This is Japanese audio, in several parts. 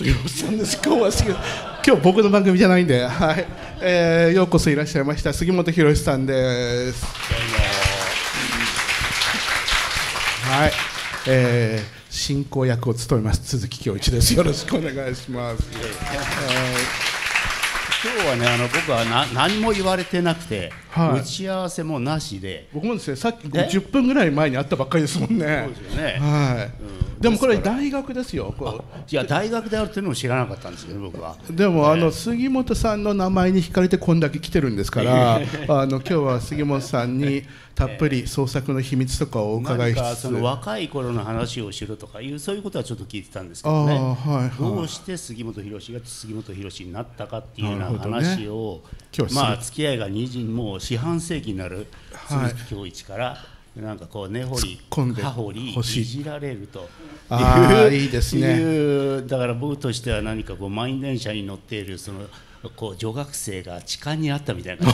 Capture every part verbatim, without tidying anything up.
杉本さんです。今日は杉今日僕の番組じゃないんで、はい、えー、ようこそいらっしゃいました杉本博さんです。はい、えー、進行役を務めます鈴木恭一です。よろしくお願いします。 今日はね、あの僕はな何も言われてなくて、 はい、 打ち合わせもなしで、 僕もですね、さっきじゅっぷんぐらい前に会ったばっかりですもんね。 そうですよね。 はい、うん、でもこれ大学ですよ。 こういや大学であるっていうのも知らなかったんですけど僕は。 でも、ね、あの杉本さんの名前に惹かれてこんだけ来てるんですからあの今日は杉本さんにたっぷり創作の秘密とかをお伺いしつつ、 なんかその若い頃の話をしろとかいうそういうことはちょっと聞いてたんですけどね、 はいはい、 どうして杉本博が杉本博になったかっていうような話を、ね、まあ付き合いがにじもう四半世紀になる鈴木恭一から、はい、なんかこう根掘り葉掘りいじられるといういいですね。 いうだから僕としては何かこう満員電車に乗っているそのこう女学生が痴漢にあったみたいな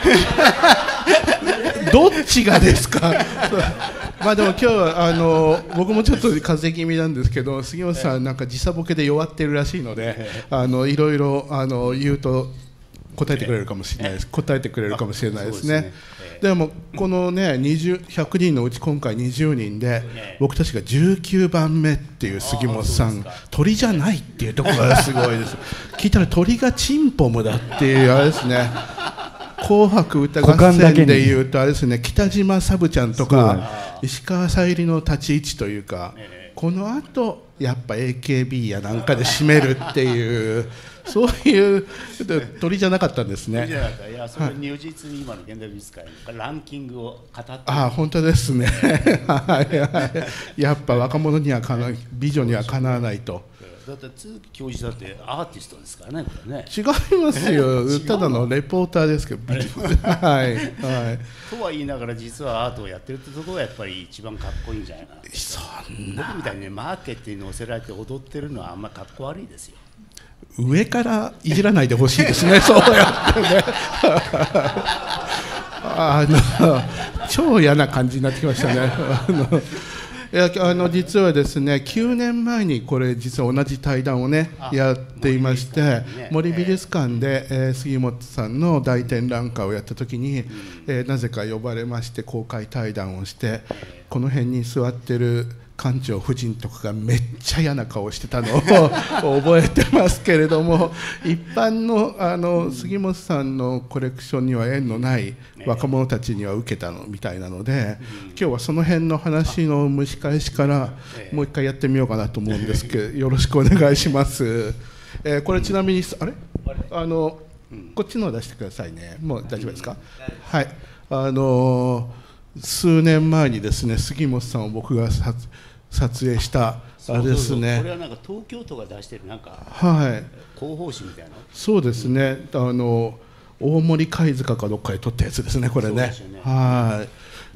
どっちがですかまあでも今日はあの僕もちょっと風邪気味なんですけど杉本さんなんか時差ボケで弱ってるらしいのであのいろいろあの言うと答えてくれるかもしれないです。答えてくれるかもしれないですね。でもこのねひゃくにんのうち今回にじゅうにんで僕たちがじゅうきゅうばんめっていう杉本さん、鳥じゃないっていうところがすごいです聞いたら鳥がチンポムだっていうあれですね。紅白歌合戦でいうとあれですね、北島サブちゃんとか石川さゆりの立ち位置というか、このあとやっぱ エーケービー やなんかで締めるっていうそういう鳥じゃなかったんですね。 鳥じゃなかった。いや、それ如実に今の現代美術界のランキングを語ってる。 ああ、本当ですねやっぱ若者にはかな美女にはかなわないと。 だって鈴木恭一だってアーティストですからね、これね。 違いますよただのレポーターですけどはいはいとは言いながら実はアートをやってるってところがやっぱり一番かっこいいんじゃないかな。 そんな僕みたいにねマーケットに乗せられて踊ってるのはあんまかっこ悪いですよ。 上からいじらないでほしいですねそうやってねあの超嫌な感じになってきましたねあのいやあの実はですねきゅうねんまえにこれ実は同じ対談をねやっていまして森美術館で、えー、杉本さんの大展覧会をやった時に、えー、なぜか呼ばれまして公開対談をしてこの辺に座ってる館長夫人とかがめっちゃ嫌な顔してたのを覚えてますけれども一般の、あの杉本さんのコレクションには縁のない若者たちには受けたのみたいなので今日はその辺の話の蒸し返しからもう一回やってみようかなと思うんですけどよろしくお願いします、えー、これちなみにあれあのこっちのを出してくださいね。もう大丈夫ですか。はいあのー、数年前にですね杉本さんを僕が撮撮影したあれですね。 これはなんか東京都が出してるなんか広報誌みたいな。 そうですね。あの大森貝塚かどっかで撮ったやつですねこれね。はい。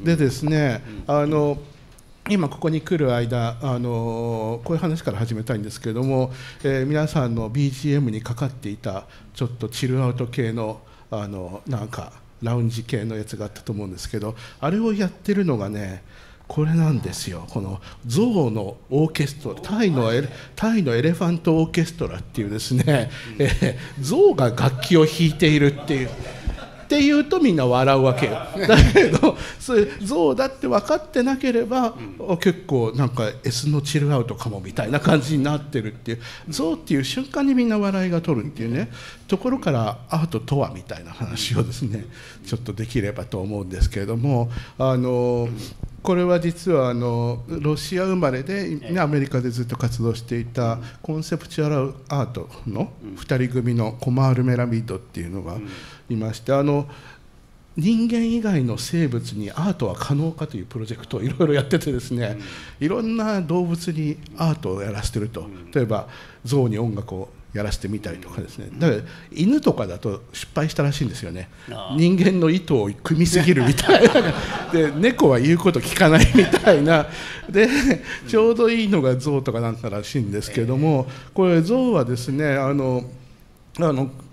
でですね、あの今ここに来る間あのこういう話から始めたいんですけれども、えー、皆さんの ビージーエム にかかっていたちょっとチルアウト系のあのなんかラウンジ系のやつがあったと思うんですけど、あれをやってるのがね。これなんですよ。この象のオーケストラ、タイのエレ、タイのエレファントオーケストラっていうですね、えー、象が楽器を弾いているっていうっていうとみんな笑うわけよ。だけどそれ象だって分かってなければ、うん、結構なんか S のチルアウトかもみたいな感じになってるっていう、象っていう瞬間にみんな笑いが取るっていうねところからアートとはみたいな話をですねちょっとできればと思うんですけれども、あのこれは実はあのロシア生まれで、ね、アメリカでずっと活動していたコンセプチュアルアートのふたり組のコマール・メラミッドっていうのがいまして、あの人間以外の生物にアートは可能かというプロジェクトをいろいろやっててですね、いろんな動物にアートをやらせてると、例えば象に音楽をやらせてみたりとかですね。だから犬とかだと失敗したらしいんですよね。人間の意図を組みすぎるみたいなで猫は言うこと聞かないみたいなでちょうどいいのが象とかなんからしいんですけども、これ象はですねあのあの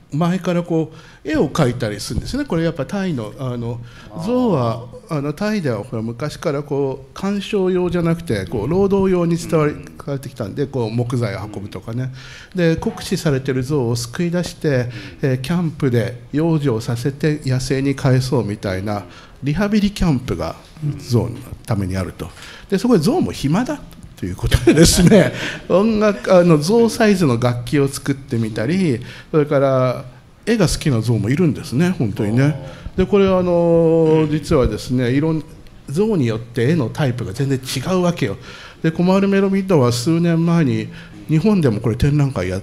前からこう絵を描いたりするんですね。これやっぱタイのあの象はあのタイではほら昔からこう鑑賞用じゃなくてこう労働用に伝わり変わってきたんで、こう木材を運ぶとかね、で酷使されてる象を救い出して、えー、キャンプで養生させて野生に返そうみたいなリハビリキャンプが象のためにあると。でそこで象も暇だということでですね音楽あの象サイズの楽器を作ってみたり、それから絵が好きな象もいるんですね、本当にね。でこれはあの実はですね、いろん象によって絵のタイプが全然違うわけよ。でコマルメロミッドは数年前に日本でもこれ展覧会やって、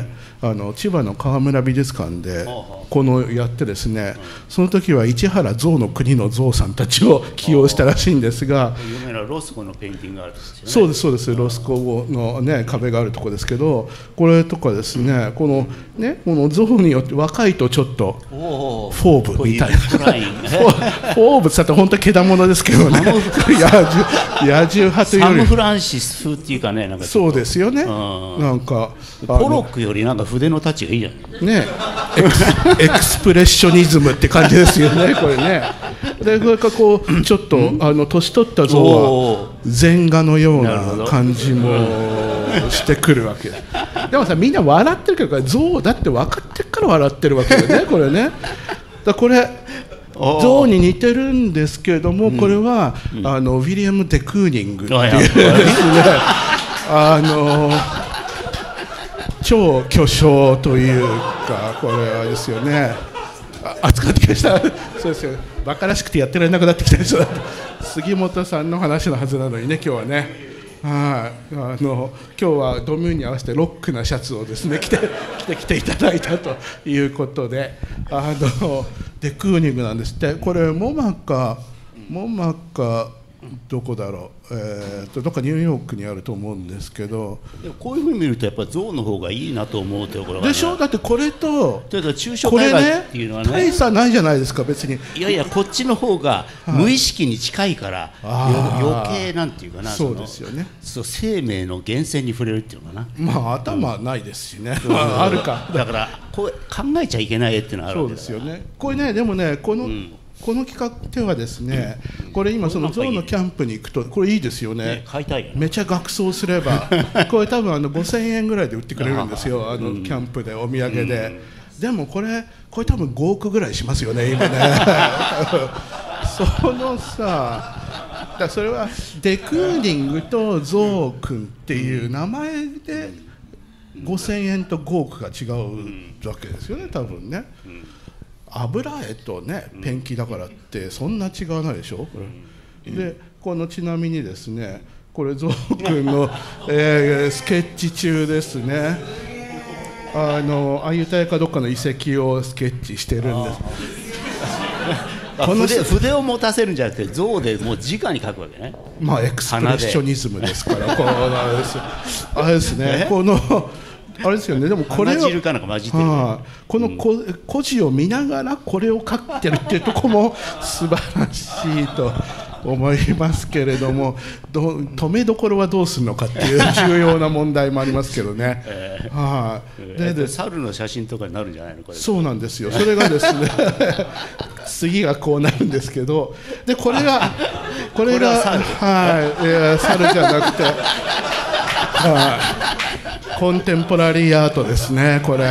あの千葉の川村美術館でこのやってですね、その時は市原象の国の象さんたちを起用したらしいんですが、 有名なロスコのペインティングがあるんですよね。 そうですそうです、ロスコの、ね、壁があるところですけど、これとかですね、このねこの象によって若いとちょっとフォーブみたいなフォーブって言ったら本当にけだものですけどね、野獣派というよりサム・フランシス風っていうかね、なんかそうですよね、なんかポロックよりなんか筆のタッチがいいじゃんね、エクス、エクスプレッショニズムって感じですよね、これね。でこれからこうちょっとあの年取った象は禅画のような感じもしてくるわけです。でもさ、みんな笑ってるけど、象だって分かってるから笑ってるわけだよね、これね。だこれ象に似てるんですけれども、これは、うん、あのウィリアム・デ・クーニングっていうですね、あの超巨匠というか、これはですよね、熱くなってきましたそうですよ、バカらしくてやってられなくなってきたでしょ杉本さんの話のはずなのにね、今日はね。はい、あの今日はドミューンに合わせてロックなシャツをですね着て着てきていただいたということで、あのデ・クーニングなんですって。これモマカモマカどこだろう、えー、とどっかニューヨークにあると思うんですけど、 でもこういうふうに見るとやっぱり象の方がいいなと思うところが、 ね、でしょ。だってこれと抽象絵画っていうのはね、 大差ないじゃないですか別に。 いやいや、こっちの方が無意識に近いから、はい、余計なんていうかな、 そうですよね、 そう生命の源泉に触れるっていうのかな。 まあ頭ないですしね、うん、あるかだからこう考えちゃいけない絵っていうのはあるわけだから。 そうですよね。これね、でもねこの、うんこの企画ではですね、これ今その象のキャンプに行くとこれいいですよね。 買いたいよね。 めちゃ額装すればこれ多分あのごせんえんぐらいで売ってくれるんですよ、あのキャンプでお土産で。でもこれこれ多分ごおくぐらいしますよね今ねそのさだそれはデ・クーニングとゾウ君っていう名前でごせんえんとごおくが違うわけですよね多分ね。油絵とねペンキだからってそんな違わないでしょこれ。でこのちなみにですね、これゾウ君の、えー、スケッチ中ですね。あのアユタヤかどっかの遺跡をスケッチしてるんです。 この 筆, 筆を持たせるんじゃなくて象でもう直に描くわけね。 まあエクスプレッショニズムですからこのあれですあれですねこのあれですよね。でもこれを汁かなんか混じってる、ねはあ、このこ、うん、故事を見ながらこれを描ってるっていうところも素晴らしいと思いますけれども、ど止めどころはどうするのかっていう重要な問題もありますけどね。 えーはあ、でで猿の写真とかになるんじゃないのこれ。 そうなんですよ。それがですね次がこうなるんですけど、でこれがこれがはい、えー、猿じゃなくてはい、コンテンポラリーアートですねこれ。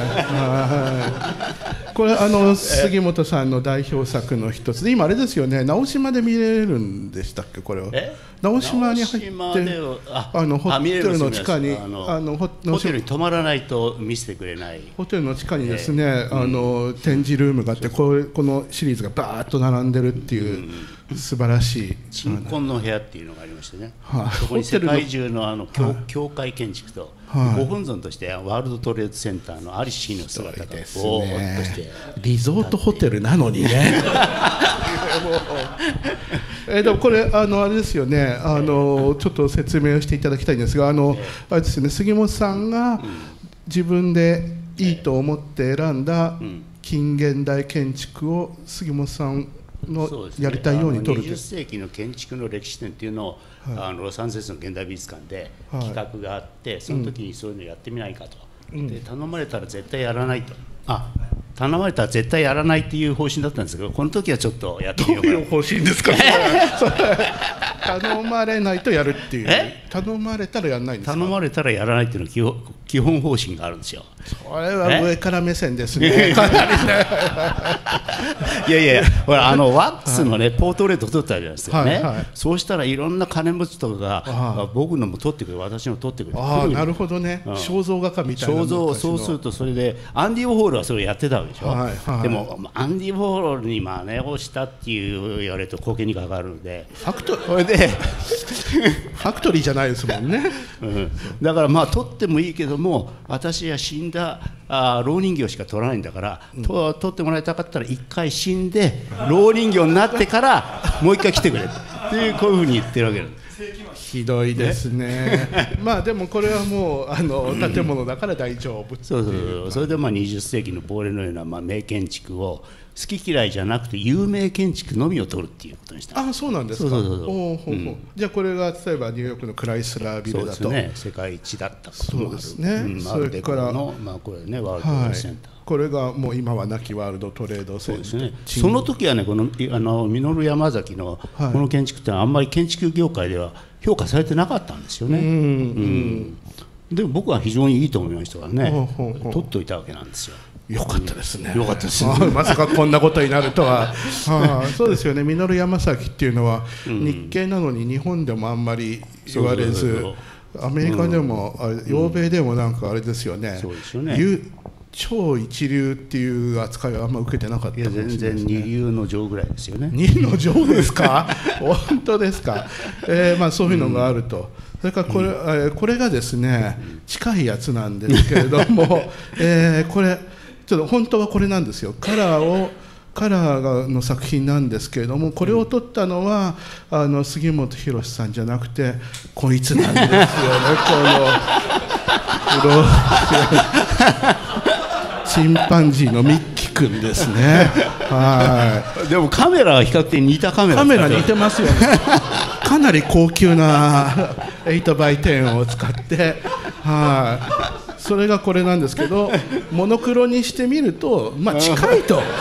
これあの杉本さんの代表作の一つで、今あれですよね、直島で見れるんでしたっけこれは。直島に入ってあのホテルの地下にあのホテルに泊まらないと見せてくれないホテルの地下にですね、えー、あの展示ルームがあって、ここのシリーズがバーッと並んでるっていう、うん、素晴らしい鎮魂の部屋っていうのがありましてね、はあ、そこに世界中のあの教、はあ、教会建築と、はあ、ご本尊としてワールドトレードセンターのアリシーの姿がボーッとして、 リゾートホテルなのにねえでもこれあのあれですよね、あのちょっと説明をしていただきたいんですが、あのあれですね、杉本さんが自分でいいと思って選んだ近現代建築を杉本さんのやりたいように撮る、 にじゅっ世紀の建築の歴史展っていうのを、はい、あのロサンゼルスの現代美術館で企画があって、はい、その時にそういうのやってみないかとで頼まれたら絶対やらないと。あ頼まれたら絶対やらないっていう方針だったんですけど、この時はちょっとやってみようかな。 どういう方針ですか頼まれないとやるっていう。頼まれたらやらないんですか。 頼まれたらやらないっていうの基本基本方針があるんですよ。 それは上から目線ですね。かなりね。 いやいやほらあのワックスのね、はい、ポートレート撮ったじゃないですかね、はいはい、そうしたらいろんな金持ちとかが僕のも撮ってくれ私の撮ってくれああなるほどね、うん、肖像画家みたいな肖像そうするとそれでアンディ・ウォーホルはそれやってたわけでしょ、はいはい、でもアンディ・ウォーホルに真似をしたっていう言われるとコケにかかるんでファクトこれでファクトリーじゃないですもんね、 うん、だからまあ撮ってもいいけども私は死んだあ老人形しか撮らないんだから、うん、と撮ってもらいたかったら一回死んで老人形になってからもう一回来てくれっていうこういうふうに言ってるわけなんです。 ひどいですね。まあでもこれはもうあの建物だから大丈夫っていう。 そうそうそう。それでまあにじゅっ世紀の亡霊のようなまあ名建築を好き嫌いじゃなくて有名建築のみを取るっていうことにした。 ああそうなんですか。そうそうそう。おほうほう、うん、じゃあこれが例えばニューヨークのクライスラービルだと、 そうですね、世界一だったこともある。 そうですね。うん、 それからのまあこれねワールドトレードセンター。 はい、これがもう今は亡きワールドトレードセンター。 そうですね。その時はねこのあの稔山崎のこの建築ってあんまり建築業界では評価されてなかったんですよね。うん、うん、でも僕は非常にいいと思いましたからね、ほうほうほう取っておいたわけなんですよ。 よかったですね。 よかったですね。 まさかこんなことになるとは。はあ、そうですよね。稔山崎っていうのは日系なのに日本でもあんまり言われず、アメリカでも、うん、欧米でもなんかあれですよね。 そうですよね。 超一流っていう扱いはあんま受けてなかったかもしれないですね。 全然二流の上ぐらいですよね。 二の上ですか。本当ですか。えー、まあそういうのがあると。うん、それからこれ、うん、これがですね近いやつなんですけれども、えー、これちょっと本当はこれなんですよ。カラーをカラーの作品なんですけれども、これを撮ったのはあの杉本博さんじゃなくてこいつなんですよね。このチンパンジーのミッキ君ですね。はい。 でもカメラは比較的似たカメラ。 カメラ似てますよね。かなり高級なエイトバイテンを使って、はい。それがこれなんですけど、モノクロにしてみるとまあ近いと。ね。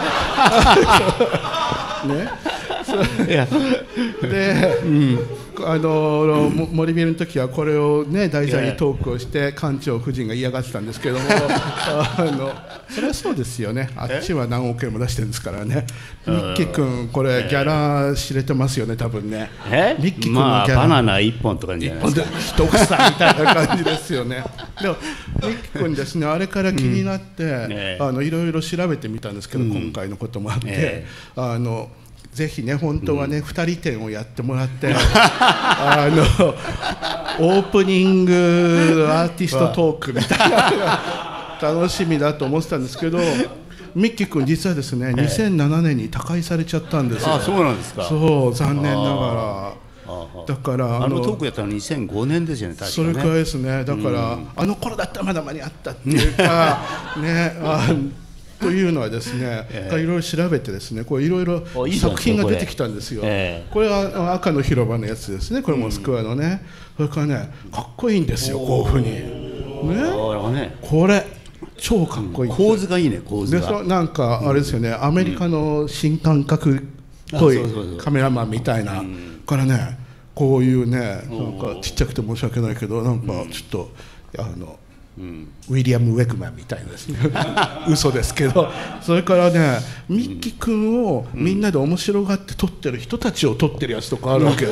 で、うん、あの森ビルの時はこれをね題材にトークをして館長夫人が嫌がってたんですけども、あのそれはそうですよね。あっちは何億円も出してるんですからね。ミッキー君これギャラ知れてますよね多分ね。 えミッキー君のギャラ、まあ、バナナいっぽんとかじゃないですか。 一房みたいな感じですよね。でもミッキー君ですね、あれから気になって、うんね、あのいろいろ調べてみたんですけど、うん、今回のこともあって、ね、あのぜひね本当はね、うん、ふたり展をやってもらってあのオープニングアーティストトークみたいな楽しみだと思ってたんですけど、ミッキー君実はですねにせんななねんに他界されちゃったんですよ。 あ、そうなんですか。 そう残念ながら。だからあのトークやったのにせんごねんですよね、確かね。 それくらいですね。だから、うん、あの頃だったらまだ間に合ったっていうかねあというのはですね、えー、いろいろ調べてですね、これいろいろ作品が出てきたんですよ。えー、これは赤の広場のやつですね。これモスクワのね、うん、それからねかっこいいんですよこういうふうにね。これ超かっこいい、うん、 構図がいいね。構図がでなんかあれですよね、アメリカの新感覚っぽいカメラマンみたいな、うん、からねこういうねなんかちっちゃくて申し訳ないけどなんかちょっとあのうん、ウィリアム・ウェグマンみたいなですね嘘ですけど、それからねミッキー君をみんなで面白がって撮ってる人たちを撮ってるやつとかあるわけ、うん、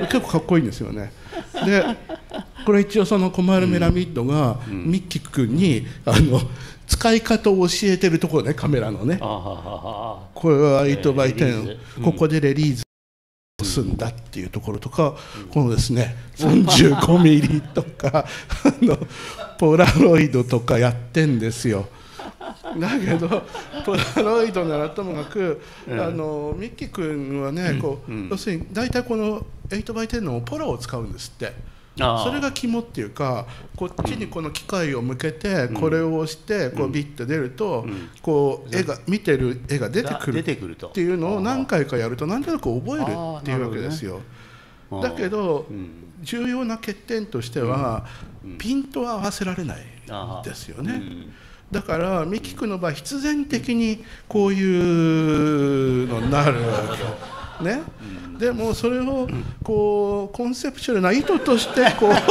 結構かっこいいんですよね。でこれ一応そのコマール・メラミッドがミッキー君にあの使い方を教えてるところね、カメラのね。これはエイトバイテン、ここでレリーズすんだっていうところとか、うん、このですねさんじゅうごミリとかあのポラロイドとかやってんですよ。だけどポラロイドならともかく、うん、あのミッキー君はねこう、うん、要するに大体このエイトバイテンのポラを使うんですって。それが肝っていうか、こっちにこの機械を向けてこれを押してこうビッと出るとこう絵が見てる絵が出てくるっていうのを何回かやるとなんとなく覚えるっていうわけですよ。だけど重要な欠点としては、うん、ピントは合わせられないですよね。うん、だから三木君の場合必然的にこういうのになるわけね。うん、でもそれをこうコンセプチュアルな意図としてこうやる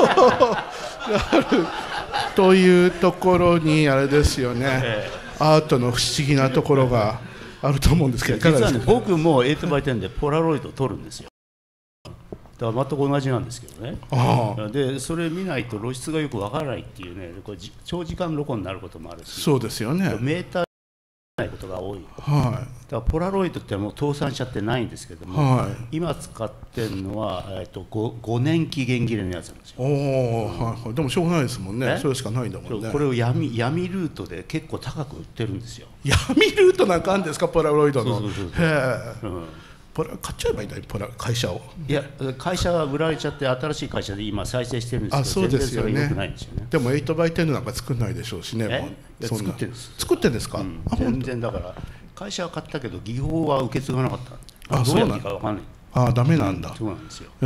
というところにあれですよね、アートの不思議なところがあると思うんですけど、 実はね、僕もエイトバイテンでポラロイドを撮るんですよ。だから全く同じなんですけどね。あでそれ見ないと露出がよくわからないっていうね、これ長時間録音になることもあるし、 そうですよね、 メーターないことが多い、 はい、 だからポラロイドってもう倒産しちゃってないんですけども、はい、今使ってるのは、えー、と 5, 5年期限切れのやつなんですよ。お、 うんはいはい、でもしょうがないですもんね、それしかないんだもんね。 これを闇闇ルートで結構高く売ってるんですよ。 闇ルートなんかあるんですか、ポラロイドの。そうそうそうそう、へえ、うん、ポラ買っちゃえばいいんだよ、ポラ会社を。 いや、会社は売られちゃって新しい会社で今再生してるんですけど、 あ、そうですよね、 全然それ良くないんですよね。 でもエイトバイテンなんか作んないでしょうしね。もう作ってるんです。 作ってるんですか、うん、 全然。だから会社は買ったけど技法は受け継がなかった。 あ、 どうやっていいか分かんない。 ああ、ダメなんだ、 うん、そうなんですよ。 うん、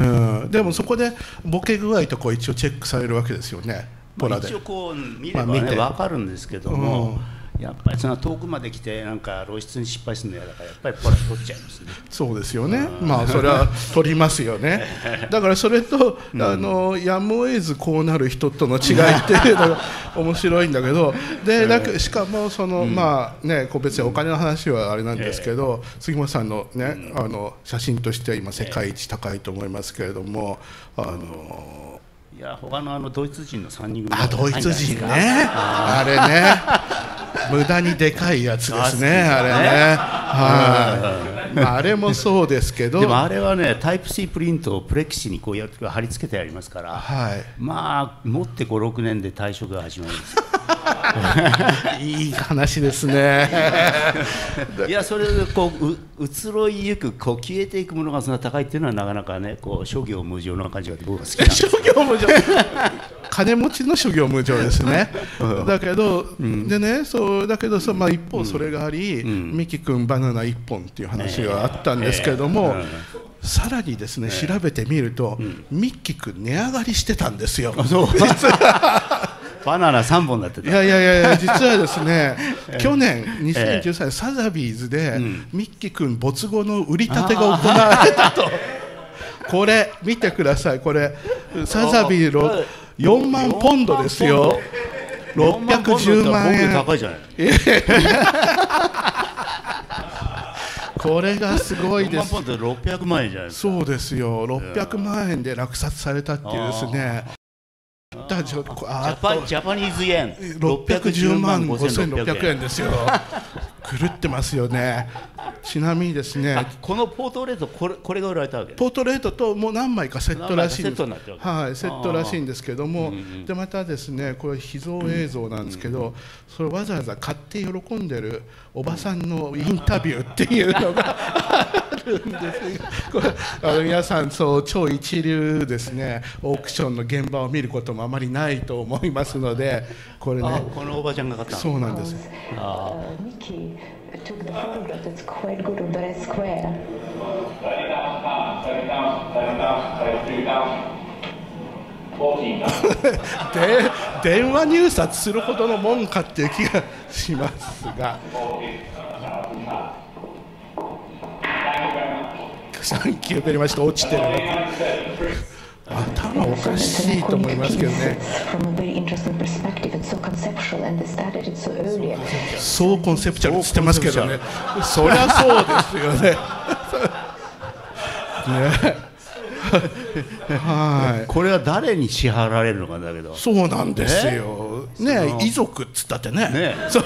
でもそこでボケ具合とか一応チェックされるわけですよね、ポラで。 まあ、一応こう見ればね、まあ、分かるんですけども、うん、やっぱりその遠くまで来てなんか露出に失敗するの嫌だから、やっぱりポラ取っちゃいますね。 そうですよね、まあそれは取りますよね。だからそれと、うん、あのやむを得ずこうなる人との違いっていうのが面白いんだけど、でだけしかもその、うん、まあね、こう別にお金の話はあれなんですけど、えー、杉本さんのね、うん、あの写真としては今世界一高いと思いますけれども、あのいや他のあのドイツ人のさんにん組、 あ、ドイツ人ね、あれね、無駄にでかいやつですね、あれね。はい、まあ、あれもそうですけど、 でもあれはね、タイプ C プリントをプレキシにこうやって貼り付けてありますから、はい、まあ持ってごろくねんで退職が始まるんですよ。 いい話ですね。 いや、それでこう移ろいゆくこう消えていくものがそんな高いっていうのはなかなかね、こう諸行無常な感じがあって僕は好きなんです。 諸行無常金持ちの諸行無常ですね。だけど、うん、でね、そうだけどそ、まあ、一方それがあり、うん、三木君バナナいっぽんっていう話があったんですけれども、えーえー、さらにですね、えー、調べてみると、うん、三木君値上がりしてたんですよ。そう実はバナナさんぼんだってた。 いやいやいや、実はですね、去年にせんじゅうさんねん、サザビーズで、うん、ミッキー君没後の売り立てが行われたと。これ見てください、これサザビーのよんまんポンドですよ。ろっぴゃくじゅうまんえん。 高いじゃない。 これがすごいです。よんまんポンドろっぴゃくまんえんじゃないですか。 そうですよ、ろっぴゃくまんえんで落札されたっていうですね。 ジャパ、ジャパニーズ円ろっぴゃくじゅうまんごせんろっぴゃくえんですよ。狂ってますよね。ちなみにですね、 このポートレート、これ、これが売られたわけ。 ポートレートともう何枚かセットらしいんです。はい、セットらしいんですけども、でまたですね、これ秘蔵映像なんですけど、それわざわざ買って喜んでるおばさんのインタビューっていうのがあるんですこれあの皆さんそう超一流ですね、オークションの現場を見ることもあまりないと思いますので、これね、 このおばちゃんが買った。 そうなんです。あ took the photograph that's quite good on the red square. de 電話入札するほどのもんかっていう気がしますが、サンキューベリーマッチと落ちてる頭おかしいと思いますけどね。そうコンセプチュアルって言ってますけどね。そりゃそうですよね。ねはい、これは誰に支払われるのかだけど。 そうなんですよ。ね、遺族っつったってね。ねそう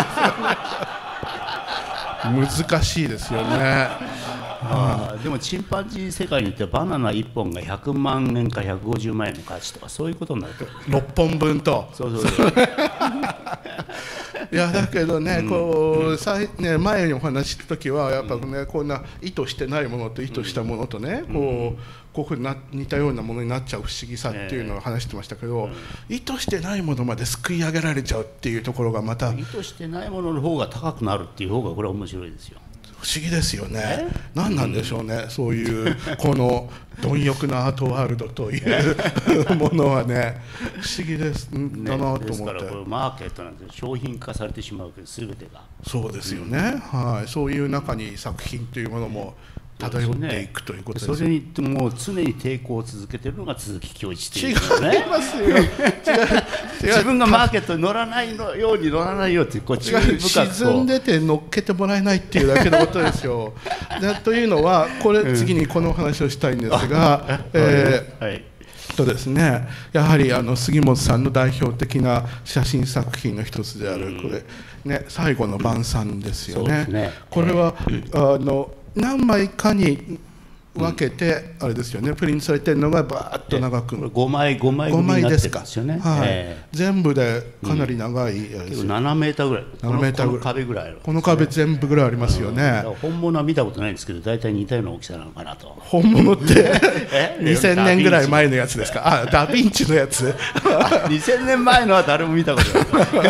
難しいですよね。 あでもチンパンジー世界によってバナナいっぽんがひゃくまんえんかひゃくごじゅうまんえんの価値とかそういうことになるとろっぽんぶんと。そうそうそういやだけどね、うん、こうさい、ね、前にお話しした時はやっぱね、うん、こんな意図してないものと意図したものとね、うん、こうこういうふうにな似たようなものになっちゃう不思議さっていうのを話してましたけど、うん、意図してないものまですくい上げられちゃうっていうところがまた意図してないものの方が高くなるっていう方がこれは面白いですよ。 不思議ですよね。何なんでしょうね、そういうこの貪欲なアートワールドというものはね、不思議ですだなと思って。 ですからこれマーケットなんで商品化されてしまうけど、全てがそうですよね、うん、はい、そういう中に作品というものも漂っていくということですね。 それにもう常に抵抗を続けているのが鈴木恭一っていうですね。 違いますよ。違う自分がマーケットに乗らないのように乗らないようってこう注意深く沈んでて乗っけてもらえないっていうだけのことですよ。でというのはこれ次にこの話をしたいんですが、うんえーはいとですね、やはりあの杉本さんの代表的な写真作品の一つであるこれ、ね、最後の晩餐ですよね。ねこれは、うん、あの何枚かに分けて、うん、あれですよね、プリントされてるのがバーッと長くごまいごまい組になってるんですよね。 はいえー、全部でかなり長い、 うん、ななメーターぐらい、 ななメーターぐらい、 この壁ぐらいある、ね、 この壁全部ぐらいありますよね。 うん、本物は見たことないんですけど、大体似たような大きさなのかなと。 本物ってにせんねんぐらい前のやつですか。あ、ダヴィンチのやつにせんねんまえのは誰も見たことないそう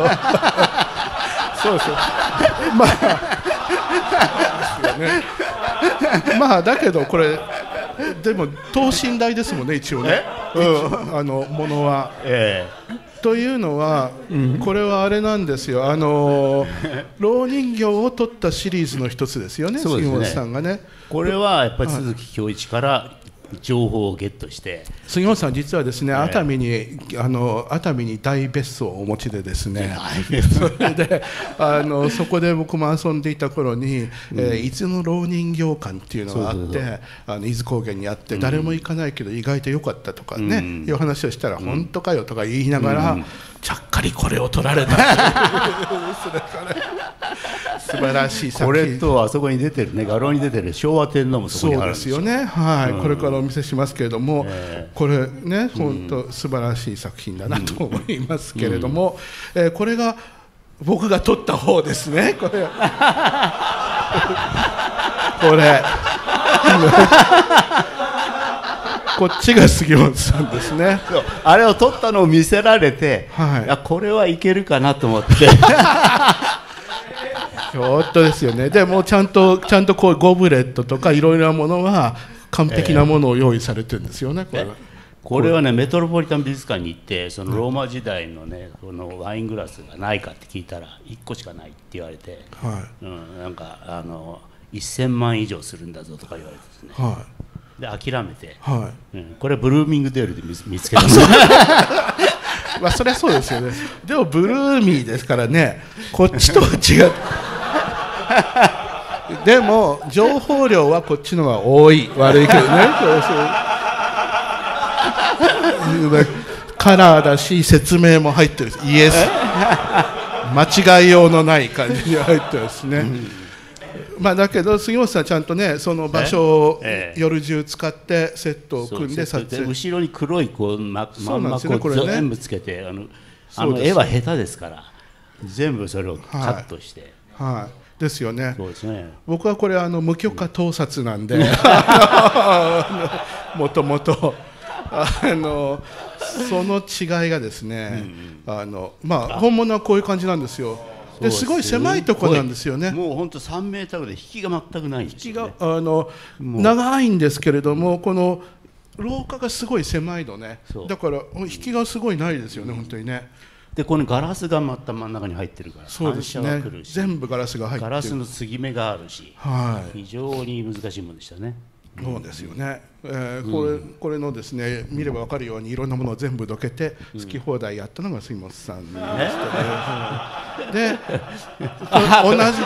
そうそうまあね、まあだけどこれでも等身大ですもんね、一応ね、うん、あのものは、ええ、というのは、うん、これはあれなんですよ、あの蝋人形を撮ったシリーズの一つですよね、杉本さんがね。 これはやっぱり鈴木恭一から情報をゲットして、 杉本さん実はですね、熱海にあの熱海に大別荘をお持ちでですね、それであのそこで僕も遊んでいた頃に、うんえー、伊豆の蝋人形館っていうのがあってあの伊豆高原にあって、うん、誰も行かないけど意外と良かったとかね、うん、いう話をしたら、うん、本当かよとか言いながら、うん、ちゃっかりこれを取られた素晴らしい作品。 これとあそこに出てるね、画廊に出てる昭和天皇もそこにあるんですよ。 そうですよね、はい、うん、これからお見せしますけれども、えー、これね本当素晴らしい作品だなと思いますけれども、うんえー、これが僕が撮った方ですね、これこれこっちが杉本さんですね。 あれを撮ったのを見せられて、はい、いやこれはいけるかなと思ってちょっとですよね。でもちゃんとちゃんとこうゴブレットとかいろいろなものは完璧なものを用意されてるんですよね。これはこれはね、メトロポリタン美術館に行って、そのローマ時代のね、このワイングラスがないかって聞いたらいっこしかないって言われて、はいうん、なんかあのせんまん以上するんだぞとか言われてですね、はい、で諦めて、はいうん、これブルーミングデールで 見, 見つけたのまあそりゃそうですよね。でもブルーミーですからね、こっちとは違うでも情報量はこっちの方が多い、悪いけどねカラーだし説明も入ってる、イエス間違いようのない感じに入ってるですね、うんまあ、だけど杉本さんちゃんとねその場所を夜中使ってセットを組んで撮影、 後ろに黒いこうまん幕を全部つけて、あのあの絵は下手ですから全部それをカットして、 はい、はい、ですよね。 そうですね。 僕はこれあの無許可盗撮なんでもともとあのその違いがですね、うんうん、あのまあ本物はこういう感じなんですよ。ですごい狭いところなんですよね。 もう本当さんメーターぐらい引きが全くないんですよね。 引きがあの長いんですけれども、この廊下がすごい狭いのね。だから引きがすごいないですよね、本当にね。 でこのガラスがまた真ん中に入ってるから、 そうですね、全部ガラスが入ってる、 ガラスの継ぎ目があるし、はい、非常に難しいものでしたね。 そうですよね、えー、これ、うん、これのですね見れば分かるようにいろんなものを全部どけて好き放題やったのが杉本さんでしたね。で同じ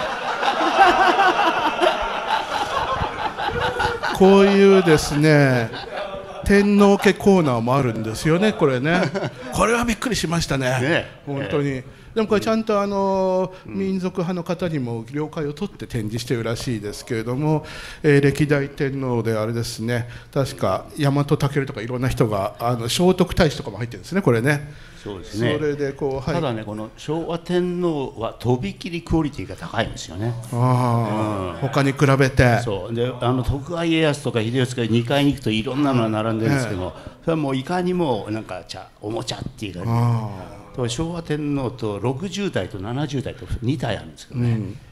こういうですね天皇家コーナーもあるんですよね、これね。これはびっくりしましたね、ね本当に。えーでもこれちゃんとあの民族派の方にも了解を取って展示しているらしいですけれども、えー、歴代天皇であれですね、確か大和武尊とかいろんな人があの聖徳太子とかも入ってるんですね、これね。 そうですね。 それでこう、はい、 ただね、この昭和天皇はとびきりクオリティが高いんですよね。 あ、うん、他に比べて。 そうで、あの徳川家康とか秀吉がにかいに行くといろんなのが並んでるんですけど、ええ、それはもういかにもなんか茶おもちゃっていう感じ。昭和天皇とろくじゅうだいとななじゅうだいとにだいあるんですけどね、うん、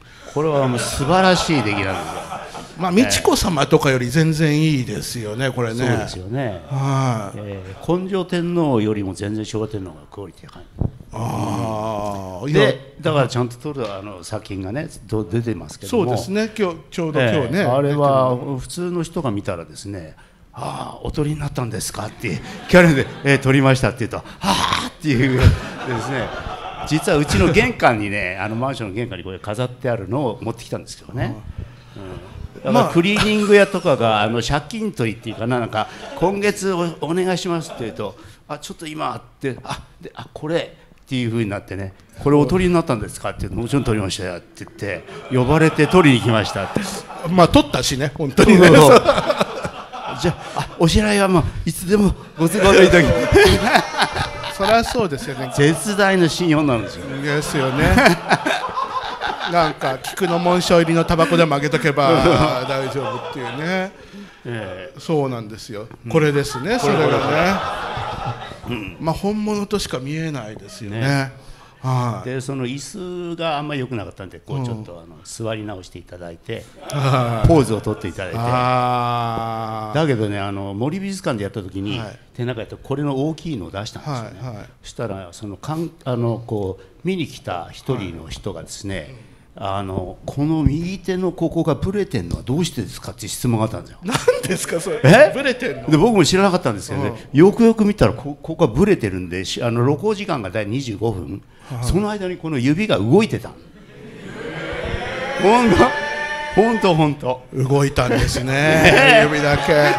これはもう素晴らしい出来なんですよ。 まあ美智子様とかより全然いいですよね、これね。 そうですよね。はい、えー、根性天皇よりも全然昭和天皇がクオリティ高い。ああ、でだからちゃんと撮るあの作品がね出てますけども、 そうですね、今日ちょうど今日ね、 えー、あれは普通の人が見たらですね、ああお撮りになったんですかって聞かれるんで、えー、撮りましたって言うと、はあっていうですね、実はうちの玄関にね、あのマンションの玄関にこれ飾ってあるのを持ってきたんですけどね。うん、だからクリーニング屋とかがあの借金取りっていうかな、なんか今月 お, お願いしますって言うと、あちょっと今ってあであこれっていう風になってね、これお取りになったんですかって言うと、もちろん取りましたよって言って呼ばれて取りに来ましたって。 まあ取ったしね、本当にね。 じゃあ、あお支払いはもういつでもご都合のいい時に。 そりゃそうですよね。 絶大な信用なんですよ。 ですよね。なんか菊の紋章入りのタバコでもあげとけば大丈夫っていうね、えー、そうなんですよ、うん、これですね、それがね、うん、まあ本物としか見えないですよね。ね、はい、でその椅子があんまり良くなかったんで、こうちょっとあの座り直していただいて、ポーズを取っていただいて、あだけどね、あの森美術館でやった時に、はい、展覧会とこれの大きいのを出したんですよね。はいはい、そしたらそのかんあのこう見に来た一人の人がですね、はい、あのこの右手のここがブレてるのはどうしてですかって質問があったんですよ。 何ですかそれ。 えブレてるの？ で僕も知らなかったんですけどね、うん、よくよく見たらこここがブレてるんで、あの録音時間がだいにじゅうごふん、はい、その間にこの指が動いてた。ほんとほんとほんと動いたんですね。指だけ。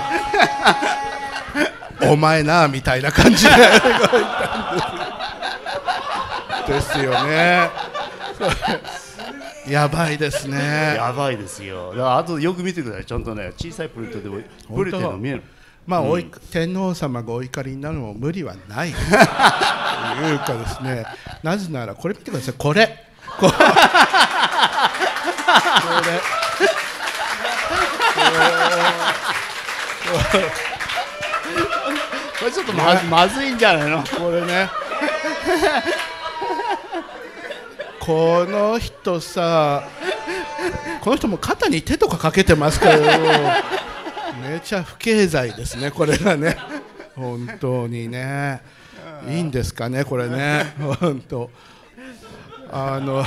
お前なみたいな感じで動いたんです。ですよね。やばいですね。 やばいですよ。だからあとよく見てください。ちゃんとね、小さいプリントでブレてるの見える。 まあ、うん、天皇様がお怒りになるのも無理はないというかですね、なぜならこれ見てください、これこれこれちょっと ま, まずいんじゃないのこれね。この人さ、この人も肩に手とかかけてますけど、めちゃ不経済ですね、これがね。本当にね、いいんですかね、これね。本当あの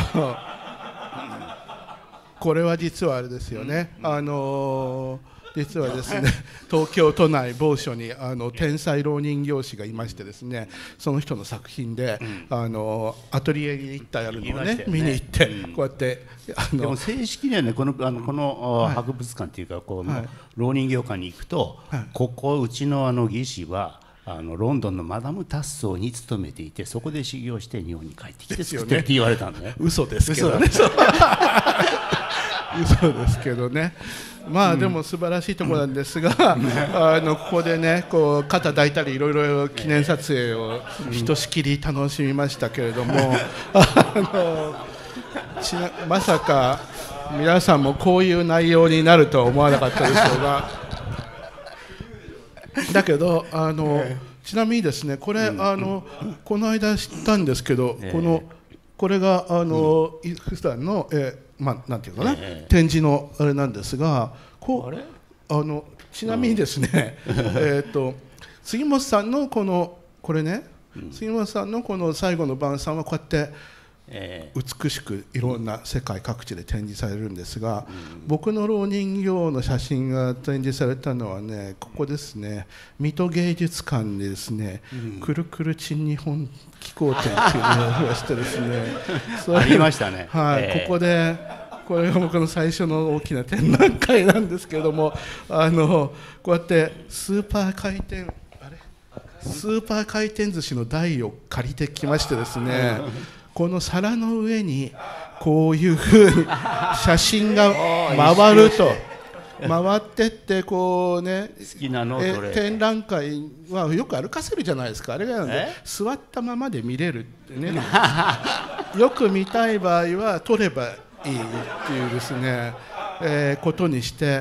これは実はあれですよね。あの実はですね、東京都内某所にあの天才浪人教師がいましてですね、その人の作品で、うん、あのアトリエに行ったやるのをね、ね見に行って、うん、こうやってあのでも正式にはね、このあのこの、はい、博物館っていうかこの、はい、浪人業館に行くと、はい、ここうちのあの技師はあのロンドンのマダム・タッソーに勤めていて、そこで修行して日本に帰ってきて作ってって言われたんね。 嘘ですけどね。嘘ですけどね。まあでも素晴らしいところなんですが、うん、あのここでね、こう肩抱いたりいろいろ記念撮影をひとしきり楽しみましたけれども、あのちなまさか皆さんもこういう内容になるとは思わなかったでしょうが、だけどあのちなみにですね、これ、うん、あのこの間知ったんですけど、このこれがあの、うん、普段の、えーまあ、なんていうかな、えー、展示のあれなんですが、こう あ, あのちなみにですね、うん、えと杉本さんのこのこれね、うん、杉本さんのこの最後の晩餐はこうやって美しくいろんな世界各地で展示されるんですが、うん、僕の老人形の写真が展示されたのはね、ここですね、水戸芸術館でですね、うん、くるくる珍日本紀行展っていうのがありましてですねありましたね、 はい、えー、ここでこれが僕の最初の大きな展覧会なんですけれども、あのこうやってスーパー回転あれスーパー回転寿司の台を借りてきましてですね、この皿の上にこういうふうに写真が回ると回ってってこうね、 好きなのそれ展覧会はよく歩かせるじゃないですか、あれがなんで座ったままで見れるってねよく見たい場合は撮ればいいっていうですね、えー、ことにして、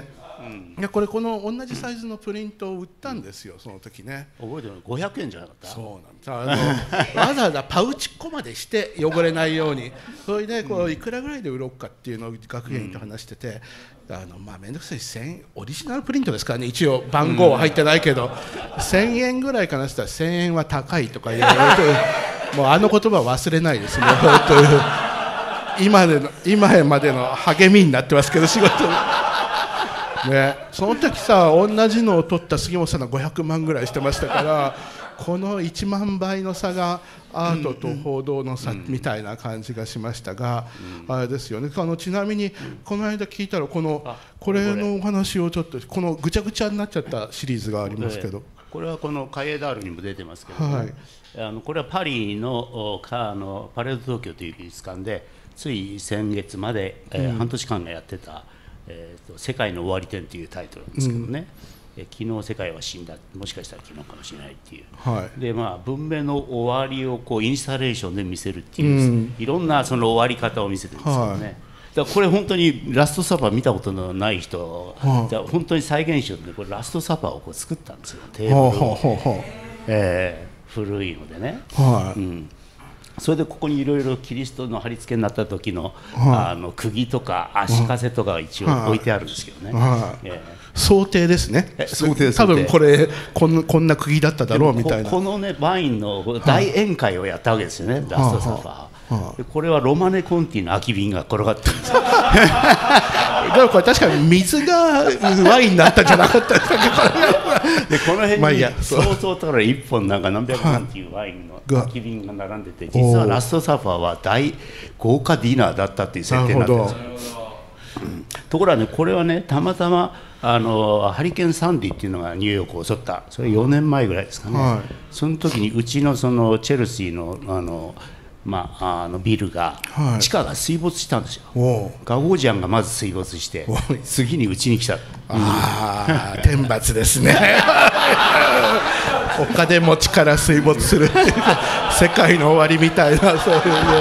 いやこれこの同じサイズのプリントを売ったんですよ、その時ね。 覚えてるのごひゃくえんじゃなかった？ そうなんです。あのわざわざパウチっこまでして汚れないように、それでこういくらぐらいで売ろうかっていうのを学芸員と話してて、あのまあ面倒くさいせんオリジナルプリントですからね、一応番号は入ってないけど、せんえんぐらいかなって言ったらせんえんは高いとか言われて、もうあの言葉忘れないですね。本当に今での今までの励みになってますけど仕事ね、その時さ同じのを取った杉本さんがごひゃくまんぐらいしてましたから、このいちまんばいの差がアートと報道の差みたいな感じがしましたが、あれですよね。あのちなみにこの間聞いたらこのこれのお話をちょっとこのぐちゃぐちゃになっちゃったシリーズがありますけど、 これはこのカイエダールにも出てますけど、はい、あのこれはパリのあのパレード東京という美術館でつい先月まで、えーうん、半年間がやってた、えーと「世界の終わり展」というタイトルなんですけどね、うん、え昨日世界は死んだ、もしかしたら昨日かもしれないっていう、はい、でまあ文明の終わりをこうインスタレーションで見せるっていう、うん、いろんなその終わり方を見せてるんですよね、はい、だからこれ本当にラストサパー見たことのない人、はあ、本当に再現しようってこれラストサパーをこう作ったんですよ、テーブルを、はあはあえー、古いのでね、はい、うん、それでここにいろいろキリストの貼り付けになった時の、はい、あの釘とか足かせとか一応置いてあるんですけどね、はいえー、 想定ですね。想定多分これこんなこんな釘だっただろうみたいな。 こ, このねワインの大宴会をやったわけですよね、はい、ラストサファー、はいはい、でこれはロマネ・コンティの空き瓶が転がってるんですよ。 でもこれ確かに水がワインになったんじゃなかったですか。 でこの辺に相当だからいっぽんなんか何百万っていうワインの空き瓶が並んでて、実はラストサファーは大豪華ディナーだったっていう設定になってるんですよ、うん、ところがねこれはねたまたまあのハリケーン・サンディっていうのがニューヨークを襲った、それよねんまえぐらいですかね、はい、その時にうちのそのチェルシーのあのまあ、あのビルが、はい、地下が水没したんですよ。ガゴージアンがまず水没して次にうちに来た。 ああ天罰ですね。お金持ちから水没するっていう世界の終わりみたいなそういう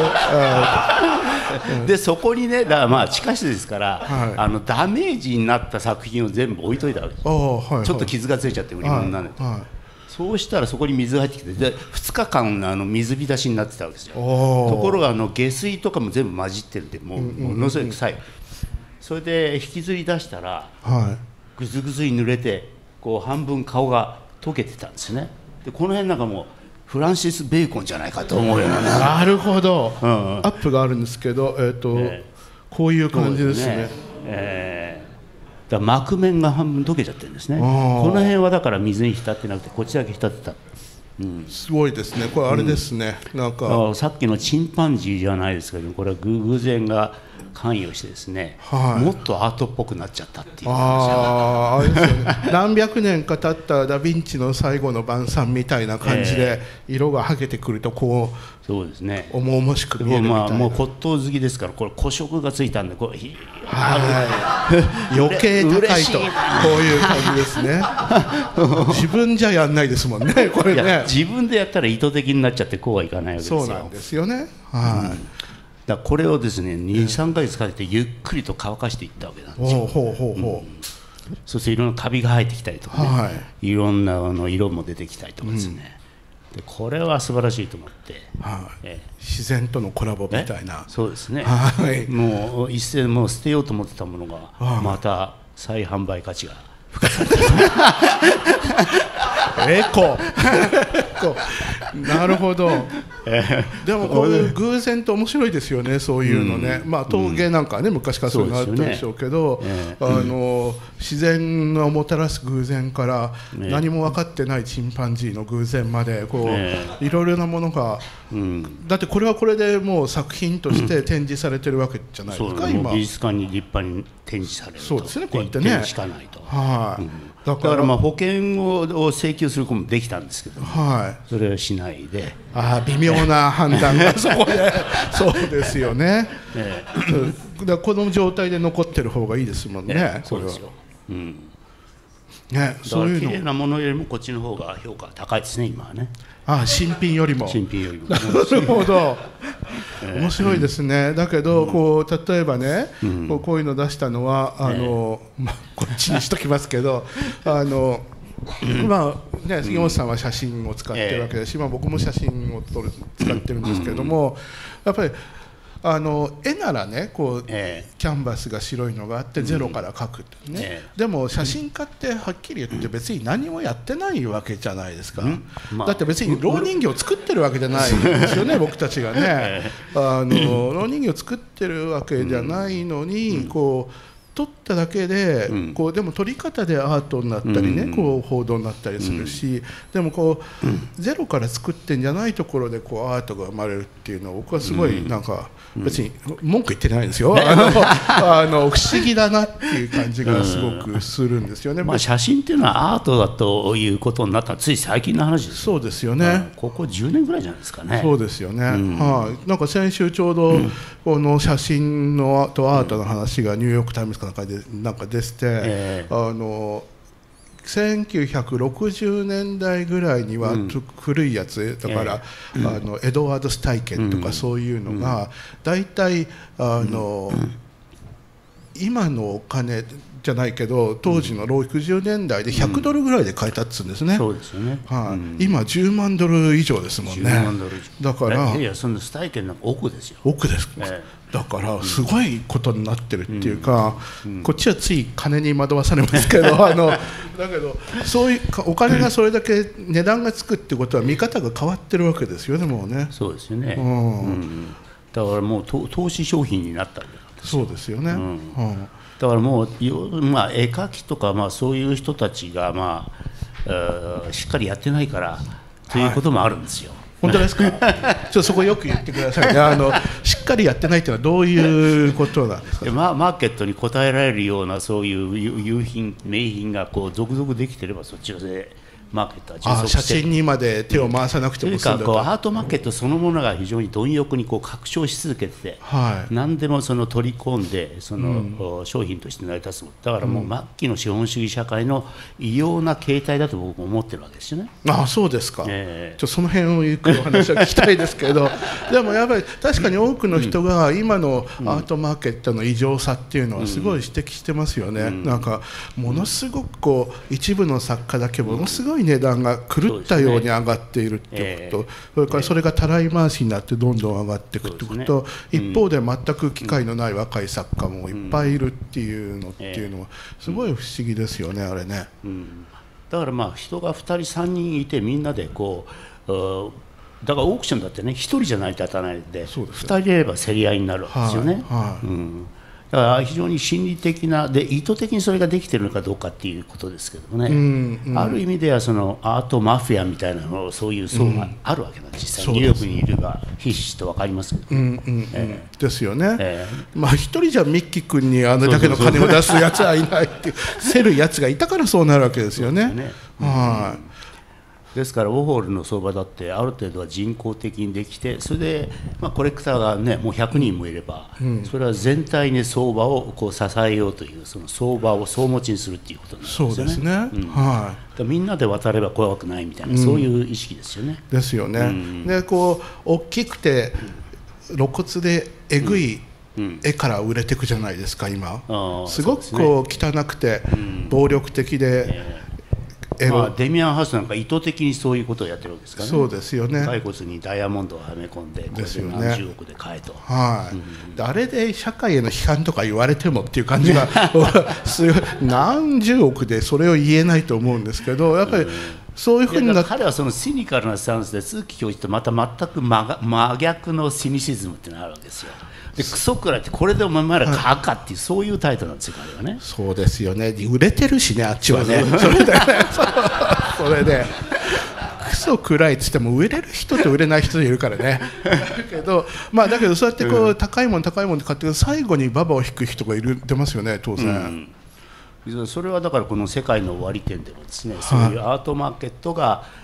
ね。 でそこにねだからまあ地下室ですから、はい、あのダメージになった作品を全部置いといたわけです、はいはい、ちょっと傷がついちゃって売り物になる、はいはい、そうしたらそこに水が入ってきてでふつかかんあの水浸しになってたわけですよ。ところがあの下水とかも全部混じってるんでもうものすごい臭い。それで引きずり出したら、はい、ぐずぐずに濡れてこう半分顔が溶けてたんですね。でこの辺なんかもうフランシス・ベーコンじゃないかと思うような。 なるほど、うんうん、アップがあるんですけど、えーとえー、こういう感じですね。ですね、えー、だから膜面が半分溶けちゃってるんですね。この辺はだから水に浸ってなくてこっちだけ浸ってた、 うん、すごいですね。これあれですね、うん、なんかさっきのチンパンジーじゃないですけどこれは偶然が関与してですね、はい、もっとアートっぽくなっちゃったっていうああですよね。何百年か経ったダ・ヴィンチの最後の晩餐みたいな感じで、えー、色がはげてくるとこうそうですね重々しく見えるみたいな。 まあ、もう骨董好きですからこれ古色がついたんでこれはい余計高いとこういう感じですね。自分じゃやんないですもんねこれね。いや自分でやったら意図的になっちゃってこうはいかないわけですよ。 そうなんですよね。はい、うんだこれをですねにさんかげつかけてゆっくりと乾かしていったわけなんですよ。ほうほうほう、うん、そしていろんなカビが生えてきたりとかね、はい、いろんなあの色も出てきたりとかですね、うん、でこれは素晴らしいと思って、 はい、え自然とのコラボみたいな。 そうですね、はい、もう一斉もう捨てようと思ってたものがまた再販売価値が付加されてエコなるほど、えー、でもこういう偶然と面白いですよねそういうのね、うん、まあ陶芸なんかね、うん、昔からそういうのあったでしょうけど、ねえー、あの自然がもたらす偶然から何も分かってないチンパンジーの偶然までこう、えー、いろいろなものが、うん、だってこれはこれでもう作品として展示されてるわけじゃないですか、うん、 今美術館に立派に展示されると。 そうですねこうやってねしかないと、 はい、 うんだから、だからまあ保険を請求することもできたんですけど、はい、それはしないであ微妙な判断がそこでそうですよね、ええ、だこの状態で残ってる方がいいですもんね、ええ、 そうですよ、うんね、そういうの綺麗なものよりもこっちの方が評価高いですね今はね。 あ新品よりも新品よりもなるほど面白いですね。だけどこう例えばね、こうこういうの出したのはあの、まあ、こっちにしときますけどあのまあね、杉本さんは写真を使ってるわけだし、まあ、僕も写真を撮る使ってるんですけども、やっぱりあの絵ならねこう、えー、キャンバスが白いのがあってゼロから描くってね、えー、でも写真家ってはっきり言って別に何もやってないわけじゃないですか、うんまあ、だって別に蝋人形を作ってるわけじゃないんですよね僕たちがね、あの蝋人形を作ってるわけじゃないのにこう撮っただけで、うん、こうでも撮り方でアートになったりね、うん、こう報道になったりするし、うん、でもこう、うん、ゼロから作ってんじゃないところでこうアートが生まれるっていうのは僕はすごいなんか、うん、別に文句言ってないんですよ、うん、あのあの不思議だなっていう感じがすごくするんですよね、 うんまあ、写真っていうのはアートだということになったつい最近の話ですよ。そうですよね、 ここじゅうねんぐらいじゃないですかね。 そうですよね、うんはい、なんか先週ちょうど、うん、この写真のとアートの話がニューヨークタイムズかなんかでなんかでして、えー、あのせんきゅうひゃくろくじゅうねんだいぐらいには、うん、古いやつだから、えー、あのエドワード・スタイケンとかそういうのがだいたいあの、うん、今のお金じゃないけど当時のろくじゅうねんだいでひゃくドルぐらいで買えたっつうんですね、 うん、そうですよね、 はい、うん、今じゅうまんドル以上ですもんね。じゅうまんドル以上だからいやそのスタイケンなんか億ですよ。 億です、えー、だからすごいことになってるっていうか、うんうん、こっちはつい金に惑わされますけどあのだけどそういうお金がそれだけ値段がつくってことは見方が変わってるわけですよねもうね。 そうですよね、うんうん、だからもう投資商品になったわけなんですよ。 そうですよね、うんうんだからもう、まあ、絵描きとか、まあ、そういう人たちが、まあ、しっかりやってないからということもあるんですよ、はい、 本当ですかちょっとそこよく言ってくださいねあのしっかりやってないっていうのはどういうことなんですか。 まあ、マーケットに応えられるようなそういう優品名品がこう続々できてればそっちでマーケットは充足して写真にまで手を回さなくても済んだと、 というかこうアートマーケットそのものが非常に貪欲にこう拡張し続けてて、はい、何でもその取り込んでその、うん、商品として成り立つ。だからもう末期の資本主義社会の異様な形態だと僕も思ってるわけですよね。 ああそうですか、えー、ちょその辺をゆっくりお話は聞きたいですけどでもやっぱり確かに多くの人が今のアートマーケットの異常さっていうのはすごい指摘してますよね、うん、なんかものすごくこう一部の作家だけものすごい値段が狂ったように上がっているっていうこと、それからそれがたらい回しになってどんどん上がっていくってことと、一方で全く機会のない若い作家もいっぱいいるっていうのっていうのはすごい不思議ですよねあれね、 うん、だからまあ人がふたりさんにんいてみんなでこうだからオークションだってねひとりじゃないと当たらないのでふたりでいれば競り合いになるわけですよね、はいはい、うんだから非常に心理的なで意図的にそれができているのかどうかっていうことですけどもね、うんうん、ある意味ではそのアートマフィアみたいなのそういう層があるわけなんです、うん、実際ニューヨークにいるがひしひしと分かりますけど、うんうんうんえー、ですよね、えー、まあ一人じゃミッキー君にあれだけの金を出すやつはいないっていう競るやつがいたからそうなるわけですよね。そうですね、はい、 ですからウォーホルの相場だってある程度は人工的にできてそれで、まあ、コレクターが、ね、もうひゃくにんもいれば、うん、それは全体に相場をこう支えようというその相場を総持ちにするっていうことになるんですよね。 そうですね、うんはい、 みんなで渡れば怖くないみたいな、うん、そういう意識ですよね。 ですよね、うん、でこう大きくて露骨でえぐい、うん、絵から売れていくじゃないですか今、うん、すごくこう汚くて暴力的で、うんまあ、デミアン・ハウスなんか意図的にそういうことをやってるわけですからね。 そうですよね。 骸骨にダイヤモンドをはめ込んでこれで何十億で買えと、 はい、うん、あれで社会への批判とか言われてもっていう感じがすごい何十億でそれを言えないと思うんですけどやっぱり、うんそういうふうにな彼はそのシニカルなスタンスで鈴木教授とまた全く 真, 真逆のシニシズムってのがあるわけですよ。でクソくらいってこれでお前ら買うかっていう、はい、そういうタイトルなんですよ彼はね。 そうですよね売れてるしねあっちはねそれでそれでクソくらいっつっても売れる人と売れない人いるからねだけどまあだけどそうやってこう、うん、高いもん高いもんで買って最後にババを引く人がいる出ますよね当然、うんそれはだからこの世界の終わり点でもですね、そういうアートマーケットが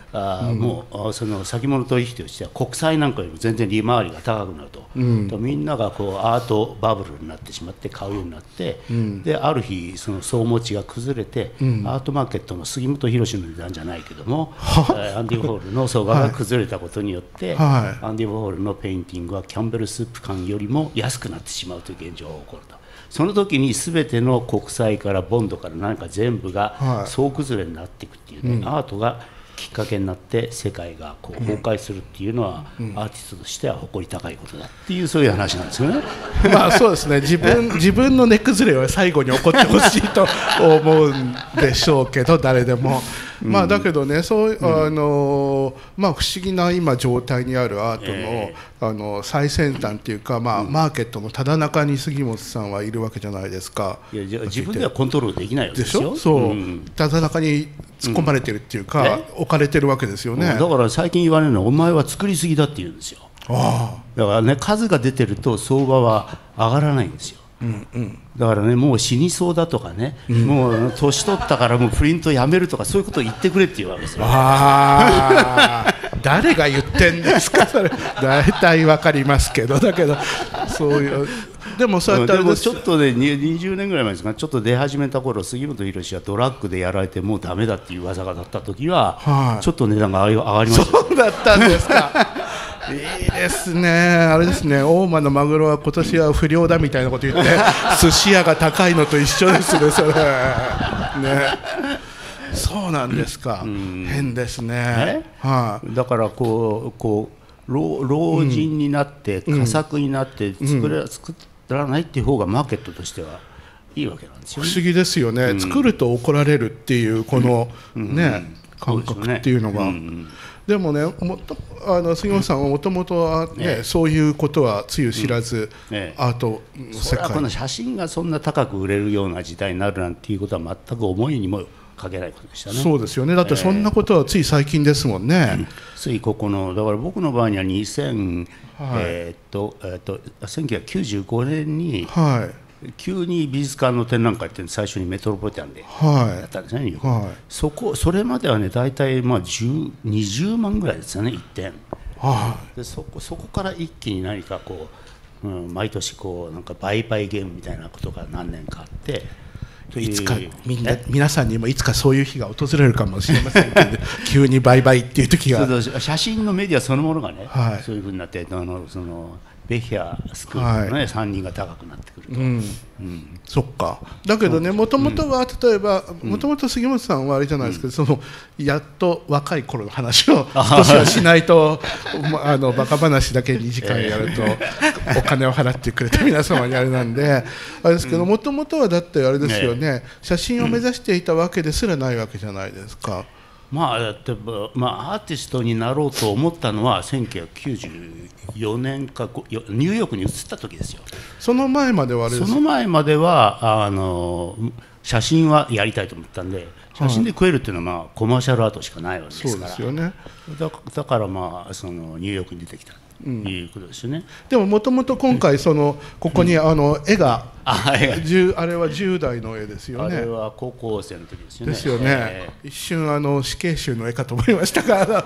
あ、うん、もうその先物取引としては国債なんかよりも全然利回りが高くなると、うん、みんながこうアートバブルになってしまって買うようになって、うん、である日その総持ちが崩れて、うん、アートマーケットの杉本博の値段じゃないけども、アンディ・ウォーホルの相場が崩れたことによって、はい、アンディ・ウォーホルのペインティングはキャンベルスープ缶よりも安くなってしまうという現状が起こると。その時に全ての国債からボンドから何か全部が総崩れになっていくっていうね、はい、うん、アートがきっかけになって世界がこう崩壊するっていうのは、うん、アーティストとしては誇り高いことだっていうそういう話なんですよね。 まあそうですね、自分自分の値崩れは最後に起こってほしいと思うんでしょうけど誰でも。まあだけどね、そう、あのまあ不思議な今状態にあるアートの、えー、あの最先端っていうか、まあマーケットのただ中に杉本さんはいるわけじゃないですか。 いやじゃ自分ではコントロールできないわけですよ。 でしょ。そう、うん、ただ中に突っ込まれてるっていうか、うん、置かれてるわけですよね。 だから最近言われるのはお前は作りすぎだって言うんですよ。ああ、だからね、数が出てると相場は上がらないんですよ。うんうん、だからね、もう死にそうだとかね、うん、もう年取ったからもうプリントやめるとかそういうことを言ってくれっていうわけですよ。 あ誰が言ってんですかそれ。大体わかりますけど、だけどそういうでもそうやってあれです。 でもちょっとねにじゅうねんぐらい前ですか、ちょっと出始めた頃杉本博はドラッグでやられてもうダメだっていう噂が立った時は、はい、ちょっと値段が上がりました。 そうだったんですか。いいですね、あれですね、大間のマグロは今年は不良だみたいなこと言って寿司屋が高いのと一緒ですね、それね。そうなんですか、うん、変ですね、 はい、だからこう、こう 老, 老人になって佳作になって作れ、うん、作らないっていう方がマーケットとしてはいいわけなんですよね。 不思議ですよね、うん、作ると怒られるっていうこの、うんね、感覚っていうのが。でもね、もとあの杉本さんはもともとは、ねね、そういうことはつゆ知らず、うんね、アートの世界、 この写真がそんな高く売れるような時代になるなんていうことは全く思いにもかけないことでしたね。 そうですよね、だってそんなことはつい最近ですもんね、 えー、ついここのだから僕の場合にはにせん、はい、えー、っとえー、っとせんきゅうひゃくきゅうじゅうごねんに、はい、急に美術館の展覧会って最初にメトロポリタンでやったんですね、はい、そこそれまではね大体まあにじゅうまんぐらいですよねいってん、はい、でそこそこから一気に何かこう、うん、毎年こうなんか売買ゲームみたいなことが何年かあって、 いつかみんな皆さんにもいつかそういう日が訪れるかもしれませんけど急に売買っていう時が写真のメディアそのものがね、はい、そういうふうになってあのそのベヒャスクールの、ね、はい、さんにんが高くなってくると、うんうん、そっか。だけどね、もともとは例えばもともと杉本さんはあれじゃないですけど、うん、そのやっと若い頃の話を少しはしないとあのバカ話だけにじかんやるとお金を払ってくれた皆様にあれなんであれですけど、もともとはだってあれですよね、写真を目指していたわけですらないわけじゃないですか。 まあ、だってまあ、アーティストになろうと思ったのはせんきゅうひゃくきゅうじゅうよねんかニューヨークに移った時ですよ。 その前まではあれですか。 その前まではあの写真はやりたいと思ったんで、写真で食えるっていうのはまあコマーシャルアートしかないわけですから、 そうですよね。 だ, だからまあそのニューヨークに出てきたということですよね、うん、 でももともと今回そのここにあの絵が、うん、あ, あれはじゅう代の絵ですよね。 あれは高校生の時ですよね。 ですよね、えー、一瞬あの死刑囚の絵かと思いましたから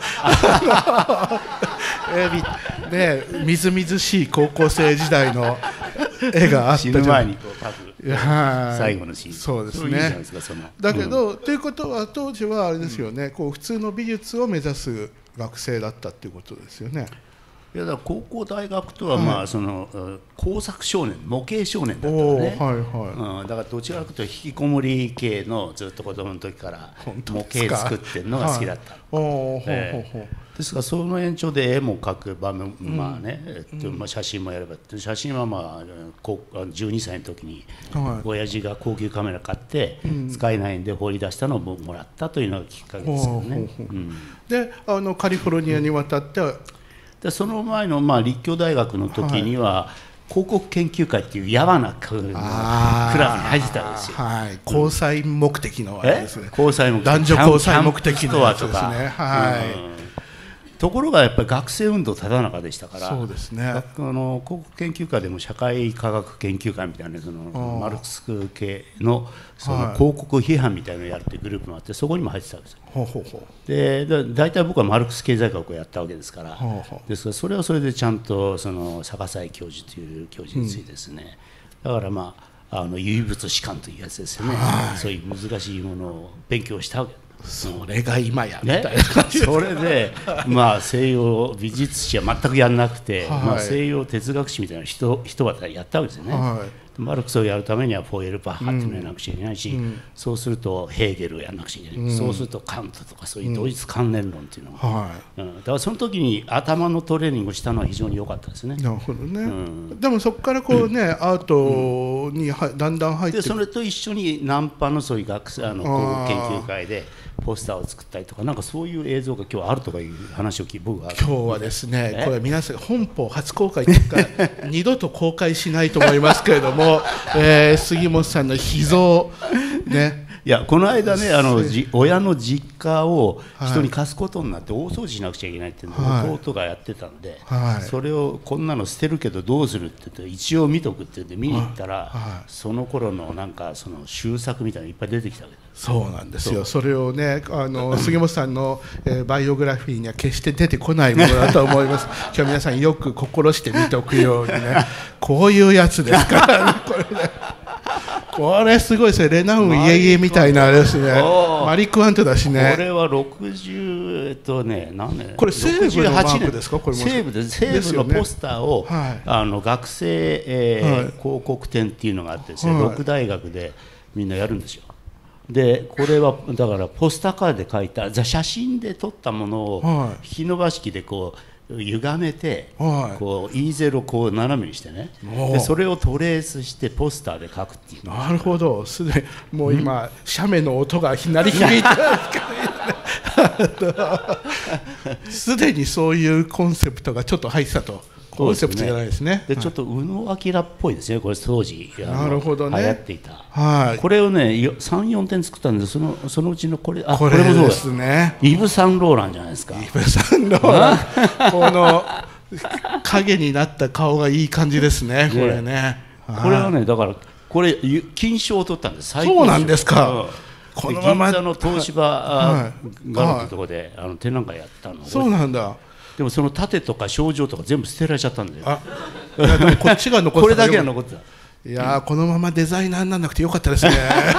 ね、みずみずしい高校生時代の絵があったじゃん。死ぬ前にこう描く最後のシーン。 そうですね。だけど、うん、ということは当時はあれですよね、うん、こう普通の美術を目指す学生だったっていうことですよね。 いやだから高校大学とはまあ、はい、その工作少年模型少年だったのね、はいはい、うん、だからどちらかというと引きこもり系のずっと子供の時から模型作ってるのが好きだった、はい、えー、ですからその延長で絵も描く場面、うん、まあね、えっとまあ、写真もやれば写真はまあじゅうにさいの時に親父が高級カメラ買って使えないんで放り出したのをもらったというのがきっかけですよね、うん、 であのカリフォルニアに渡って、うん、 でその前のまあ立教大学の時には、はい、広告研究会っていうやわなクラブに入ってたんですよ、 はい、交際目的のあれですね、 交際目的、 男女交際目的のやつですね、はい、うん、 ところがやっぱり学生運動ただ中でしたから、 そうですね、 あの広告研究会でも社会科学研究会みたいなそのマルクス系のその広告批判みたいなのをやるっていうグループもあって、そこにも入ってたんですよ。 ほうほうほう。 で大体僕はマルクス経済学をやったわけですから、 ほうほう。 ですからそれはそれでちゃんとその坂西教授という教授についてですね、うん、だからまああの唯物史観というやつですよね、そういう難しいものを勉強したわけです。 それが今やみたいな感じです、 ね、それで、まあ、西洋美術史は全くやらなくて、 はい、 まあ、西洋哲学史みたいな人人はやったわけですよね、はい、マルクスをやるためにはフォーエルバッハっていうのをやらなくちゃいけないし、うん、そうするとヘーゲルをやらなくちゃいけない、うん、そうするとカントとかそういう同一関連論っていうのが、うんはいうん、だからその時に頭のトレーニングをしたのは非常に良かったですね。 なるほどね、うん、でもそこからこうね、うん、アートにはだんだん入ってでそれと一緒にナンパのそういう学生あの広告研究会でポスターを作ったりとか、なんかそういう映像が今日あるとかいう話を聞いて僕は今日はですね、これ皆さん本邦初公開というか二度と公開しないと思いますけれども、えー、杉本さんの秘蔵ね。 いやこの間ねあのじ親の実家を人に貸すことになって大掃除しなくちゃいけないっていうのを、はい、弟がやってたんで、はい、それをこんなの捨てるけどどうするって言って一応見とくって言って見に行ったら、はいはい、その頃のなんかその終作みたいなのいっぱい出てきたわけです。 そうなんですよ。それをねあの杉本さんの、えー、バイオグラフィーには決して出てこないものだと思います。今日皆さんよく心して見ておくようにね、こういうやつですからねこれね。これすごいですね。レナウンイエイエみたいなあれですね。マリー・クワントだしね。 これはろくじゅうえっとね何年これ西部のマークですか。これも西部で西部のポスターを、ねはい、あの学生、えーはい、広告展っていうのがあってですね、はい、ろく大学でみんなやるんですよ。でこれはだからポスターカードで描いた写真で撮ったものを引き伸ばし機でこう歪めて、はい、こう イーゼロ をこう斜めにしてね、でそれをトレースしてポスターで描くっていう。 なるほど。すでにもう今写メの音が鳴り響いてますすでにそういうコンセプトがちょっと入ってたと。コンセプトじゃないですね。 でちょっと宇野明っぽいですね。これ当時なるほど、ね、 流行っていた、 はい、 これをねさん、よんてん作ったんで、そのそのうちのこれあこれもそうですね。 イヴ・サンローランじゃないですか。 イヴ・サンローランこの影になった顔がいい感じですね。これね。 これはねだからこれ金賞を取ったんです。最高賞。 そうなんですか。 このまま銀座の東芝があるってところで、はい、あの展覧会やったの。 そうなんだ。 でもその盾とか賞状とか全部捨てられちゃったんだよ。 あ、いやでもこっちが残ってた。 これだけは残ってた。 いやー、このままデザイナーにならなくてよかったですね。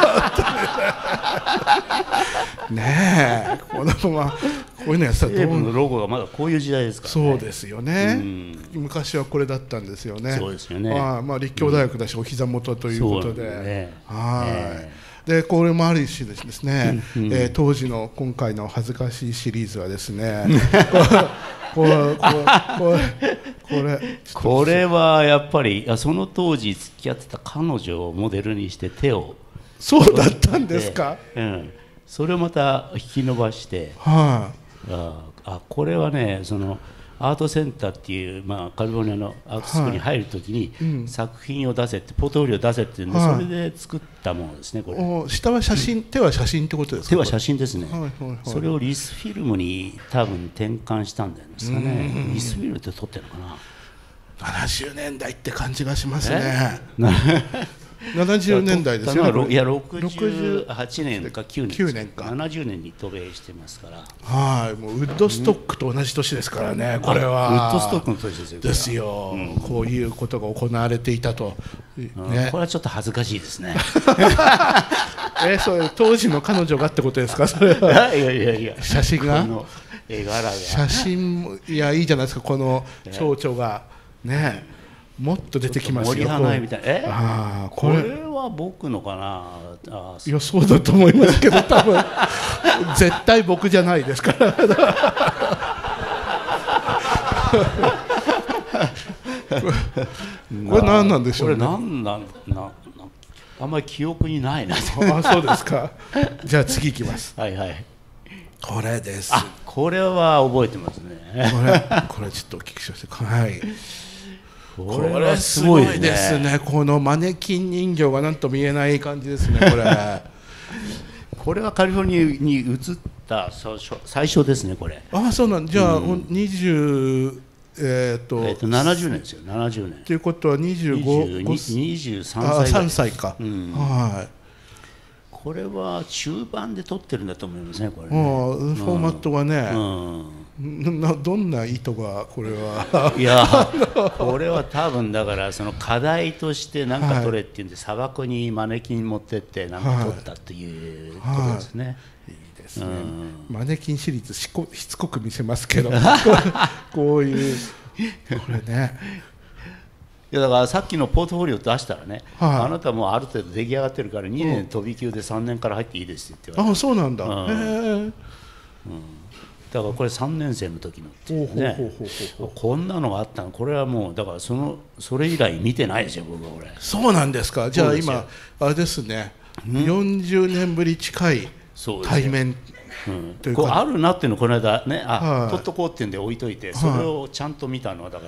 ねえ、このままこういうのやったらどう。 西武のロゴがまだこういう時代ですからね。 そうですよね、うん、昔はこれだったんですよね。 そうですよね。 まあ、まあ立教大学だし、うん、お膝元ということで、ね、はい、 えーでこれもあるしですね、うんうん、えー、当時の今回の恥ずかしいシリーズはですねこれこれこれこれはやっぱりその当時付き合ってた彼女をモデルにして手をそうだったんですか、 うん、それをまた引き伸ばして、 はあ、あこれはねそのアートセンターっていう、まあ、カリフォルニアのアートスクールに入るときに、はい、うん、作品を出せってポートフォリオを出せって言うんで、はい、それで作ったものですね。これお下は写真、うん、手は写真ってことですか。 手は写真ですね、 はいはいはい、 それをリスフィルムに多分転換したんですかね。リスフィルムって撮ってるのかな。 ななじゅうねんだいって感じがしますね。ななじゅうねんだいですよ。 いやろくじゅうはちねんかきゅうねん、きゅうねんかななじゅうねんに渡米してますから。 はい、もうウッドストックと同じ年ですからね、これは。 ウッドストックの年ですよ。 ですよ、うん、こういうことが行われていたと、 ね、これはちょっと恥ずかしいですね。 え、それ当時の彼女がってことですか。それは。 いやいやいや、 写真が絵柄が写真、いやいいじゃないですか、この蝶々がね。もっと出てきますよ。 森花みたいな。えあこれ、これは僕のかな。 あいやそうだと思いますけど、多分絶対僕じゃないですから。これ何なんでしょうね。 これ何なんなあんまり記憶にないな。 あそうですか。じゃあ次いきます。 はいはい。 これです。 あこれは覚えてますね。 これこれちょっとお聞きしました。はい。 これはすごいですね。 このマネキン人形がなんと見えない感じですね。これこれはカリフォルニアに移った最初ですね、これ。 ああ、そうなんじゃあ、うん、にじゅうえー、とえーとななじゅうねんですよ、ななじゅうねん。 ということはにじゅうご、 にじゅうさんさい。 さんさいか、うん、はい。 これは中盤で撮ってるんだと思いますね、これね。 フォーマットがね、うん、などんな意図がこれは。 いや、これは多分だからその課題として何か撮れっていうんで、はい、砂漠にマネキン持ってって何か撮ったっていうことですね。はいはい、 いいですね、うん、マネキンシリーズしこしつこく見せますけどこういうこれね。 いやだからさっきのポートフォリオ出したらね、はい、あなたもある程度出来上がってるからにねん飛び級でさんねんから入っていいですって言われて。 ああ、そうなんだ、うん、へえ、うん、 だからこれさんねん生の時のっていうね、こんなのがあったの。これはもうだからそのそれ以来見てないですよ、僕は。俺そうなんですか。じゃあ今あれですね、うん、よんじゅうねんぶり近い対面というか、うん、こうあるなっていうのをこの間ね、あ、はい、取っとこうっていうんで置いといて、それをちゃんと見たのはだから、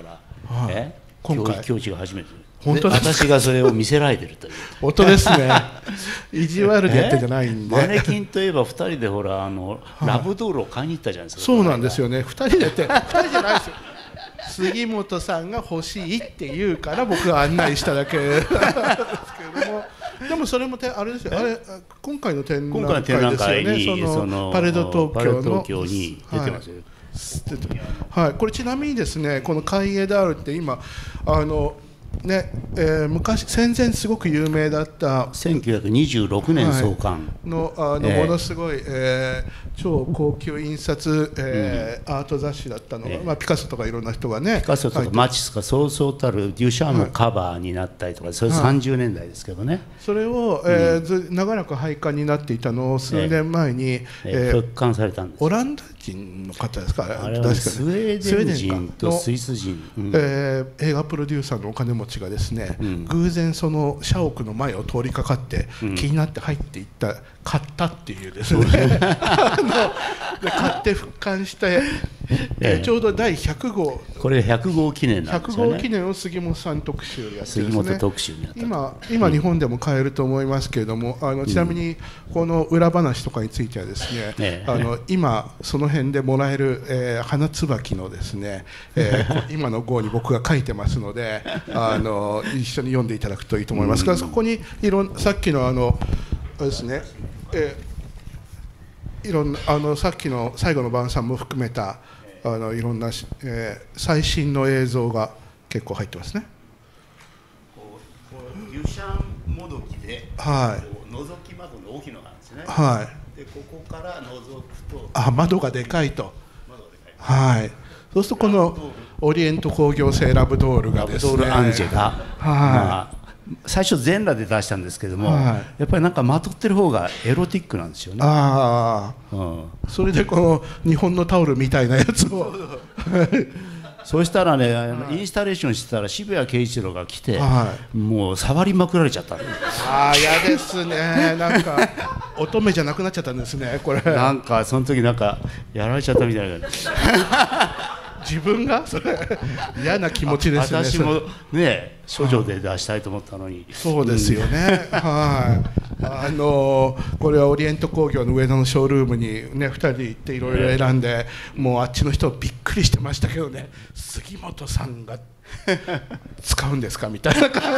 はい、え今回教授が初めて。 本当ですか。 私がそれを見せられてるという。 本当ですね。意地悪でやってんじゃないんで。 マネキンといえばふたりでほらあの、はい、ラブドールを買いに行ったじゃないですか。 そうなんですよね。ふたりでやってふたりじゃないですよ。杉本さんが欲しいって言うから僕が案内しただけですけれども。でもそれもてあれですよ。あれ今回の展覧会ですよね。そのパレード東京のに出てますよ。 はい、これちなみにですね、この海江ダールって今あのね、えー、昔戦前すごく有名だったせんきゅうひゃくにじゅうろくねん創刊、はい、 の, あの、えー、ものすごい、えー、超高級印刷、えーうん、アート雑誌だったのが、えーまあ、ピカソとかいろんな人がね、 ピカソとかマチスとかそうそうたるデュシャンのカバーになったりとか、はい、それさんじゅうねんだいですけどね、はい、 それを、えーうん、長らく廃刊になっていたのを数年前に、えーえー、復刊されたんです。 オランダ人の方ですか、 あれはスウェーデン人とスイス人、 うん、えー、映画プロデューサーのお金持ちがですね、うん、偶然その社屋の前を通りかかって、うん、気になって入っていった買ったっていうですねあので買って復刊して、えー、ちょうどだいひゃくごう、これひゃくごう記念なんですよね。 ひゃくごう記念を杉本さん特集でやってですね、 杉本特集にやった今今日本でも買えると思いますけれども、あのちなみにこの裏話とかについてはですね、うん、あの今その辺でもらえる、えー、花椿のですね、えー、今の号に僕が書いてますのであの一緒に読んでいただくといいと思いますが、うん、そこにいろんさっきのあのあれですね、えー、いろんなあのさっきの最後の晩餐も含めたあのいろんな、えー、最新の映像が結構入ってますね。 こうデュシャンもどきで、はい、こう覗き窓の大きいのがあるんですね。 はい。 でここから覗くと、 あ、窓がでかいと。窓がでかい。はい。そうするとこのオリエント工業製ラブドールがですね、 ラブドールアンジェが、はい、まあ、最初全裸で出したんですけども、はい、やっぱりなんかまとってる方がエロティックなんですよね。 ああ、うん、それでこの日本のタオルみたいなやつをそうしたらね、はい、インスタレーションしてたら渋谷慶一郎が来て、はい、もう触りまくられちゃった。 ああ、嫌ですね。なんか乙女じゃなくなっちゃったんですね、これ。 なんかその時なんかやられちゃったみたいな自分がそれ嫌な気持ちですね。 私もね、処女で出したいと思ったのに。 そうですよね、うん、はい、あのー、これはオリエント工業の上野のショールームにねふたりで行っていろいろ選んで、もうあっちの人びっくりしてましたけどね、杉本さんが使うんですかみたいな感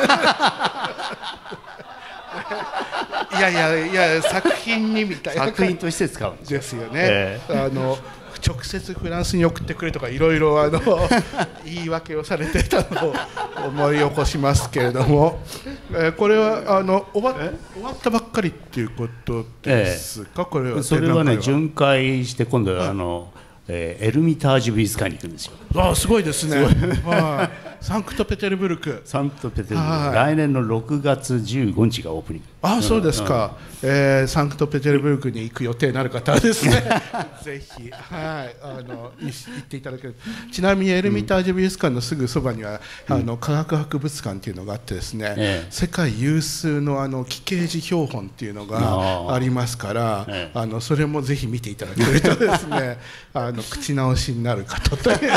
じいやいやいや、作品にみたいな、 作品として使うんですですよね、えー、あの直接フランスに送ってくれとかいろいろ言い訳をされてたのを思い起こしますけれども、えー、これはあの終わ、終わったばっかりっていうことですか、えー、これは。 それはね、巡回して今度はあの、えー、エルミタージュ美術館に行くんですよ。 ああ、すごいですね。はい、サンクトペテルブルク。 サンクトペテルブルク、来年のろくがつじゅうごにちがオープニング。 ああ、そうですか、うん、えー、サンクトペテルブルクに行く予定のある方はですねぜひ、はい、あの行っていただける。ちなみにエルミタージュ美術館のすぐそばには、うん、あの科学博物館っていうのがあってですね、ええ、世界有数のあの奇形児標本っていうのがありますから、ええ、あのそれもぜひ見ていただけるとですねあの口直しになる方というピ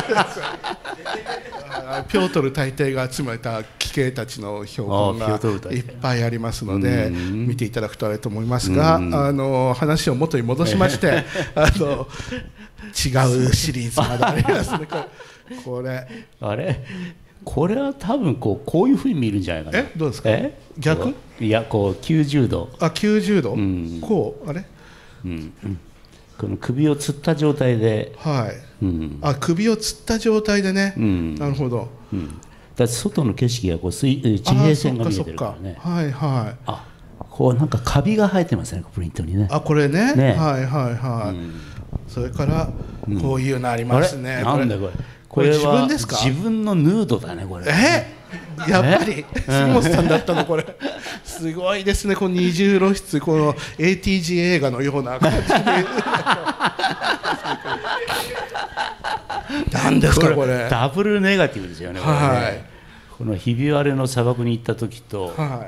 ョートル大帝が集めた奇形たちの標本がいっぱいありますので、 見ていただくとあれと思いますが、あの話を元に戻しましてあの違うシリーズまでありますね。これあれこれは多分こうこういうふうに見るんじゃないかな。 えどうですか。え逆。 いやこうきゅうじゅうど。 あきゅうじゅうど、うん、こうあれ、 うんうん、この首をつった状態で、 はい、うん、あ首をつった状態でね、うん、なるほど、 うん、だって外の景色がこう水地平線が見えてるからね。 はいはい。 あこうなんかカビが生えてますねプリントにね。 あこれ ね, ねはいはいはい、うん、それからこういうのありますね、 うん、なんだこれこれ自分ですか。 自分のヌードだねこれ。 えやっぱり杉本さんだったのこれ。すごいですねこの二重露出この エーティージー 映画のような感じで何ですかこれ。 ダブルネガティブですよねこれね、はい、このひび割れの砂漠に行った時と、はい、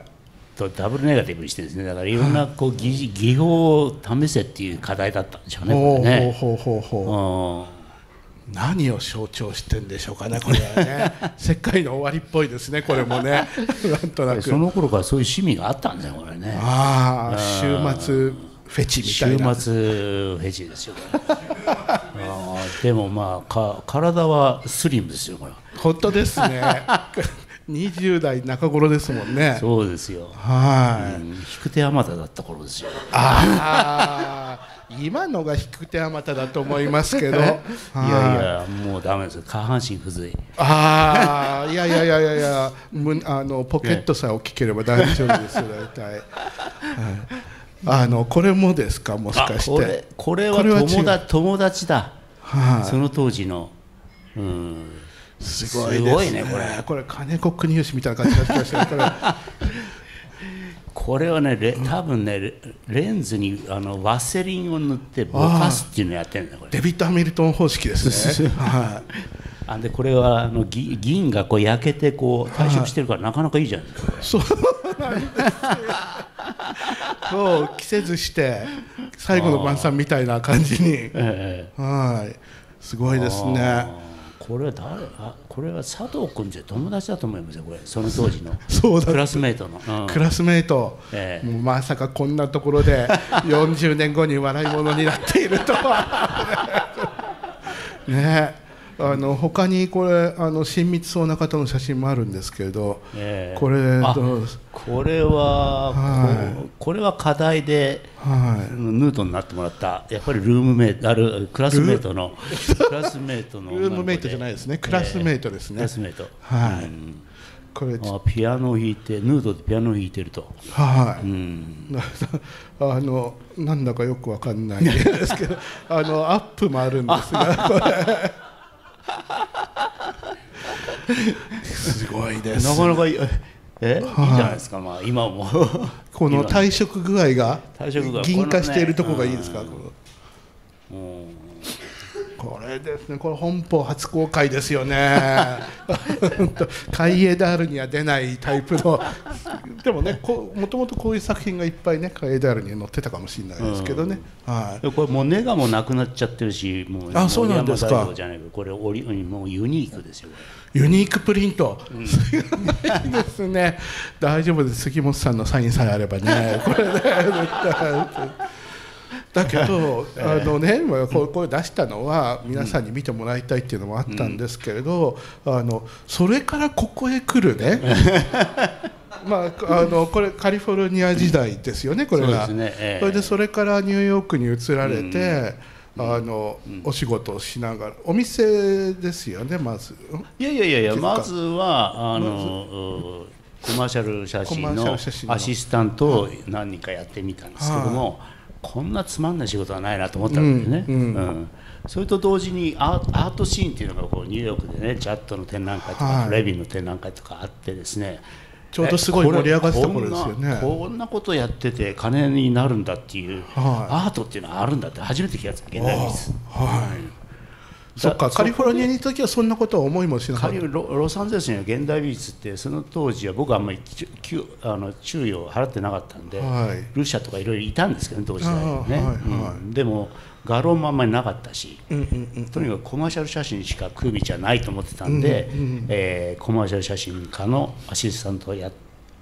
とダブルネガティブにしてですねだからいろんなこう技技法を試せっていう課題だったんでしょうねこれね。 ほうほうほうほう。何を象徴してんでしょうかねこれはね世界の終わりっぽいですねこれもねなんとなくその頃からそういう趣味があったんだよこれね。 ああ週末フェチみたいな。 週末フェチですよあでもまあか体はスリムですよこれ。 本当ですねにじゅう代中頃ですもんね。 そうですよ。 はい、 うん、引く手あまただった頃ですよ。 ああ今のが引く手あまただと思いますけどいやいやもうダメです下半身不随。 ああいやいやいやいやいやあのポケットさえ大きければ大丈夫ですよ大体、はい、あのこれもですかもしかして。 これこれは友達友達だ、はあ、その当時の、うん、 すごいですね。すごいねこれこれ金子国吉みたいな感じがしましたねこれはね多分ね レ, レンズにあのワセリンを塗ってぼかすっていうのをやってるんだよこれ。 デビッド・ハミルトン方式ですねはい、 あでこれはあの銀がこう焼けてこう退色してるからなかなかいいじゃないですか。 そうなんですよそう着せずして最後の晩餐みたいな感じに、ええ、はいすごいですね。 これは誰あこれは佐藤君じゃ友達だと思いますよこれその当時のそうだクラスメートの、うん、 クラスメート、ええ、もうまさかこんなところでよんじゅうねんごに笑い物になっているとはねえあの他にこれあの親密そうな方の写真もあるんですけれど、えー、これどうこれは、はい、これは課題で、はい、ヌートになってもらったやっぱりルームメイトあるクラスメイトのクラスメイトのルームメイトじゃないですねクラスメイトですね、えー、クラスメイトはい、うんこれあピアノを弾いてヌードでピアノを弾いてるとはい、うん、あのなんだかよくわかんないですけどあのアップもあるんですがこれすごいですなかなかいいえ、はい、いいじゃないですか、まあ、今もこの退色具合が銀化しているところがいいですか、このうんこれですね、これ本邦初公開ですよね海エダールには出ないタイプのでもねもともとこういう作品がいっぱいね海エダールに載ってたかもしれないですけどね、うんはい、 これもうネガもなくなっちゃってるしもうあそうなんですかじゃないこれオリもうユニークですよユニークプリント、うん、すごいですね大丈夫です杉本さんのサインさえあればねこれねだけどあの、ね、これ出したのは皆さんに見てもらいたいっていうのもあったんですけれど、うん、あのそれからここへ来るねまあ、あのこれカリフォルニア時代ですよねこれが そ,、ねえー、それでそれからニューヨークに移られて、うん、あのうん、お仕事をしながらお店ですよねまずいやいやいやいやまずはあの、ま、コマーシャル写真のアシスタントを何人かやってみたんですけども、はいこんなつまんない仕事はないなと思ったんですね、うんうんうん、それと同時にアートシーンっていうのがこうニューヨークでねジャットの展覧会とか、はい、レビンの展覧会とかあってですねちょうどすごい盛り上がってた頃ですよねこんなことやってて金になるんだっていう、はい、アートっていうのはあるんだって初めて気がついた現代美術はいそっかカリフォルニアにいた時はそんなことは思いもしなかった。 ロ, ロサンゼルスには現代美術ってその当時は僕はあんまりあの注意を払ってなかったんで、はい、ルシャとかいろいろいたんですけどね当時代ね、はいはいうん、でも画廊もあんまりなかったし、うんうんうん、とにかくコマーシャル写真しか食う道はないと思ってたんで、うんうんうんえー、コマーシャル写真家のアシスタントをや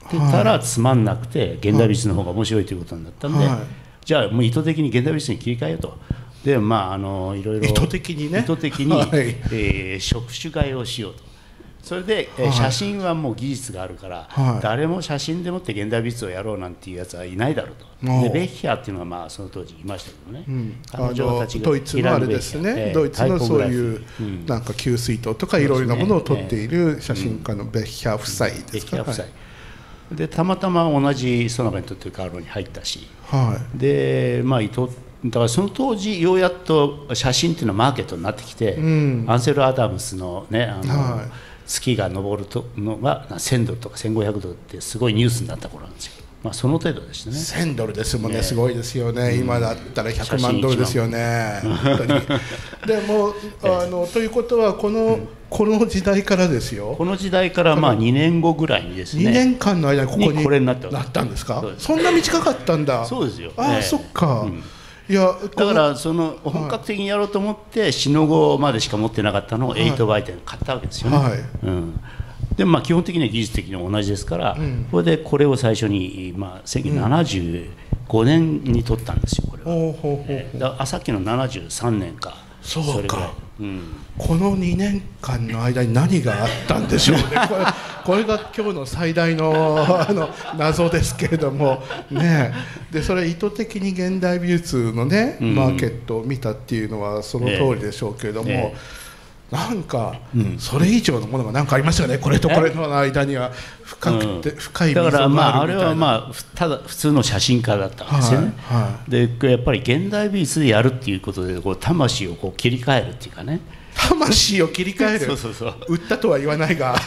てたらつまんなくて現代美術の方が面白いということになったんで、はい、じゃあもう意図的に現代美術に切り替えようと。でまああのいろいろ意図的にね意図的に、はい、えー、職種替えをしようと。それで、はい、写真はもう技術があるから、はい、誰も写真でもって現代美術をやろうなんていうやつはいないだろうと。でベッヒャーっていうのはまあその当時いましたけどね、うん、 彼女たちがドイツのあれですね、えー、ドイツのそういうなんか給水塔とかいろいろなものを撮っている写真家のベッヒャー夫妻ですか。 夫妻でたまたま同じソナベントというカーロに入ったし、はい、でまあ伊藤だからその当時ようやっと写真っていうのはマーケットになってきて、うん、アンセル・アダムスのねあの、はい、月が昇るのがせんドルとかせんごひゃくドルってすごいニュースになった頃なんですよ。まあその程度でしたね。 せんドルですもんね、すごいですよね、うん、今だったらひゃくまんドルですよね、本当に。でもあのということはこの、うん、この時代からですよ。 この時代からまあにねんごぐらいにですね、 にねんかんの間にここにこれになったなったんですか。そんな短かったんだ。 そうですよ。 ああ、えー、そっか、うん、いやだからその本格的にやろうと思ってシノゴまでしか持ってなかったのをはちバイテン買ったわけですよね、はい、うん、でまあ基本的には技術的に同じですから、うん、これでこれを最初に、まあ、せんきゅうひゃくななじゅうごねんに取ったんですよこれは、うん、えー、だあさっきのななじゅうさんねんかそうか、 それぐらい、うん、 このにねんかんの間に何があったんでしょうねこれ、これが今日の最大 の, あの謎ですけれども、ね、でそれ意図的に現代美術の、ね、マーケットを見たっていうのはその通りでしょうけれども、えーえーなんか、うん、それ以上のものが何かありましたよね、これとこれの間には深くて、うん、深い溝があるみたいな。 だからまああれはまあただ普通の写真家だったんですよね、はいはい、でやっぱり現代美術でやるっていうことでこう魂をこう切り替えるっていうかね、 魂を切り替えるそうそうそう売ったとは言わないが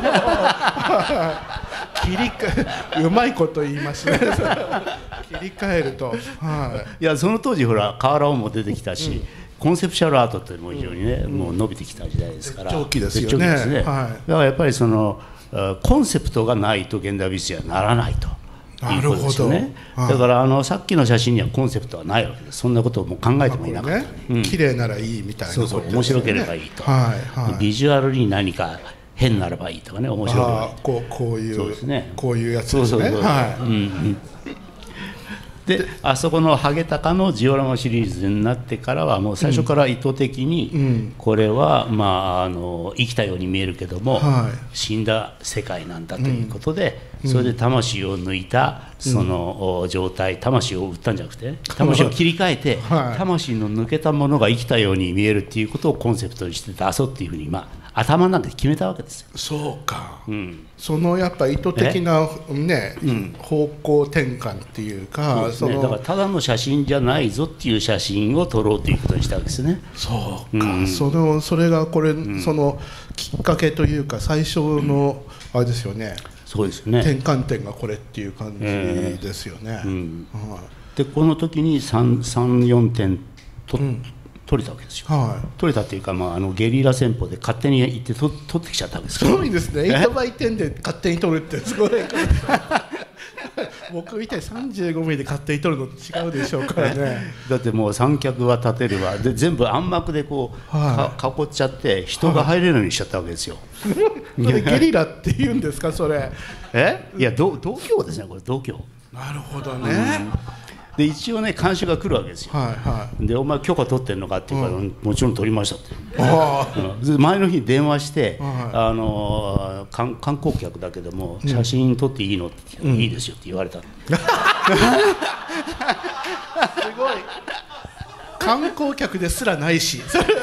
切り替えうまいこと言いますね切り替えると、 はい、いやその当時ほらカーラオも出てきたし、うん、コンセプチュアルアートっていうのも非常にね、うん、もう伸びてきた時代ですから、 絶頂期ですよね、ですね、はい、だからやっぱりそのコンセプトがないと現代美術にはならないということですよね。だからあのさっきの写真にはコンセプトはないわけです。そんなことをもう考えてもいなかった、ね、 うん、綺麗ならいいみたいなことですよね。 そうそう面白ければいいと、はいはい、ビジュアルに何か変ならばいいとかね、面白ければいい、 こう、こういうそうですね、 こういうやつですね。 であそこのハゲタカのジオラマシリーズになってからはもう最初から意図的にこれはまああの生きたように見えるけども死んだ世界なんだということで、それで魂を抜いたその状態、魂を売ったんじゃなくて魂を切り替えて魂の抜けたものが生きたように見えるっていうことをコンセプトにして出そうっていうふうにまあ頭の中で決めたわけですよ。 そうか、うん、そのやっぱ意図的な、ね、うん、方向転換っていうか、 そうですね、だからただの写真じゃないぞっていう写真を撮ろうということにしたわけですね。 そうか、うん、そのそれがこれ、うん、そのきっかけというか最初の、うん、あれですよね、 そうですね、 転換点がこれっていう感じですよね、えーうんはい、でこの時にさん、よんてんと、うん取れたわけですよ、はい、取れたっていうか、まあ、あのゲリラ戦法で勝手に行ってと取ってきちゃったわけですすごいですね、エイトバイテンで勝手に取るってすごい僕みたいにさんじゅうごミリで勝手に取るの違うでしょうからねだってもう三脚は立てるわで全部暗幕でこう、はい、囲っちゃって人が入れるようにしちゃったわけですよ、 はい、ゲリラって言うんですかそれ。 えいや同郷ですね、これ同郷。 なるほどね、うんで一応ね監修が来るわけですよ、はいはい、でお前許可取ってんのかって言うから、うん、もちろん取りましたって、うん、前の日に電話して、はい、あの観光客だけども写真撮っていいのって言って、うん、いいですよって言われた、うん、すごい観光客ですらないし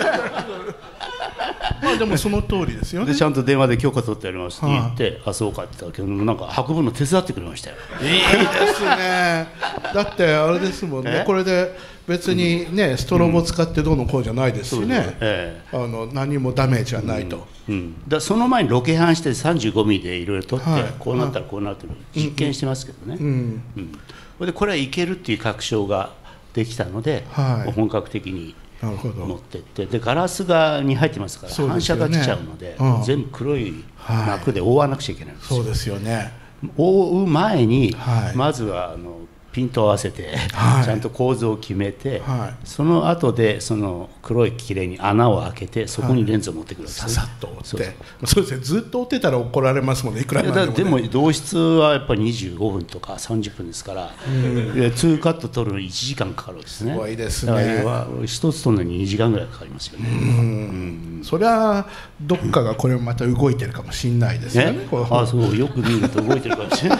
まあでもその通りですよね。 でちゃんと電話で許可取ってやりますって言って、はあ、あそうかって言ったけどなんか運ぶの手伝ってくれましたよ。 いいですねだってあれですもんね、これで別にねストロボ使ってどうのこうじゃないですしね、うんええ、あの何もダメージはないと、 うんうん、だその前にロケハンしてさんじゅうごミリでいろいろ撮って、はい、こうなったらこうなってる実験してますけどね、うんうんうん、でこれはいけるっていう確証ができたので、はい、本格的に持ってってでガラスがに入ってますから、ね、反射が来ちゃうので、うん、全部黒い膜で覆わなくちゃいけないんですよ。 そうですよね。 覆う前に、はい、まずはあのピント合わせて、はい、ちゃんと構造を決めて、はい、その後でその黒いきれいに穴を開けてそこにレンズを持ってくるんです、ね、 ささっと折ってそうそうですね、ずっと折ってたら怒られますもんね、いくらなんでも、ね、 でも同質はやっぱりにじゅうごふんとかさんじゅっぷんですから、うん、でツーカット取るのにいちじかんかかるんですね。 すごいですね。 一つ取るのににじかんぐらいかかりますよね。うん、 うん、それはどっかがこれまた動いてるかもしれないですよね。ね、 あ、そうよく見ると動いてるかもしれない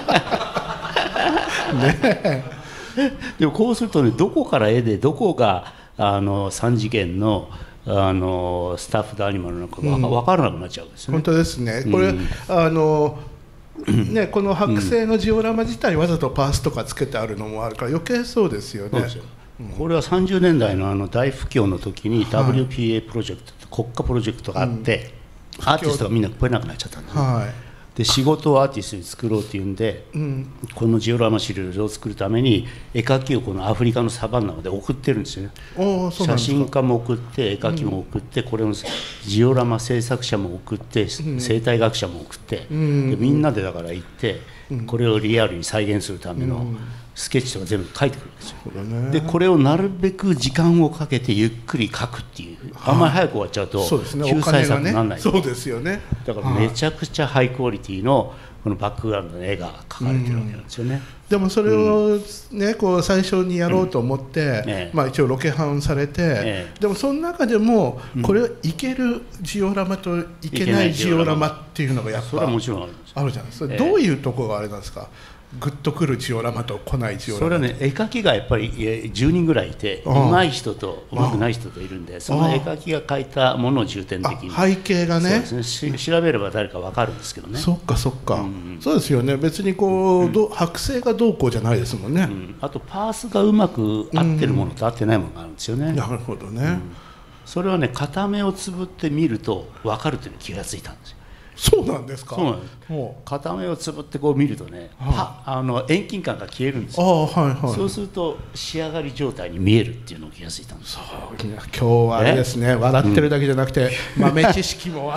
ね。でもこうするとね、どこから絵でどこがあのさん次元のあのスタッフとアニマルなのか分からなくなっちゃうんですよね。 本当ですね。これ、うん、あのね、この剥製のジオラマ自体わざとパースとかつけてあるのもあるから余計そうですよね。そうですよ、 うん、これはさんじゅうねんだい の, あの大不況の時に ダブリューピーエー プロジェクトって国家プロジェクトがあって、うん、アーティストがみんな来れなくなっちゃったんです、ね、はい、で仕事をアーティストに作ろうっていうんで、うん、このジオラマシリーズを作るために絵描きをこのアフリカのサバンナまで送ってるんですよね。写真家も送って絵描きも送って、うん、これのジオラマ制作者も送って、うん、生態学者も送って、うん、でみんなでだから行って、うん、これをリアルに再現するためのスケッチとか全部書いてくるんですよ、うん、でこれをなるべく時間をかけてゆっくり描くっていう、あんまり早く終わっちゃうと救済策にならない、 そうですよね。 だからめちゃくちゃハイクオリティのこのバックグラウンドの絵が描かれてるわけなんですよね、うん、 でもそれを、ね、こう最初にやろうと思って、うんええ、まあ、一応ロケハンされて、ええ、でもその中でもこれいけるジオラマといけないジオラマっていうのがやっぱあるじゃないですか。どういうところがあれなんですか、グッとくるジオラマと来ないジオラマ。 それはね、絵描きがやっぱりじゅうにんぐらいいて、うまい人とうまくない人といるんで、その絵描きが描いたものを重点的に、 背景がね、 そうですね、調べれば誰か分かるんですけどね。 そっかそっか、うん、そうですよね。別にこう、うん、ど剥製がどうこうじゃないですもんね、うん、 あとパースがうまく合ってるものと合ってないものがあるんですよね、うん、 なるほどね、うん、 それはね、片目をつぶって見ると分かるというのに気がついたんですよ。 そうなんですか。 そうなんです。片目をつぶってこう見るとね、はあ、あの遠近感が消えるんですよ。あ、はいはい、そうすると仕上がり状態に見えるっていうのを気がついたんです。 そう、今日はあれですね、笑ってるだけじゃなくて、うん、豆知識も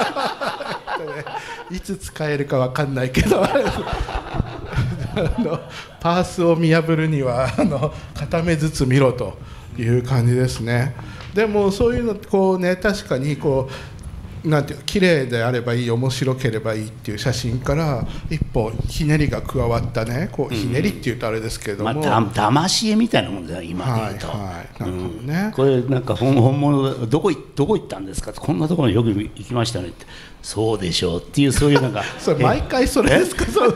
いつ使えるか分かんないけどあのパースを見破るにはあの片目ずつ見ろという感じですね。でもそういうのこうね、確かにこうなんていう綺麗であればいい、面白ければいいっていう写真から一歩ひねりが加わったね、こうひねりっていうとあれですけれども、 うん、まあ、だ騙し絵みたいなもんだよ今で言うと、はいはい、なるほどね、うん、これなんか本物どこどこ行ったんですかって、こんなところによく行きましたねって、そうでしょうっていう、そういうなんかそれ毎回それですか。そ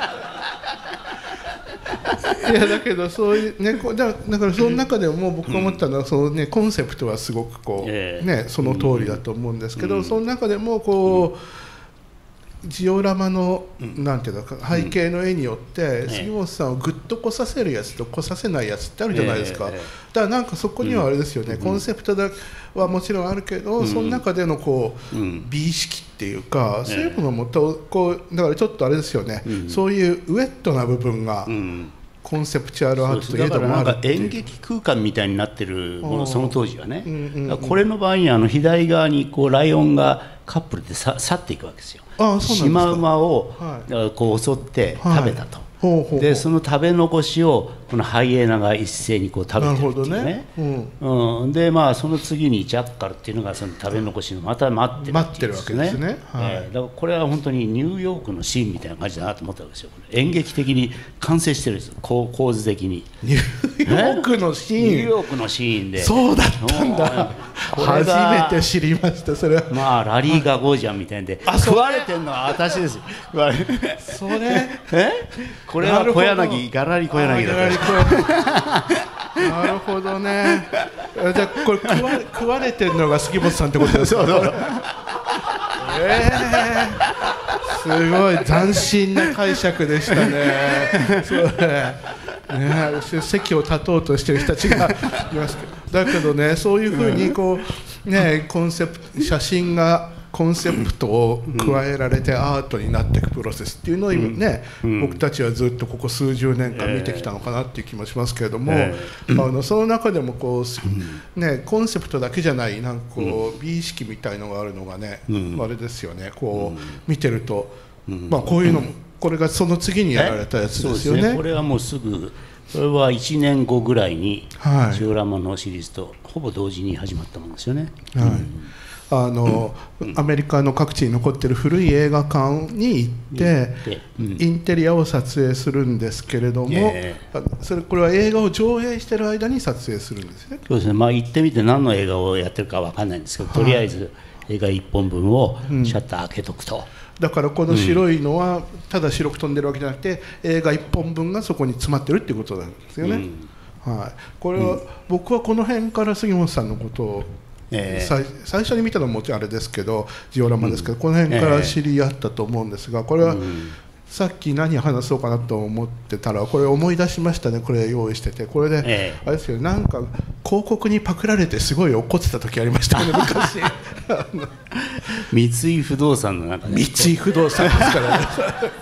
いやだけどそういうね、だだからその中でも僕が思ったのは、そのねコンセプトはすごくこうねその通りだと思うんですけど、その中でもこうジオラマのなんていうのか背景の絵によって杉本さんをグッと来させるやつと来させないやつってあるじゃないですか。だからなんかそこにはあれですよね、コンセプトはもちろんあるけど、その中でのこう美意識っていうか、そういうものもとこうだからちょっとあれですよね、そういうウエットな部分がコンセプチュアルアートといえどもあるっていう、 演劇空間みたいになってるもの、その当時はね、うんうんうん、これの場合にあの左側にこうライオンがカップルでさ去っていくわけですよ。ああ、そうなんですか。シマウマを、はい、こう襲って食べたと、はい、ほうほうほう、でその食べ残しをこのハイエナが一斉にこう食べてるっていうね。なるほどね、うんうん、でまあその次にジャッカルっていうのがその食べ残しのまた待ってるっていう、ね、 待ってるわけですね、 はい、えー、だからこれは本当にニューヨークのシーンみたいな感じだなと思ったわけですよ。演劇的に完成してるんですよ、構図的に。 ニューヨークのシーン、 ニューヨークのシーンで。 そうだったんだ。初めて知りました。それはまあラリーガゴージャンみたいんで、あ、食われてるのは私ですよ。 それえこれは小柳、ガラリ小柳だった。 なるほどね。じゃあこれ食われ、食われてるのが杉本さんってことですか。そうそう、えー、すごい斬新な解釈でしたね。そうね、席を立とうとしている人たちがいますけど、だけどね、そういうふうにこう、ね、コンセプト、写真がコンセプトを加えられてアートになっていくプロセスっていうのを今ね、僕たちはずっとここ数十年間見てきたのかなっていう気もしますけれども、あのその中でもこう、ね、コンセプトだけじゃないなんかこう美意識みたいのがあるのがね、あれですよね、こう見てると、まあこういうのもこれがその次にやられたやつですよね。 これはもうすぐそれはいちねんごぐらいにジオラマのシリーズとほぼ同時に始まったものですよね。 はい、あの、うん、アメリカの各地に残っている古い映画館に行って、うん、インテリアを撮影するんですけれども、えー、それこれは映画を上映している間に撮影するんですね。 そうですね、まあ、行ってみて何の映画をやってるか分かんないんですけど、はい、とりあえず映画いっぽんぶんをシャッター開けとくと、うん、 だからこの白いのはただ白く飛んでるわけじゃなくて、映画いっぽんぶんがそこに詰まってるっていうことなんですよね。うん、はい、これは、うん、僕はこの辺から杉本さんのことをえー、最, 最初に見たのはもちろんあれですけどジオラマですけど、うん、この辺から知り合ったと思うんですが、これはさっき何話そうかなと思ってたらこれ思い出しましたね。これ用意してて、これで、えー、あれですよ、なんか広告にパクられてすごい怒ってた時ありましたよね昔三井不動産の中で三井不動産ですからね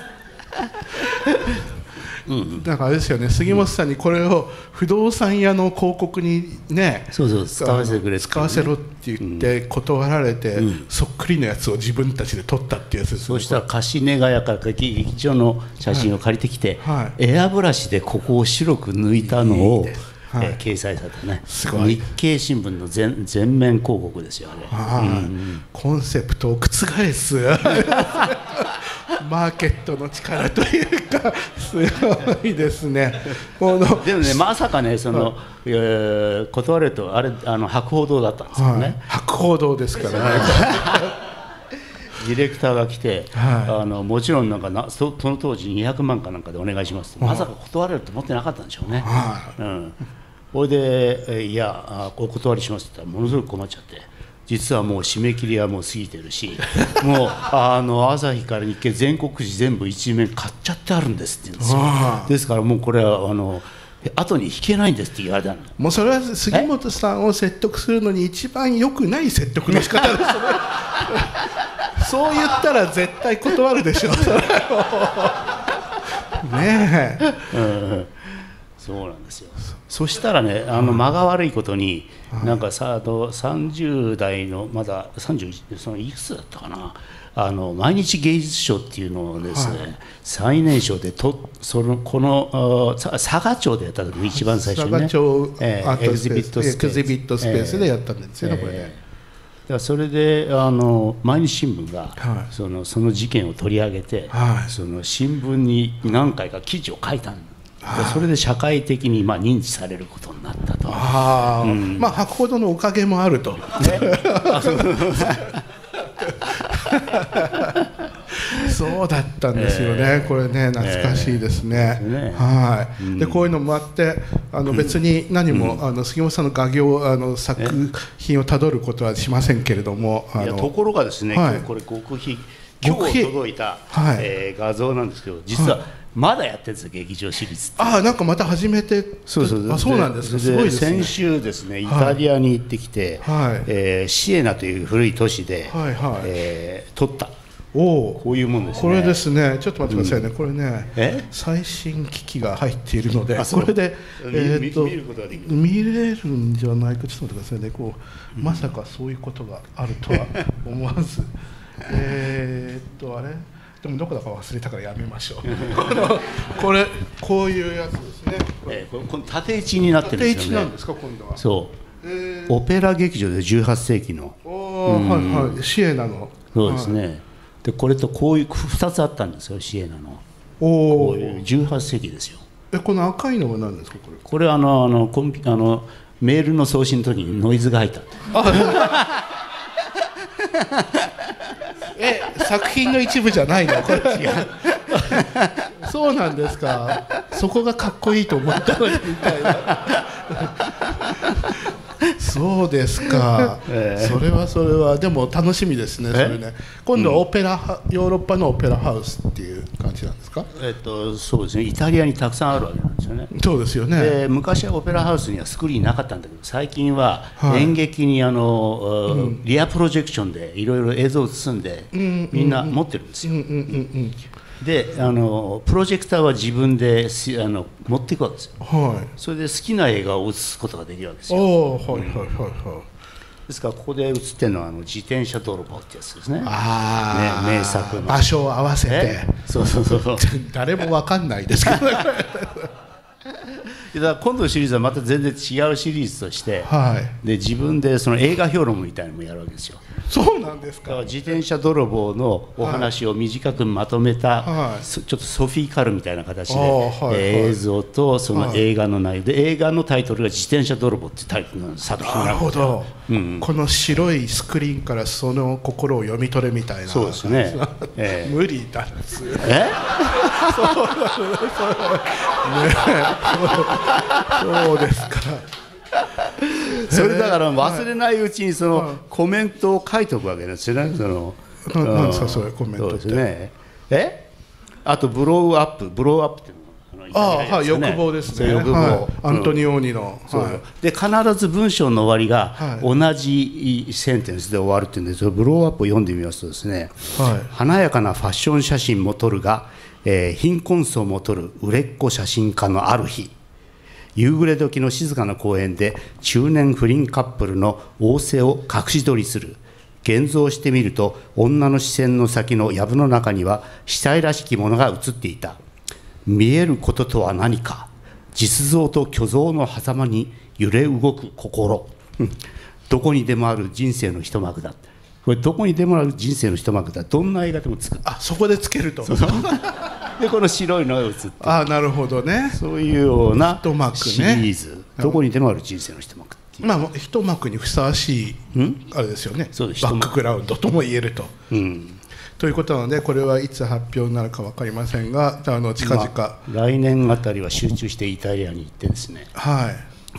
うん、だからあれですよね、杉本さんにこれを不動産屋の広告にね、 そうそう使わせてくれって、ね、 使わせろって言って断られて、うん、そっくりのやつを自分たちで撮ったっていうやつですね。 そうしたら貸しネガヤから劇場の写真を借りてきて、はいはい、エアブラシでここを白く抜いたのを、はい、えー、掲載されたね、すごい日経新聞の 全, 全面広告ですよね。あ、うん、 コンセプトを覆すマーケットの力というかすごいですね。 このでもね、まさかね、その、えー、断れるとあれあの博報堂だったんですよね、はい、 博報堂ですからねディレクターが来て、はい、あのもちろんなんかな そ, その当時にひゃくまんかなんかでお願いしますって、まさか断れると思ってなかったんでしょうね。はい、うん、それで、いやお断りしますって言ったらものすごく困っちゃって、実はもう締め切りはもう過ぎてるしもうあの朝日から日経全国紙全部一面買っちゃってあるんですって言うんですよ。ですからもうこれはあの後に引けないんですって言われたの。 もうそれは杉本さんを説得するのに一番良くない説得の仕方ですねそう言ったら絶対断るでしょそれねえ、うん、 そうなんですよ。そしたらね、あの間が悪いことに、なんかさあとさんじゅう代のまださんじゅうそのいくつだったかな、あの毎日芸術賞っていうのをですね、はい、最年少でとそのこの佐賀町でやった時一番最初にね、 佐賀町、えー、エグゼビットスペース、エグゼビットスペースでやったんですよね、えー、これね。だからそれであの毎日新聞が、はい、そのその事件を取り上げて、はい、その新聞に何回か記事を書いたんです。それで社会的にまあ認知されることになったと。 あ、うん、まあ博報堂のおかげもあると、ねそうだったんですよね、えー、これね懐かしいですね、えーね、はい、うん、でこういうのもあってあの別に何も、うん、あの杉本さんの画業あの作品をたどることはしませんけれども、あのいやところがですね、はい、これ極秘今日届いた、はい、えー、画像なんですけど、実は、はい、まだやってるんですよ、劇場シリーズ。 ああ、なんかまた始めて、 そうそう、 あ、そうなんですか、すごいですね。 先週ですね、イタリアに行ってきて、はい、えー、シエナという古い都市で、はいはい、えー、撮った。おこういうもんですね。 これですね、ちょっと待ってくださいね、うん、これね、え最新機器が入っているので、これで、えー、と 見, 見ることができる見れるんじゃないか、ちょっと待ってくださいね、こう、うん、まさかそういうことがあるとは思わず、えっと、あれでもどこだか忘れたからやめましょうこれこういうやつですね、 えー、これ縦位置になってるんですよね。 縦位置なんですか今度は。 そう、えー、オペラ劇場でじゅうはっせいきの、 お、うん、はいはい、シエナの。 そうですね、はい、でこれとこういうふたつあったんですよ、シエナの。おこういうじゅうはっせいきですよ。 えこの赤いのは何ですかこれ。 これはあのあのコンピあのメールの送信の時にノイズが入ったえ作品の一部じゃないのこれ。違うそうなんですか。そこがかっこいいと思ったのにみたいなそうですか、えー、それはそれはでも楽しみですね。それね今度はオペラ、うん、ヨーロッパのオペラハウスっていう感じなんですか。 えっとそうですね、イタリアにたくさんあるわけなんですよね。 そうですよね。 で昔はオペラハウスにはスクリーンなかったんだけど、最近は演劇にあの、はい、リアプロジェクションでいろいろ映像を包んで、うん、みんな持ってるんですよ。であのプロジェクターは自分であの持っていくわけですよ、はい、それで好きな映画を映すことができるわけですよ。おー、はいはいはいはい。ですからここで映ってるのはあの自転車泥棒ってやつですね。あ、ね、名作の場所を合わせて、 そうそうそうそう誰も分かんないですけどだから今度のシリーズはまた全然違うシリーズとして、 はい、 で自分でその映画評論みたいなのもやるわけですよ。 そうなんですか。 だから自転車泥棒のお話を短くまとめた、はい、ちょっとソフィーカルみたいな形で、はいはい、映像とその映画の内容で、はい、映画のタイトルが自転車泥棒っていうタイトルの作品なんですよ。なるほど、うん、この白いスクリーンからその心を読み取れみたいな。 そうですね、 えー、無理だな。 えそうなのそうねそうですか。 それだから忘れないうちにそのコメントを書いておくわけですよね。その何ですかそれコメントって。 そうですね。え？あとブローアップ、ブローアップっていうのがああ、はい、欲望ですね。欲望、はい、アントニオーニの、 うんはい、で必ず文章の終わりが同じセンテンスで終わるっていうんですけど、ブローアップを読んでみますとですね、はい、華やかなファッション写真も撮るが、えー、貧困層も撮る売れっ子写真家のある日、夕暮れ時の静かな公園で中年不倫カップルの仰せを隠し撮りする。現像してみると女の視線の先の藪の中には死体らしきものが映っていた。見えることとは何か。実像と虚像の狭間に揺れ動く心。どこにでもある人生の一幕だ。これどこにでもある人生の一幕だ。どんな映画でも作る。 あ、そこでつけると。 そうそうでこの白いのが映ってる。 あ、なるほどね。 そういうようなシリーズ、ね、どこにでもある人生の一幕っていう。 まあ一幕にふさわしいあれですよね。そうです。バックグラウンドとも言えると。うん、ということなので、これはいつ発表になるか分かりませんが、あの近々、まあ、 来年あたりは集中してイタリアに行ってですね、はい、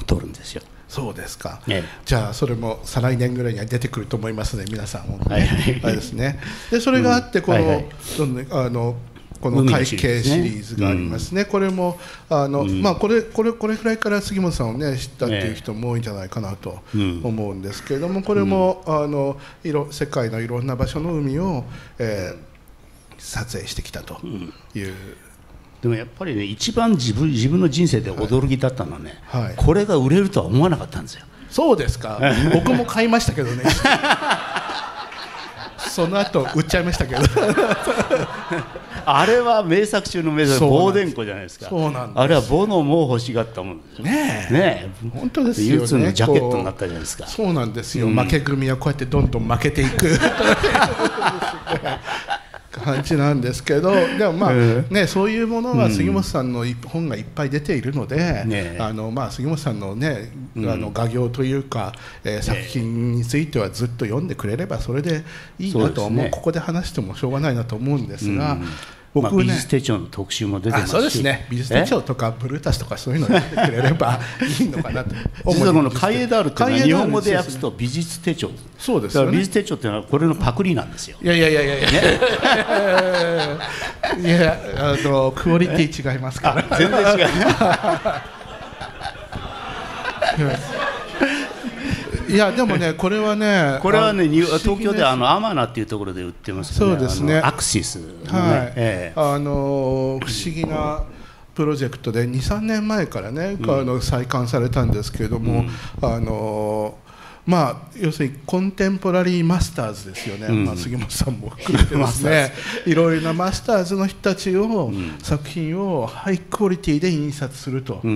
撮るんですよ。 そうですか、ね、じゃあそれも再来年ぐらいには出てくると思いますので、皆さんも、ね、はいはい、あれですね。でそれがあって、この、うんはいはい、どんどんあのこの会計シリーズがありますね。うん、これもあの、うん、まあこれこれこれくらいから杉本さんをね知ったっていう人も多いんじゃないかなと思うんですけれども、これもあのいろ世界のいろんな場所の海を、えー、撮影してきたという。うん、 でもやっぱりね、一番自分自分の人生で驚きだったのはね、はいはい、これが売れるとは思わなかったんですよ。 そうですか。僕も買いましたけどね。その後売っちゃいましたけど。 あれは名作中の名作、ボーデンコじゃないですか。そうなんです。あれはボノも欲しがったもんですよね。ねえ、 本当ですよね。 ユーツーのジャケットになったじゃないですか。 そうなんですよ。うん、負け組はこうやってどんどん負けていく感じなんですけど、でもまあね、そういうものは杉本さんの本がいっぱい出ているので、ね、あのまあ杉本さんのね、あの画業というか、えー、作品についてはずっと読んでくれればそれでいいなと思う。ここで話してもしょうがないなと思うんですが。 僕ね、まあ、美術手帳の特集も出てますし、 あ、そうですね、美術手帳とかブルータスとかそういうの出てくれればいいのかなと。 実はこのカイエダールっていうのは日本語で訳すと美術手帳。 そうですよね。 美術手帳っていうのはこれのパクリなんですよ。 いやいやいやいやいや、ね、いや、あのクオリティ違いますから。 全然違う。 いやでもね、これはね、 これはね、東京であのアマナっていうところで売ってますね。 そうですね。 アクシス、ね、 はい、ええ、あの不思議なプロジェクトでに、さんねんまえからね、うん、あの再刊されたんですけれども、うん、あのまあ、要するにコンテンポラリーマスターズですよね、うん、まあ、杉本さんも含めてですねいろいろなマスターズの人たちを、うん、作品をハイクオリティで印刷するという、うん、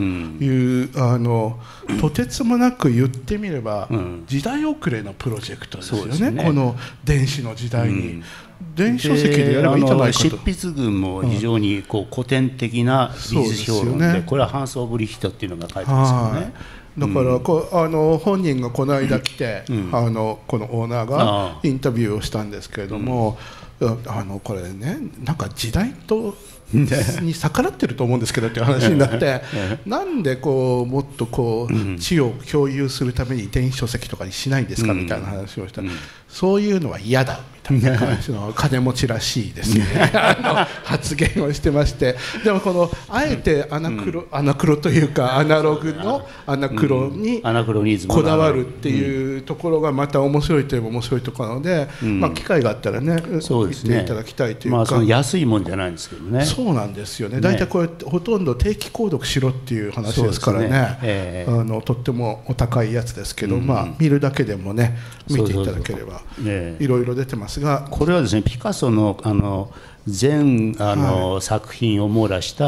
あのとてつもなく言ってみれば、うん、時代遅れのプロジェクトですよ ね, ねこの電子の時代に。うん、電子書籍でやればいいんじゃないかと。 執筆群も非常にこう古典的な美術評論 で, で、ね、これはハンス・オブリヒトっていうのが書いてますよね。 だからこうあの本人がこの間来て、うん、あのこのオーナーがインタビューをしたんですけれども、うん、あのこれね、なんか時代とに逆らってると思うんですけどっていう話になってなんでこうもっとこう知を共有するために電子書籍とかにしないんですかみたいな話をしたら、そういうのは嫌だみたいな感じの金持ちらしいですねあの発言をしてまして、でもこのあえてアナクロ、うん、アナクロというかアナログのアナクロにこだわるっていうところがまた面白いといえば面白いところなので、うん、まあ、機会があったらね、 そうですね、 見ていただきたいというか、 まあ、その安いもんじゃないんですけどね。 そうなんですよね。大体これほとんど定期購読しろっていう話ですからね、ね、えー、あのとってもお高いやつですけど、うん、まあ、見るだけでもね見ていただければいろいろ出てますが、 これはですね、ピカソのあの全あの、はい、作品を網羅した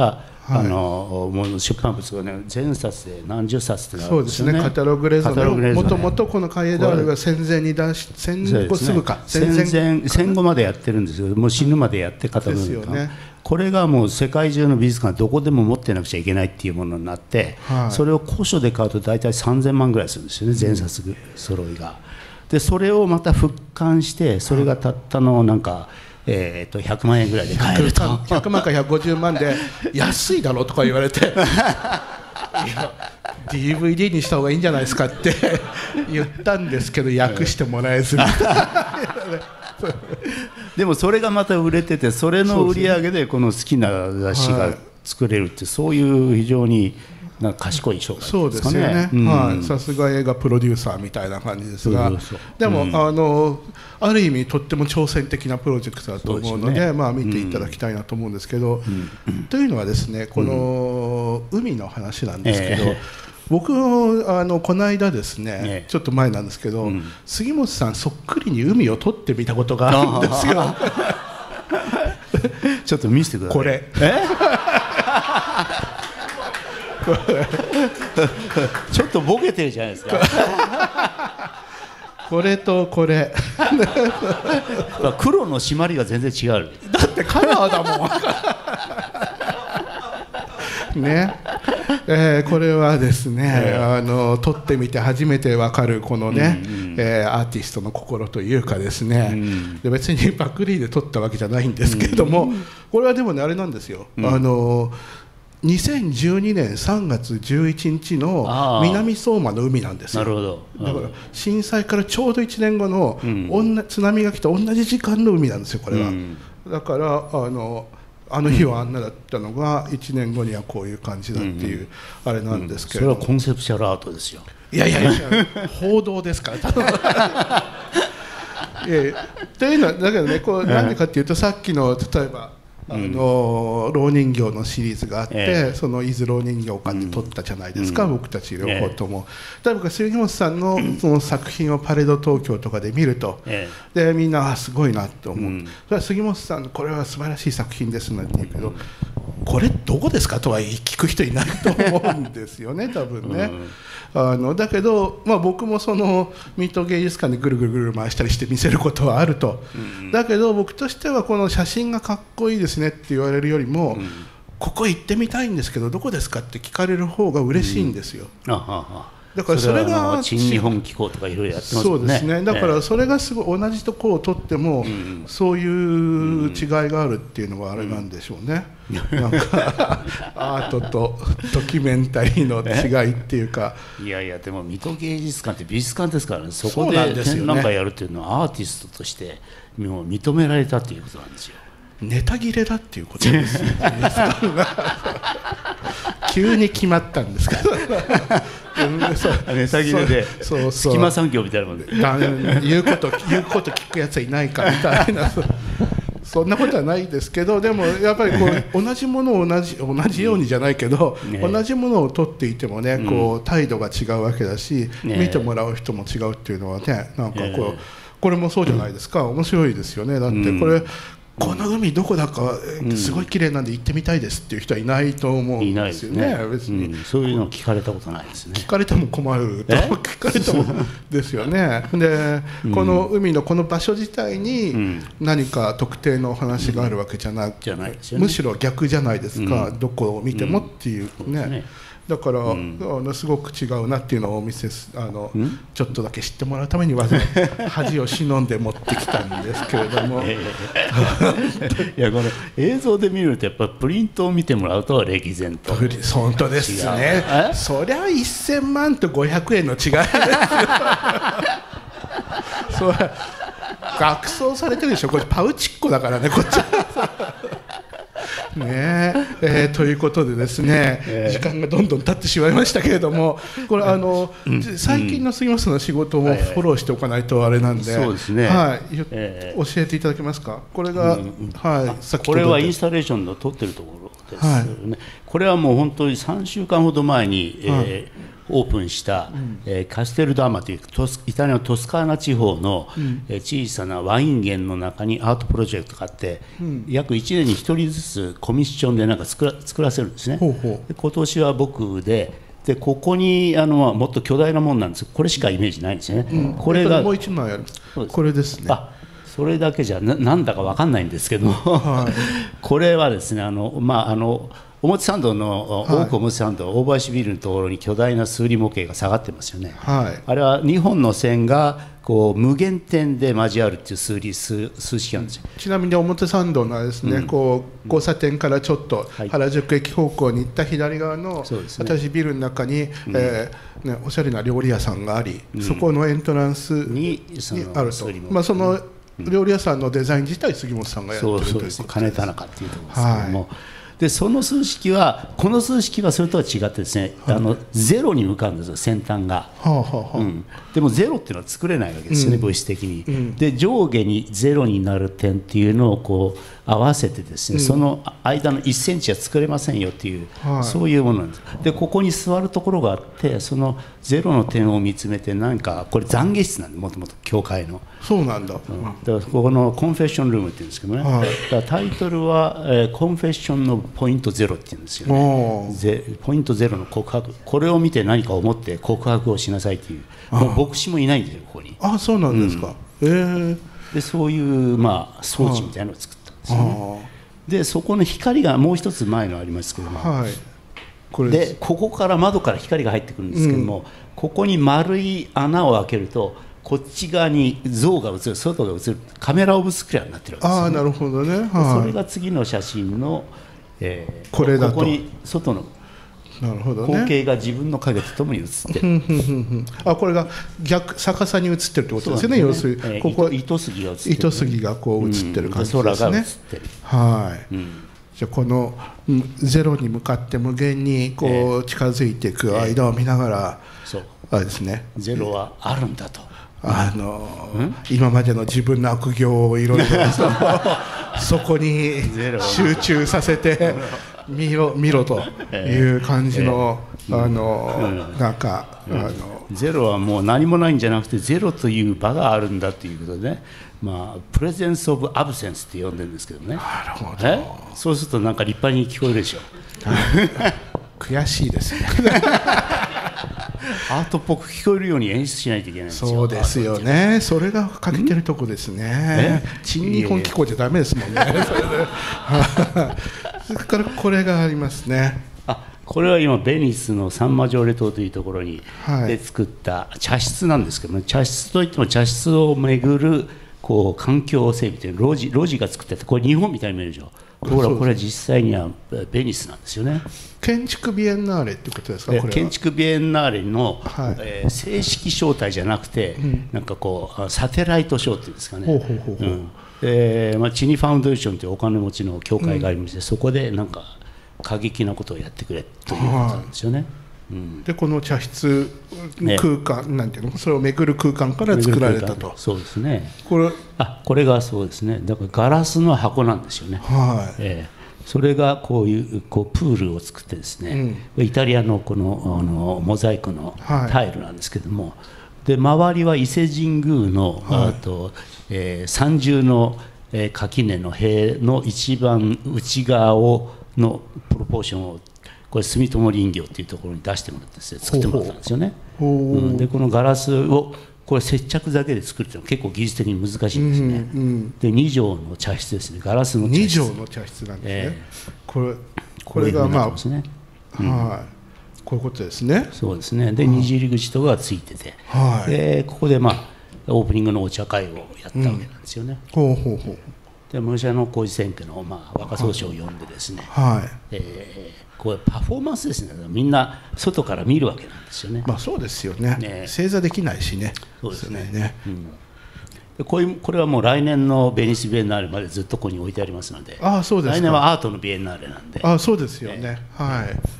あのもの出版物がね全冊で何十冊ってなるんですよね。そうですね。カタログレゾね。もともとこの海江田は戦前に出し戦後すぐか、 戦前戦後までやってるんですけど、もう死ぬまでやってカタログレゾね。これがもう世界中の美術館どこでも持ってなくちゃいけないっていうものになって、はい、それを古書で買うと大体さんぜんまんぐらいするんですよね、全冊揃いが。でそれをまた復刊して、それがたったのなんか、えー、とひゃくまんえんぐらいで買えると。 ひゃくまんかひゃくごじゅうまんで安いだろとか言われていや ディーブイディー にした方がいいんじゃないですかって言ったんですけど、訳してもらえずみたいなでもそれがまた売れてて、それの売り上げでこの好きな雑誌が作れるって、そういう非常になんか賢い商売ですかね。 そうですよね、うん、はい、さすが映画プロデューサーみたいな感じですが、そうそうそう、でも、うん、あのある意味とっても挑戦的なプロジェクトだと思うの で, で、ね、まあ、見ていただきたいなと思うんですけど、うんうん、というのはですね、この海の話なんですけど、えー僕あのこの間ですね、ね、ちょっと前なんですけど、うん、杉本さんそっくりに海を撮ってみたことがあるんですよちょっと見せてください。 これえちょっとボケてるじゃないですかこれとこれ黒の締まりが全然違う。 だってカラーだもんね、えー、これはですね、あの撮ってみて初めて分かるこのね、うんうん、えー、アーティストの心というかですね、うん、で別にパクリで撮ったわけじゃないんですけれども、うん、これはでもねあれなんですよ、うん、あのにせんじゅうにねんさんがつじゅういちにちの南相馬の海なんですよ。 なるほど、 だから震災からちょうどいちねんごの、うん、津波が来た同じ時間の海なんですよこれは、うん、だからあのあの日はあんなだったのがいちねんごにはこういう感じだっていうあれなんですけど、 うんうん、それはコンセプチュアルアートですよ。 いやいやいや報道ですからえというのはだけどね、こう何でかっていうと、さっきの例えばあの蝋人形のシリーズがあって、ええ、その伊豆蝋人形館で撮ったじゃないですか、うん、僕たち両方とも、ええ、例えば杉本さん の, その作品をパレード東京とかで見ると、ええ、でみんなあすごいなと思う、うん、それは杉本さんこれは素晴らしい作品ですなんて言うけど、これどこですかとは聞く人いないと思うんですよね多分ね、うん、あのだけど、まあ、僕もその水戸芸術館でぐるぐるぐる回したりして見せることはあると、うん、だけど僕としてはこの写真がかっこいいですねって言われるよりも、うん、ここ行ってみたいんですけどどこですかって聞かれる方が嬉しいんですよ、うん、あははだからそれが新日本機構とかいろいろやってますもんね。 そうですね、だからそれがすごい同じところを取っても、えー、そういう違いがあるっていうのがあれなんでしょうね、うん、なんかアートとドキュメンタリーの違いっていうかいやいやでも水戸芸術館って美術館ですからね、そこで展覧会やるっていうのはアーティストとしてもう認められたっていうことなんですよ。 ネタ切れだっていうことですね急に決まったんですけどネタ切れで隙間産業みたいなもんで言うこと言うこと聞くやつはいないかみたいなそんなことはないですけど、でもやっぱりこう同じものを同じ同じようにじゃないけど、ね、同じものを取っていてもね、こう態度が違うわけだし、ね、見てもらう人も違うっていうのはね、なんかこう、ね、これもそうじゃないですか、面白いですよね。だってこれ、うん、この海どこだかすごい綺麗なんで行ってみたいですっていう人はいないと思うんですよね。いないですね、別に、 うん、そういうの聞かれたことないですね。 聞かれても困ると聞かれてもですよね。で、うん、この海のこの場所自体に何か特定の話があるわけじゃなく、うんね、むしろ逆じゃないですか、うん、どこを見てもっていうね、うんだから、うん、あのすごく違うなっていうのをお見せすあの、うん、ちょっとだけ知ってもらうためにわざわざ恥を忍んで持ってきたんですけれどもいやこの映像で見るとやっぱプリントを見てもらうと歴然と本当ですね。そりゃせんまんとごひゃくえんの違いですよそれ額装されてるでしょ、これパウチッコだからねこっちねえー、ということでですね、えー、時間がどんどん経ってしまいましたけれども、これあの、うん、最近の杉本さんの仕事もフォローしておかないとあれなんで、 そうですね、 はい、えー、教えていただけますか。これが、うん、はい、 さっきこれはインスタレーションの撮ってるところですね、はい、これはもう本当にさんしゅうかんほど前に、はい、えーオープンした、うんえー、カステルダーマというトスイタリアのトスカーナ地方の、うんえー、小さなワイン園の中にアートプロジェクトがあって、うん、約いちねんにひとりずつコミッションでなんか作ら、作らせるんですね。ほうほうで今年は僕ででここにあのもっと巨大なものなんですけどこれしかイメージないんですよね、うん、これがもう一枚あるこれですね。 あそれだけじゃ な, なんだか分かんないんですけど、はい、これはですねあの、まあ、あの表参道の、はい、多く表参道大林ビルのところに巨大な数理模型が下がってますよね、はい、あれはにほんの線がこう無限点で交わるっていう数理 数, 数式なんですよ。 ちなみに表参道のですね、うん、こう交差点からちょっと原宿駅方向に行った左側の私ビルの中に、うんえーね、おしゃれな料理屋さんがあり、うん、そこのエントランスにあると、まあ、その料理屋さんのデザイン自体杉本さんがやってるということです。 そうそう金田中っていうところですけども、はいでその数式はこの数式はそれとは違ってですね、はい、あのゼロに向かうんですよ先端が、はあはあうん、でもゼロっていうのは作れないわけですよね、うん、物質的に、うん、で上下にゼロになる点っていうのをこう合わせてですね、うん、その間のいっセンチは作れませんよっていう、はい、そういうものなんです。でここに座るところがあってそのゼロの点を見つめてなんかこれ懺悔室なんでもともと教会のそうなんだ、 うん、だからここのコンフェッションルームっていうんですけどね、はい、だからタイトルは、えー、コンフェッションのポイントゼロっていうんですよね。ゼポイントゼロの告白これを見て何か思って告白をしなさいっていうもう牧師もいないんですよここに。 あそうなんですか、うん、えー、 でそういう、まあ、装置みたいなのを作ったんですよね。でそこの光がもう一つ前のありますけども、はい、これでここから窓から光が入ってくるんですけども、うん、ここに丸い穴を開けるとこっち側に像が映る外が映るカメラオブスクエアになってるわけですよね。 あなるほどね、 はい、それが次の写真の、えー、 これだとここに外のなるほどね、 光景が自分の影とともに映ってるあこれが逆逆さに映ってるってことですよね。要するに、 えー、 ここ糸杉が映ってる、ね、 糸杉がこう映ってる感じですね、うん、 空が映ってる、 はい、うん、じゃあこのゼロに向かって無限にこう近づいていく間を見ながら、えー、そうあれですねゼロはあるんだとあの今までの自分の悪行をいろいろそこに集中させて見ろ見ろという感じの、えー、あの、うん、なんか、うん、あのゼロはもう何もないんじゃなくてゼロという場があるんだということでね、まあ、プレゼンス・オブ・アブセンスって呼んでるんですけどね。 なるほど。えそうするとなんか立派に聞こえるでしょ悔しいですねアートっぽく聞こえるように演出しないといけないんですよ。 そうですよね。それが欠けてるとこですね。新日本聞こえちゃダメですもんねそれからこれがありますね。 あこれは今ベニスのサンマジョーレ島というところに、はい、で作った茶室なんですけども、茶室といっても茶室を巡るこう環境整備という路地、路地が作ってあってこれ日本みたいに見えるでしょ。ところがこれは実際にはベニスなんですよね。 建築ビエンナーレってことですか。これは建築ビエンナーレの、はいえー、正式招待じゃなくて、うん、なんかこうサテライトショーっていうんですかね。ほうほうほうほう、うんえーまあ、チニファウンデーションというお金持ちの協会がありまして、うん、そこでなんか過激なことをやってくれということなんですよね。うん、 でこの茶室空間、ね、なんていうのそれを巡る空間から作られたと。 そうですね。これあこれがそうですね。だからガラスの箱なんですよね。はいえー、それがこういうこうプールを作ってですね、うん、イタリアのこのあのモザイクのタイルなんですけども、はい、で周りは伊勢神宮の、はい、あと、えー、三重の、えー、垣根の塀の一番内側をのプロポーションをこれ住友林業っていうところに出してもらって作ってもらったんですよね。うん、でこのガラスをこれ接着だけで作るっていうのは結構技術的に難しいんですね。うんうん、でに畳の茶室ですね。ガラスの茶室。 に畳の茶室なんですね。えー、これこれがまあ、ねうん、はい、こういうことですね。 そうですね。でにじ入り口とかがついてて、はい、でここでまあオープニングのお茶会をやったわけなんですよね。うん、ほうほうほう。で武者の工事選挙の、まあ、若総司を呼んでですね、はいえー、これパフォーマンスですね。みんな外から見るわけなんですよね。 まあそうですよね。ね正座できないしね。 そうですね。ねうん、でこういうこれはもう来年のベニスビエンナーレまでずっとここに置いてありますので、 ああそうですか。 来年はアートのビエンナーレなんで。 ああそうですよね。えー、はい。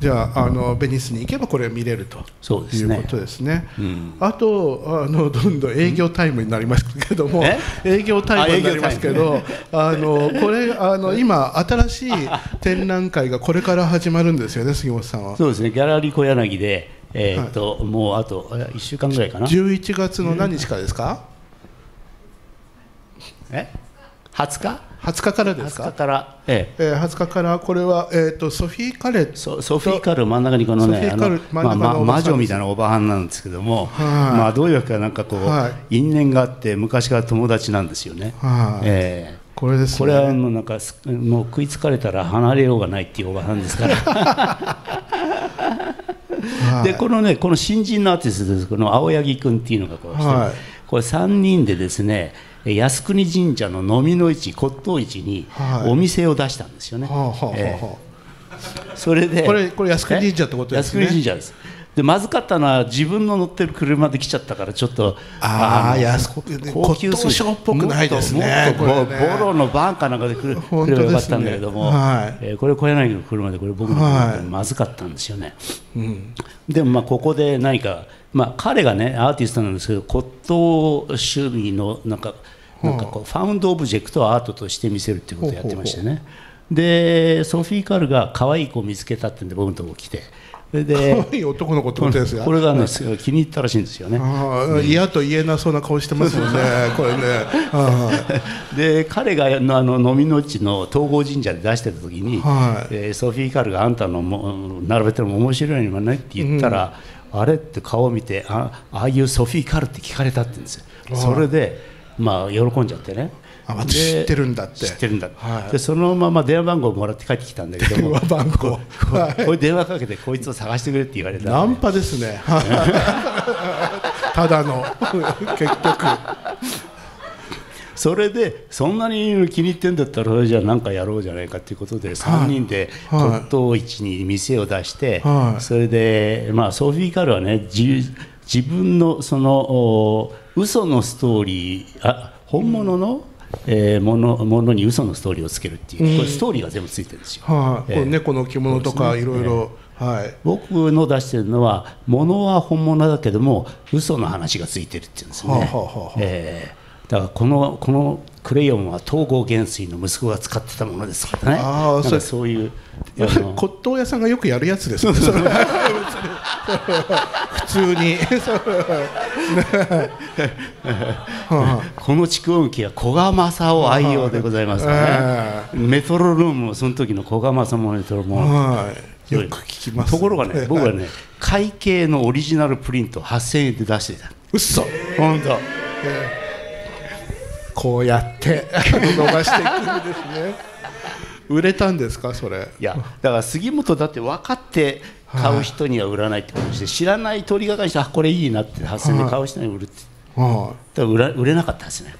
じゃあ、あのベニスに行けばこれ見れるとそうですね、 いうことですね。 うん、あとあのどんどん営業タイムになりますけども、営業タイムになりますけど、あのこれあの今新しい展覧会がこれから始まるんですよね、杉本さんは。 そうですね、ギャラリー小柳で、えーっとはい、もうあといっしゅうかんぐらいかな。 じゅういちがつの何日からですか？ えはつかはつかからですか？ はつかから、えええー、はつかからこれは、えー、とソフィー・カレッソソフィー・カル真ん中にこのねあの、まあま、魔女みたいなおばはんなんですけども、まあ、どういうわけかなんかこう、はい、因縁があって昔から友達なんですよね。 はいえー、これですね、 これはもうなんかもう食いつかれたら離れようがないっていうおばはんですからはい、でこのねこの新人のアーティストです、この青柳君っていうのがこうして、はい、これさんにんでですね靖国神社の蚤の市骨董市にお店を出したんですよね。それでこれこれ靖国神社ってことですね。 靖国神社です。でまずかったのは自分の乗ってる車で来ちゃったからちょっとああ高級ショーっぽくないですね。 もっともっとボロのバンかなんかで来ればよかったんだけども、はいえー、これ小柳の車でこれ僕の車でまずかったんですよね。はいうん、でもまあここで何かまあ、彼がねアーティストなんですけど骨董趣味のなんかなんかこうファウンドオブジェクトをアートとして見せるっていうことをやってましてね。でソフィー・カルが可愛い子を見つけたってんで僕のところ来て、それで可愛い男の子ってことですが、 これがね気に入ったらしいんですよね。 嫌、うん、と言えなそうな顔してますよねこれねで彼があの飲みの市の東郷神社で出してた時に、はいえー、ソフィー・カルがあんたのも並べてるのも面白いのはないって言ったら、うん、あれって顔を見て あ, ああいうソフィー・カルって聞かれたって言うんですよ。それでまあ喜んじゃってね、 あ私知ってるんだって知ってるんだ、はい、でそのまま電話番号をもらって帰ってきたんだけども電話番号こう、はい、これ電話かけてこいつを探してくれって言われた、ね、 ナンパですねただの結局それでそんなに気に入ってんだったらそれじゃあ何かやろうじゃないかということでさんにんで骨董市に店を出して、はい、それで、まあ、ソフィー・カルはね自, 自分のその嘘のストーリーあ本物の、えー、ものものに嘘のストーリーをつけるっていう、うん、これストーリーが全部ついてるんですよ。 はい、えー、猫の着物とかいろいろ、はい、 僕の出してるのは物は本物だけども嘘の話がついてるっていうんですね。はあはあはあえー、だからこのこのクレヨンは東郷元帥の息子が使ってたものですからね。あそ, そういう骨董屋さんがよくやるやつですねそれ普通にこの蓄音機は古賀正夫愛用でございますからね。メトロノームもその時の古賀正夫メトロノームよく聞きます。 ところがね僕はね会計のオリジナルプリントはっせんえんで出してた。 うっそ本当、 えーこうやって伸ばしていくんですね売れたんですかそれ。 いやだから杉本だって分かって買う人には売らないってことして、はい、知らない鳥がかりしてあこれいいなってはっせんえんで買う人に売るって、はい、だから売ら売れなかったですね。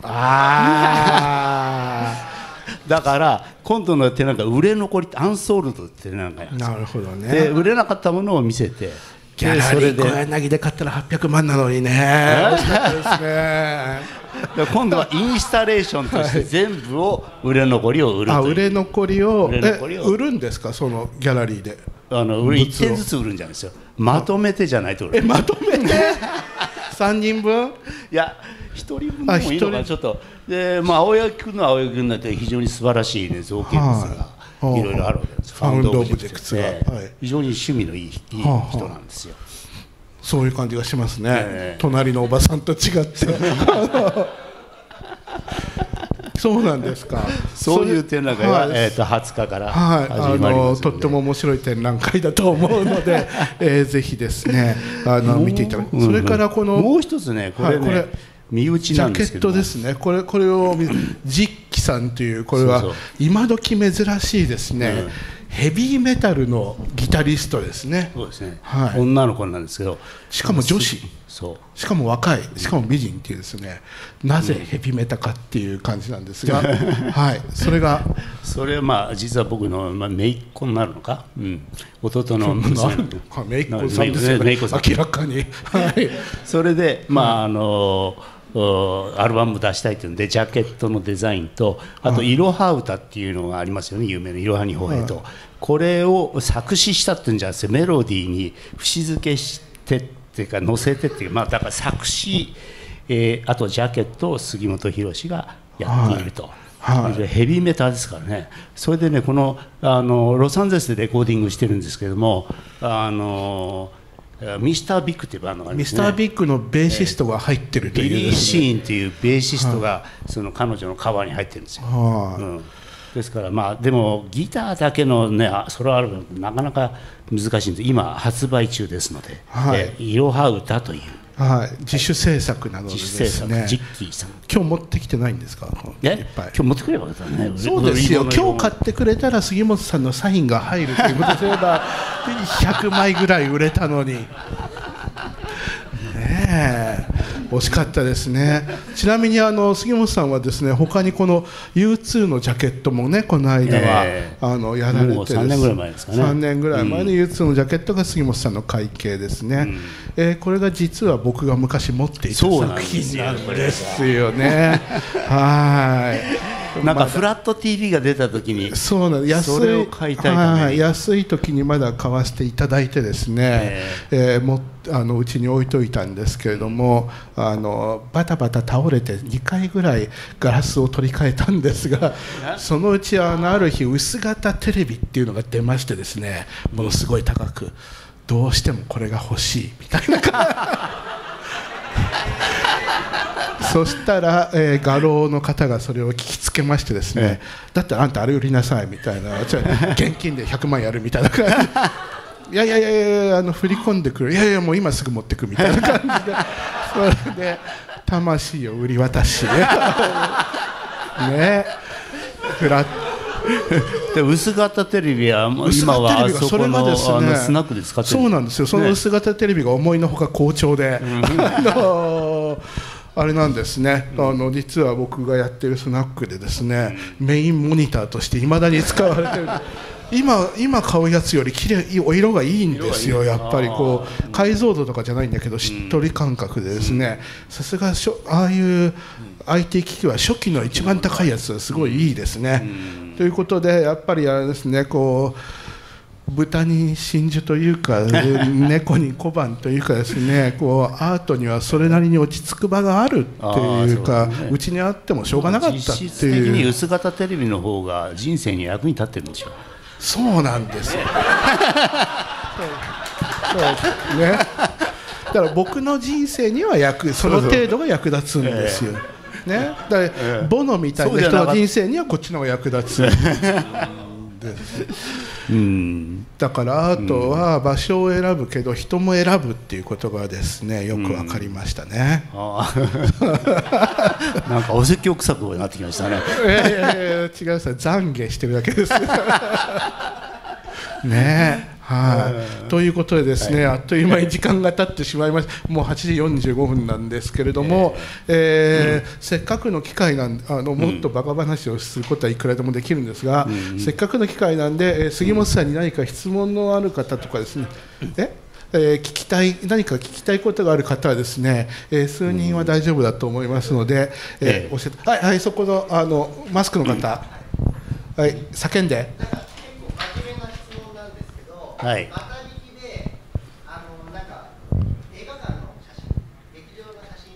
あだから今度の展覧会売れ残りってアンソールドって展覧会なんですよ。 なるほどね。 で売れなかったものを見せてギャラリー小柳で買ったらはっぴゃくまんなのにね惜しかったですね今度はインスタレーションとして全部を売れ残りを売るという。 あ売れ残りを売るんですかそのギャラリーで。 あのいってんずつ売るんじゃないですよ。まとめてじゃないと売る。 えまとめてさんにんぶん。 いやひとりぶんでもいいのかなちょっとで、まあ、青柳君の青柳君なんて非常に素晴らしい、ね、造形物がいろいろあるわけです。 ファウンドオブジェクトが、 はい、非常に趣味のいい、いい人なんですよ。 そういう感じがしますね、えー、隣のおばさんと違ってそうなんですか。 そういう展覧会が、はいえー、とはつかから始まりますので、はい、あのとっても面白い展覧会だと思うので、えー、ぜひですねあの見ていただく。それからこのもう一つねこれね、はい、これ身内なんですけどジャケットですね。これこれをジッキさんというこれは今時珍しいですね、うん、ヘビーメタルのギタリストですね。 そうですね、はい、女の子なんですけどしかも女子そうしかも若いしかも美人っていうですね、なぜヘビメタかっていう感じなんですが、はい、それがそれはまあ実は僕の、まあ、姪っ子になるのか、うん、弟の娘姪っ子さんですよね明らかに、はい、 それでまああのアルバム出したいというのでジャケットのデザインとあと「いろは歌」っていうのがありますよね、有名な「いろはにほへと」これを作詞したっていうんじゃなくてメロディーに節付けしてっていうか載せてっていう、まあ、だから作詞、えー、あとジャケットを杉本博がやっていると。はい、ヘビーメタルですからね。それでねこのあのロサンゼルスでレコーディングしてるんですけれども、あのミスタービッグっていうバンドがあるんですね。 ミスタービッグのベーシストが入ってるという、 ビリー・シーンっていうベーシストがその彼女のカバーに入ってるんですよ。はい、うん、ですからまあでもギターだけのねソロアルバムなかなか難しいんで今発売中ですので、はい、いろは歌という。 はい、自主制作なのでですね。 ジッキーさん。 今日持ってきてないんですか。 いっぱい。今日持ってくればよかったね。 そうですよ。今日買ってくれたら杉本さんのサインが入るということすればひゃくまいぐらい売れたのに。ねえ、惜しかったですね。ちなみにあの杉本さんはですね、他にこの ユーツー のジャケットもねこの間は、えー、あのやられてです、 さんねんぐらい前ですかね。 さんねんぐらい前の ユーツー のジャケットが杉本さんの会計ですね。うん、えー、これが実は僕が昔持っていた作品なんですよね。はい。 なんかフラット ティーブイ が出た時にそうなんです。 それを買いたいために、 安い時にまだ買わせていただいてですね、えーえー、もあのうちに置いといたんですけれども、あのバタバタ倒れてにかいぐらいガラスを取り替えたんですが、そのうちあのある日薄型テレビっていうのが出ましてですね、ものすごい高く、どうしてもこれが欲しいみたいな感じそしたら、えー、画廊の方がそれを聞きつけましてですね、ええ、だったらあんたあれ売りなさいみたいな、現金でひゃくまんやるみたいな感じいやいやいやいやあの振り込んでくる、いやいやもう今すぐ持ってくみたいな感じでそれで魂を売り渡しねフラッで薄型テレビは今はあそこのあのスナックで使ってる。 そうなんですよ。その薄型テレビが思いのほか好調で、ね、あのあれなんですね、あの実は僕がやってるスナックでですね、メインモニターとしていまだに使われてる今, 今買うやつよりきれいお色がいいんですよ。やっぱりこう解像度とかじゃないんだけどしっとり感覚でですね、さすがああいう アイティー 機器は初期の一番高いやつはすごいいいですね。ということでやっぱりあれですね、こう豚に真珠というか猫に小判というかですね、こうアートにはそれなりに落ち着く場があるっていうか、うちにあってもしょうがなかったっていう。 実質的に薄型テレビの方が人生に役に立ってるんでしょう。 そうなんですよそうね、だから僕の人生には役その程度が役立つんですよ、ね、だからボノみたいな人の人生にはこっちの方が役立つうん、だからアートは場所を選ぶけど人も選ぶっていうことがですねよく分かりましたね、うん、あなんかお説教臭くなってきましたねいやいやいや違うさ、懺悔してるだけですねえ、はい、ということでですね、はい、あっという間に時間が経ってしまいました。もうはちじよんじゅうごふんなんですけれども、えーえーうん、せっかくの機会なんであのもっとバカ話をすることはいくらでもできるんですが、うん、せっかくの機会なんで、えー、杉本さんに何か質問のある方とかですね、ええー、聞きたい何か聞きたいことがある方はですね、えー、数人は大丈夫だと思いますので、えー、教えて、はいはい、そこのあのマスクの方、はい、叫んで。 はい、 また引きで、あのなんか映画館の写真、劇場の写真って、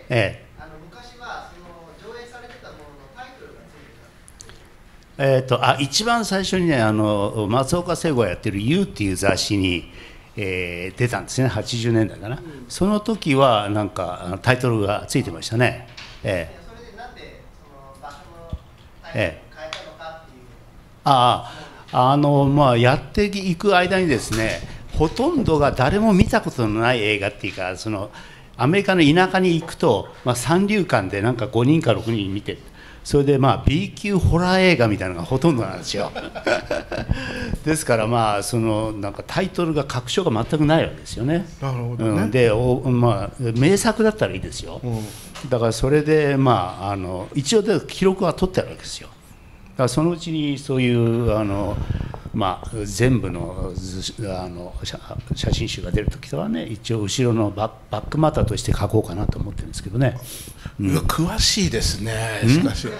ええ、あの昔はその上映されてたもののタイトルがついてた。 えーと、あ一番最初にね、あの松岡聖子がやってる ユー っていう雑誌に、えー、出たんですね、はちじゅうねんだいかな、うん、その時はなんかタイトルがついてましたね。ええ、 それでなんでその場所のタイトルを変えたのかっていう。ええ、 あああのまあ、やっていく間にですね、ほとんどが誰も見たことのない映画っていうか、そのアメリカの田舎に行くと、まあ、三流館でなんかごにんかろくにん見て、それでまあ B 級ホラー映画みたいなのがほとんどなんですよですからまあそのなんかタイトルが確証が全くないわけですよね。 なるほどね。 うん、でお、まあ、名作だったらいいですよ、うん、だからそれでまああの一応で記録は取ってあるわけですよ。だからそのうちにそういうあのまあ、全部の、あの 写, 写真集が出るときはね、一応後ろのバ ッ, バックマターとして書こうかなと思ってるんですけどね。 うん、詳しいですね。しかし。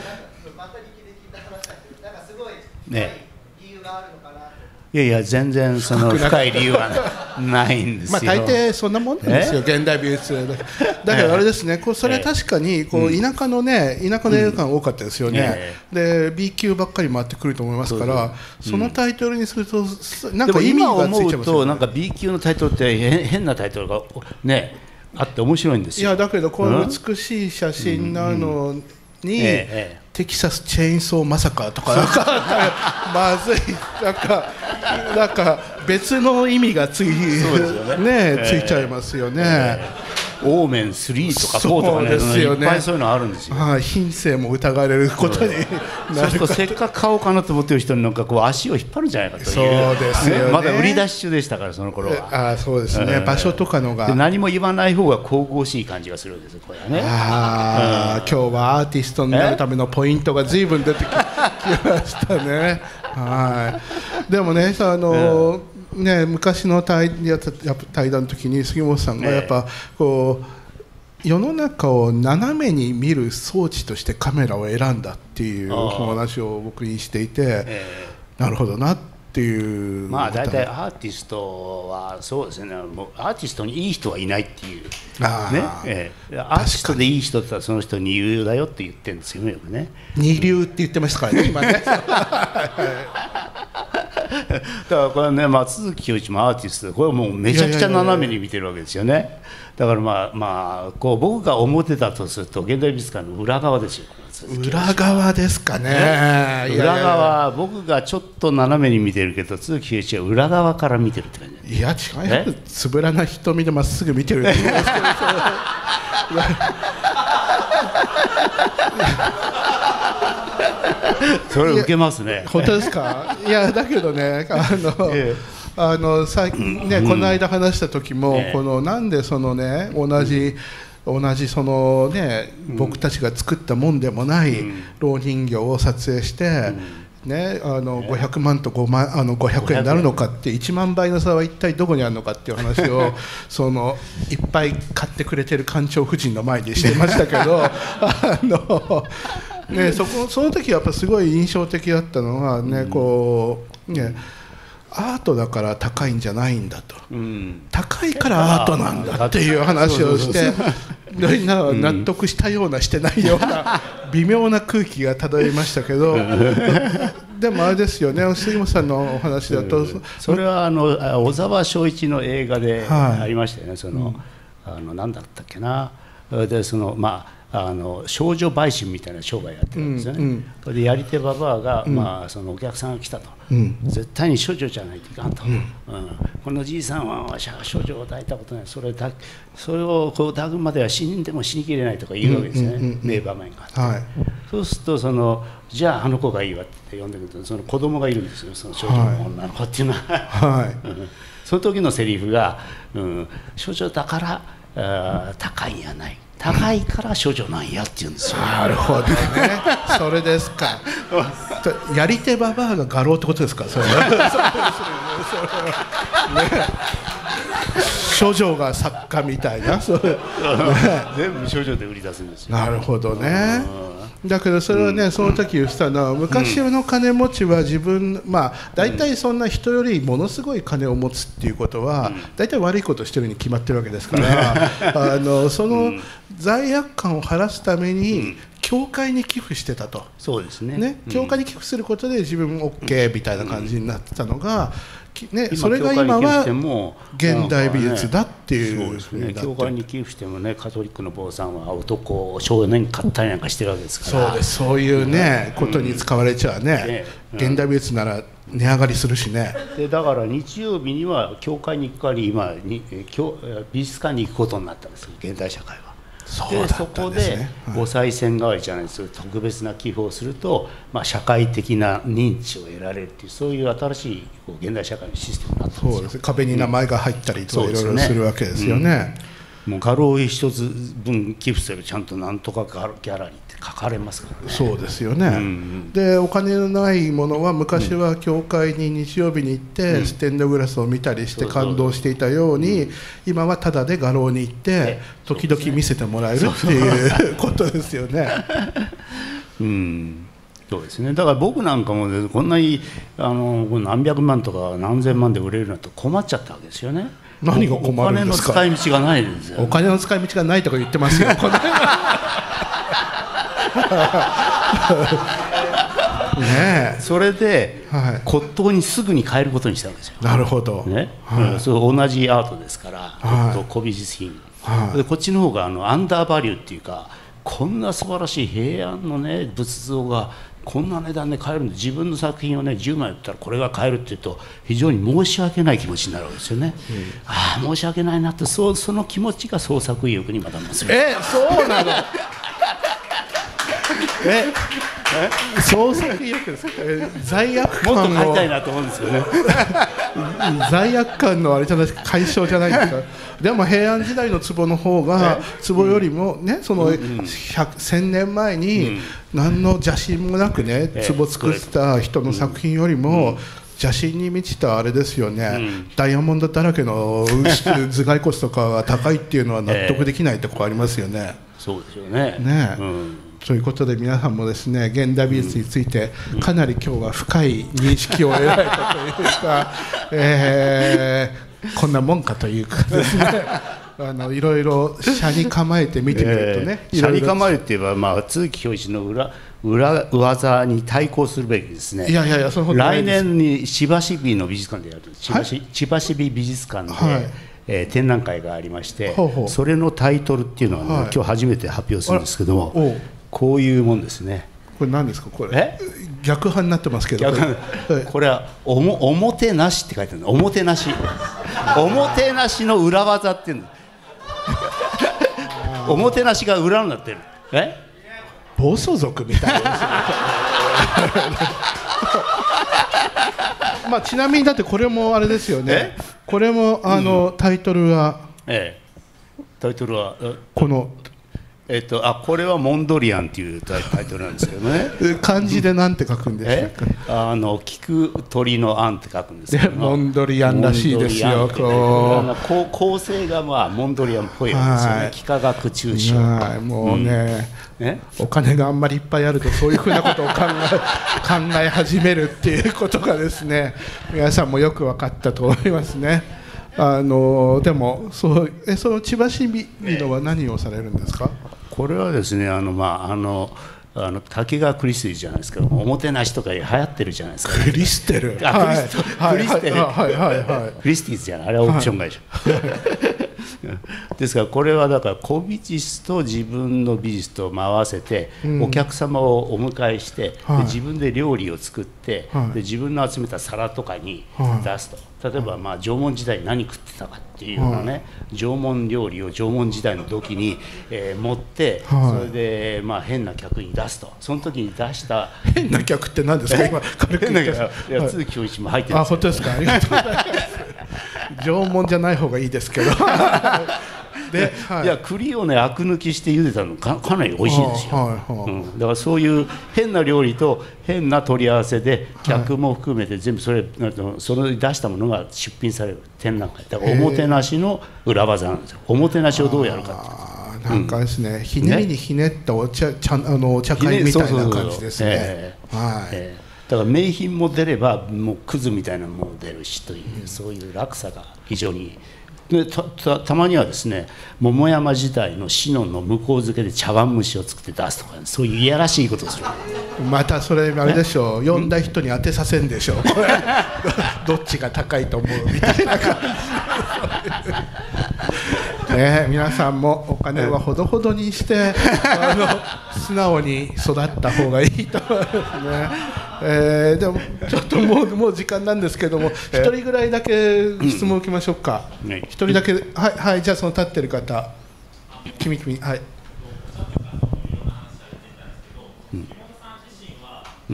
ね。いやいや全然その深い理由はないんですよ。 まあ大抵そんなもんなんですよ、現代美術だけどあれですね、こうそれは確かにこう田舎のね、田舎の映画館多かったですよね。で B 級ばっかり回ってくると思いますから、そのタイトルにするとなんか意味がついちゃいますよね。 今思うとなんか B 級のタイトルって変なタイトルがねあって面白いんですよ。 いやだけどこの美しい写真なのに、テキサスチェーンソーマサカとかなんかまずいなんかなんか別の意味がつい、ね、ついちゃいますよね。 オーメンスリーとかフォーとかね、いっぱいそういうのあるんですよ。 はい、品性も疑われることになるそうするとせっかく買おうかなと思ってる人になんかこう足を引っ張るんじゃないかという。 そうですよね。 まだ売り出し中でしたからその頃は。 あ、そうですね。場所とかのが何も言わない方が神々しい感じがするんですよこれはね。 ああ、今日はアーティストになるためのポイントが随分出てきましたね。はい。でもね、あの。ね、昔の 対, 対談の時に杉本さんがやっぱこう世の中を斜めに見る装置としてカメラを選んだっていうお話を僕にしていて、えー、なるほどなっていう。 まあ大体アーティストはそうですね、もうアーティストにいい人はいないっていうね、えー、アーティストでいい人ってその人二流だよって言ってるんですよねよくね。 二流って言ってましたからね今ね。 だからこれね、松月清一もアーティストでこれはもうめちゃくちゃ斜めに見てるわけですよね。だからまあまあこう僕が表だとすると現代美術館の裏側ですよ。 裏側ですかね。 裏側、僕がちょっと斜めに見てるけど都築清一は裏側から見てるって感じ。 いや違います。つぶらな瞳でまっすぐ見てるって言いますけどそれ受けますね。 本当ですか。いやだけどね、あの、ええ、あの最近ね、うん、この間話した時も、ええ、このなんでそのね同じ、うん、同じそのね、うん、僕たちが作ったもんでもない蝋人形を撮影して。うん、ね、あのごひゃくまんとごまんあのごひゃくえんになるのかっていちまんばいの差は一体どこにあるのかっていう話をそのいっぱい買ってくれてる館長夫人の前でしていましたけどあの、ね、そこその時やっぱすごい印象的だったのはね、こうね、アートだから高いんじゃないんだと、うん、高いからアートなんだっていう話をしてみんなは納得したようなしてないような微妙な空気が漂いましたけどでもあれですよね、杉本さんのお話だと、 うん、それはあの小沢昭一の映画でありましたよね、はい、その、うん、あの何だったっけな、でそのまああの少女売春みたいな商売やってるんですよね、うんうん、それでやり手ババアが、うんまあ、そのお客さんが来たと、うん、絶対に少女じゃないといかんと、うんうん、このじいさんは少女を抱いたことない、それだそれをこう抱くまでは死んでも死にきれないとか言うわけですよね、うんうんうん、名場面があって、はい、そうするとそのじゃああの子がいいわって呼んでくるとその子供がいるんですよ、その少女の女の子っていうのは、はい、その時のセリフが、うん、少女だからあ高いんやない、高いから処女なんやって言うんですよ。 なるほどね。それですか。やり手ババアが画廊ってことですか。それね、処女が作家みたいな。それね、 全部処女で売り出すんですよ。 なるほどね。だけどそれはね、うん、その時言ってたのは、昔の金持ちは自分、まあ大体そんな人よりものすごい金を持つっていうことは、うん、大体悪いことをしてるに決まってるわけですからあのその罪悪感を晴らすために教会に寄付してたと、 そうですね、 ね、教会に寄付することで自分 OK みたいな感じになってたのが、ね、それが今は現代美術だっていうふうになって、 教会に寄付してもね、カトリックの坊さんは男を少年買ったりなんかしてるわけですから、 そうです、そういうね、うん、ことに使われちゃうね、うん、現代美術なら値上がりするしね。 でだから日曜日には教会に行く代わり今に美術館に行くことになったんですよ、現代社会は。 そうだったんですね。 そこでお賽銭代わりじゃないですけど、特別な寄付をすると、まあ、社会的な認知を得られるっていう、そういう新しいこう現代社会のシステムになってますよ。 そうですね、壁に名前が入ったりとかいろいろするわけですよね。 もう画廊一つ分寄付するちゃんとなんとかギャラリーって書かれますからね。 そうですよね、うんうん、でお金のないものは昔は教会に日曜日に行って、うん、ステンドグラスを見たりして感動していたように、うん、今はただで画廊に行って時々見せてもらえるっていうことですよね。 うんそうですね、だから僕なんかも、ね、こんなにあの何百万とか何千万で売れるなんて困っちゃったわけですよね。 何が困るんですか。 お金の使い道がないんですよ。 お金の使い道がないとか言ってますよ。 ねえ、それで、はい、骨董にすぐに変えることにしたんですよ。 なるほど、 ねはい、それ同じアートですから、はい、古美術品、はい、でこっちの方があのアンダーバリューっていうか、こんな素晴らしい平安の、ね、仏像がこんな値段で買えるんで、自分の作品を、ね、じゅうまい売ったらこれが買えるっていうと非常に申し訳ない気持ちになるわけですよね、うん、ああ申し訳ないなって、そ, その気持ちが創作意欲にまた結びつく。 えそうなのええ創作意欲ですか。罪悪感のもっと買いたいなと思うんですよね。 罪悪感のあれじゃないですか、解消じゃないですか。でも平安時代の壺の方が壺よりもね、そのせんねんまえに何の邪心もなくね壺作った人の作品よりも邪心に満ちたあれですよね、うん、ダイヤモンドだらけの頭蓋骨とかが高いっていうのは納得できないところありますよね。 そうですよね。 ね、うんということで皆さんもですね、現代美術についてかなり今日は深い認識を得られたというか、えー、こんなもんかというかですね、あのいろいろ斜に構えて見てみるとね、 えー、斜に構えるって言えば、まあ、都築教授の裏裏技に対抗するべきですね。 いやいやいや、そのことないです。 来年に千葉市美の美術館でやる、千葉市、はい、千葉市美美術館で、はいえー、展覧会がありまして、ほうほう、それのタイトルっていうのは、ねはい、今日初めて発表するんですけども、こういうもんですね。 これ何ですか。これ逆版になってますけど、 こ れ,、はい、これはおもおもてなしって書いてあるの。おもてなしおもてなしの裏技っていうの。おもてなしが裏になってる。え暴走族みたいですね。まあちなみにだってこれもあれですよね。これもあの、うん、タイトルは、 ええ、タイトルはこのえっと、あこれはモンドリアンっていうタイトルなんですけどね。 漢字で何て書くんでしたか。あの聞く鳥の案って書くんですけど、 モンドリアンらしいですよ。こう構成がまあモンドリアンっぽいわけですよね。幾何学抽象。 はい、もうね、うん、お金があんまりいっぱいあるとそういうふうなことを考え考え始めるっていうことがですね、皆さんもよく分かったと思いますね。あのでもそうえその千葉市美のは何をされるんですか。 これはですね、あのまああのあの滝川クリステルじゃないですか。おもてなしとか流行ってるじゃないですか。 クリステル。 あ、クリステル。クリステル。 はいはいはい。 クリスティーズじゃない。あれはオークション会社。ですからこれはだから古美術と自分の美術と合わせて、うん、お客様をお迎えして、はい、で自分で料理を作って、はい、で自分の集めた皿とかに出すと、はい、例えばまあ縄文時代に何食ってたかっていうのね、はい、縄文料理を縄文時代の時に、えー、持って、はい、それでまあ変な客に出すと、その時に出した変な客って何ですか。今軽く言っていや都築教授も入ってるんです。 あ、本当ですか。ありがとうございます。縄文じゃない方がいいですけど。 で、はい、いや栗をねアク抜きして茹でたの か, かなり美味しいんですよ、はいはい、うん、だからそういう変な料理と変な取り合わせで客も含めて全部それ、はい、それ出したものが出品される展覧会だからおもてなしの裏技なんですよ。おもてなしをどうやるかって、 なんかですね、うん、ひねりにひねったお茶、ちゃあのお茶会みたいな感じですね。 だから名品も出ればもうクズみたいなのも出るしという、うん、そういう落差が非常にで た, た, たまにはですね、桃山時代のシノンの向こう漬けで茶碗蒸しを作って出すとか、ね、そういういやらしいことをする。 またそれあれでしょう、ね、呼んだ人に当てさせんでしょう、これどっちが高いと思うみたいな感じね。皆さんもお金はほどほどにしてあの素直に育った方がいいと思いますね。えー、でもちょっともう、もう時間なんですけども、一人ぐらいだけ質問を受けましょうか。一、うん、人だけ、はいはい、じゃあその立ってる方、君君、はい。 うんうん、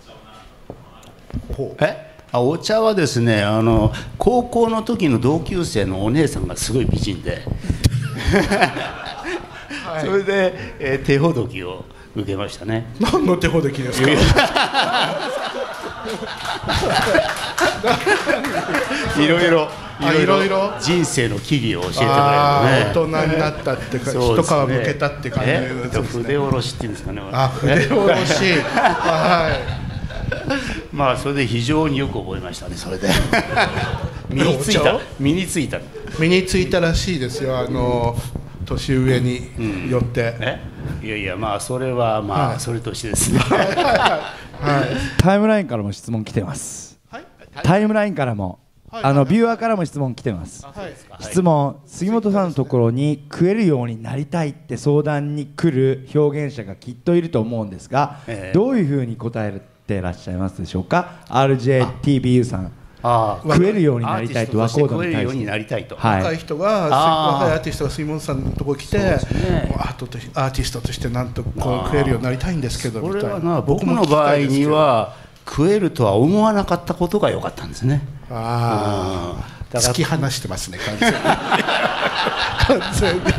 えあお茶はですね、あの高校の時の同級生のお姉さんがすごい美人でそれで、えー、手ほどきを受けましたね。 何の手ほどきですか？ いろいろいろいろ人生の機微を教えてくれるね。 大人になったってか、一皮むけたって感じですね。 筆下ろしっていうんですかね。 あ、筆下ろし。はい。 まあそれで非常によく覚えましたね。それで身についた身についた身についたらしいですよ。あの年上によって。 いやいや、まあそれはまあそれとしてですね。 タイムラインからも質問来てます。タイムラインからも。あのビューアーからも質問来てます。質問、杉本さんのところに食えるようになりたいって相談に来る表現者がきっといると思うんですが、えー、どういうふうに答えてらっしゃいますでしょうか。 アールジェーティービーユー さん、あ食えるようになりたいと、 若い人が、 若い人が若いアーティストが杉本さんのところに来て、ね、アートとアーティストとしてなんとこう食えるようになりたいんですけど、 それはな、僕の場合には食えるとは思わなかったことが良かったんですね。 ああ、突き放してますね、完全に。完全に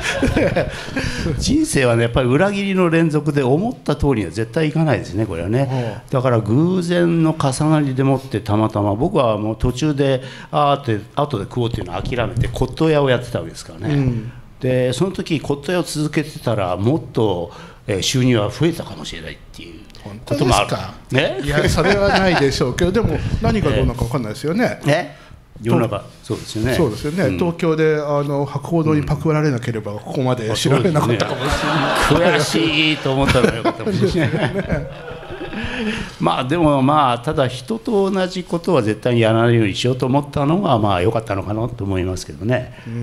人生はね、やっぱり裏切りの連続で思った通りには絶対いかないですね、これはね。だから偶然の重なりでもってたまたま、僕はもう途中であーって後で食おうっていうのを諦めて骨董屋をやってたわけですからね、うん、でその時骨董屋を続けてたらもっと収入は増えたかもしれないっていうこともある。 本当ですか？ね、いやそれはないでしょうけど、でも何がどうなのか分かんないですよね。 ね、世の中そうですよね。 そうですよね、うん、東京であの博報堂にパクられなければここまで知られなかったかもしれない、 ね、悔しいと思ったらよかったかもしれないまあでもまあただ人と同じことは絶対にやらないようにしようと思ったのがまあ良かったのかなと思いますけどね。うん、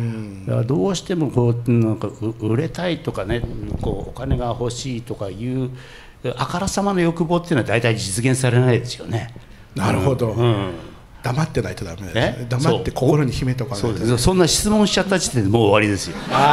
だからどうしてもこうなんか売れたいとかね、こうお金が欲しいとかいうあからさまの欲望っていうのは大体実現されないですよね。 なるほど、うんうん、黙ってないとダメですね。黙って心に秘めとかないと。そうです。 そんな質問しちゃった時点でもう終わりですよ。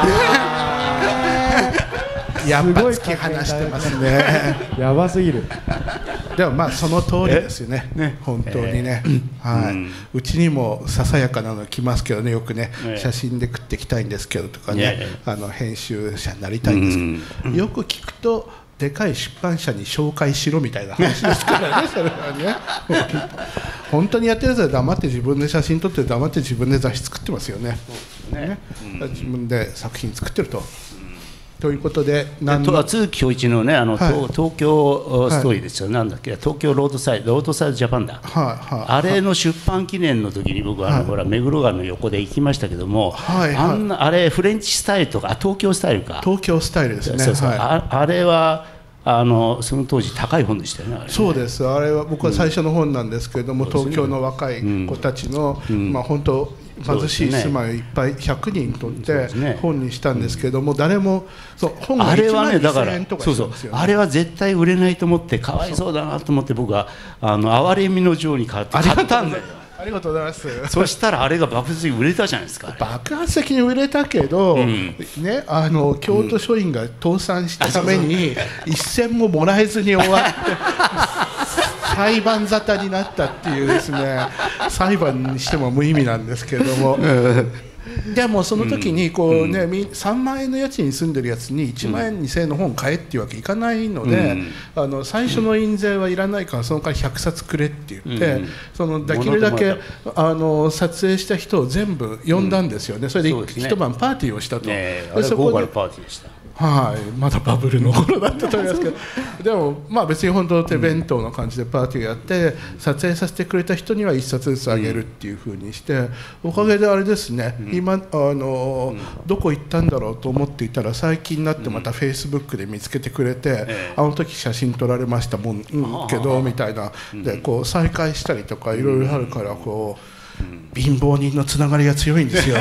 やっぱ突き放してますね。 やばすぎる。 でもまあその通りですよね。ね、本当にね。えー、はい、うん。うちにもささやかなの来ますけどね、よくね、えー、写真で食っていきたいんですけどとかね、えー、あの編集者になりたいんですけど、うん、よく聞くとでかい出版社に紹介しろみたいな話ですからね。それはね。本当にやってるやつは黙って自分で写真撮って黙って自分で雑誌作ってますよね。ね、うん、自分で作品作ってると。ということで、 都築恭一のね、あの、はい、東京ストーリーですよ、はい、なんだっけ、東京ロードサイド、ロードサイドジャパンだ、はいはい、あれの出版記念の時に僕は、はい、ほら目黒川の横で行きましたけども、はいはい、あんなあれフレンチスタイルとか、あ東京スタイルか、 東京スタイルですね。 そうそう、はい、あ, あれはあのその当時高い本でしたよね。あれね、 そうです。あれは僕は最初の本なんですけれども、うん、東京の若い子たちの、うん、まあ本当貧しい住まいをいっぱいひゃくにんとって本にしたんですけども、誰もそう本がいちまんにせんえんとかしたんですよね。 あれは絶対売れないと思って、かわいそうだなと思って僕はあの哀れみの情に買って買ったんだよ。 ありがとうございます。 そしたらあれが爆発的に売れたじゃないですか。 爆発的に売れたけど、うん、ね、あの京都書院が倒産したために、うん、一銭ももらえずに終わって裁判沙汰になったっていうですね、裁判にしても無意味なんですけれども。でもその時にこう、ね、うん、さんまんえんの家賃に住んでるやつにいちまんえんにせんえんの本買えっていうわけいかないので、うん、あの最初の印税はいらないからその代わりひゃくさつくれって言って、うん、そのできるだけあの撮影した人を全部呼んだんですよね、うん、それで一晩パーティーをしたと、 ね、あれは豪華なパーティーでした。 はい、まだバブルの頃だったと思いますけどでもまあ別に本当手弁当の感じでパーティーやって、撮影させてくれた人にはいっさつずつあげるっていうふうにして、おかげであれですね、今あのどこ行ったんだろうと思っていたら最近になってまたフェイスブックで見つけてくれて、あの時写真撮られましたもんけどみたいなで、こう再会したりとかいろいろあるから、こう貧乏人のつながりが強いんですよ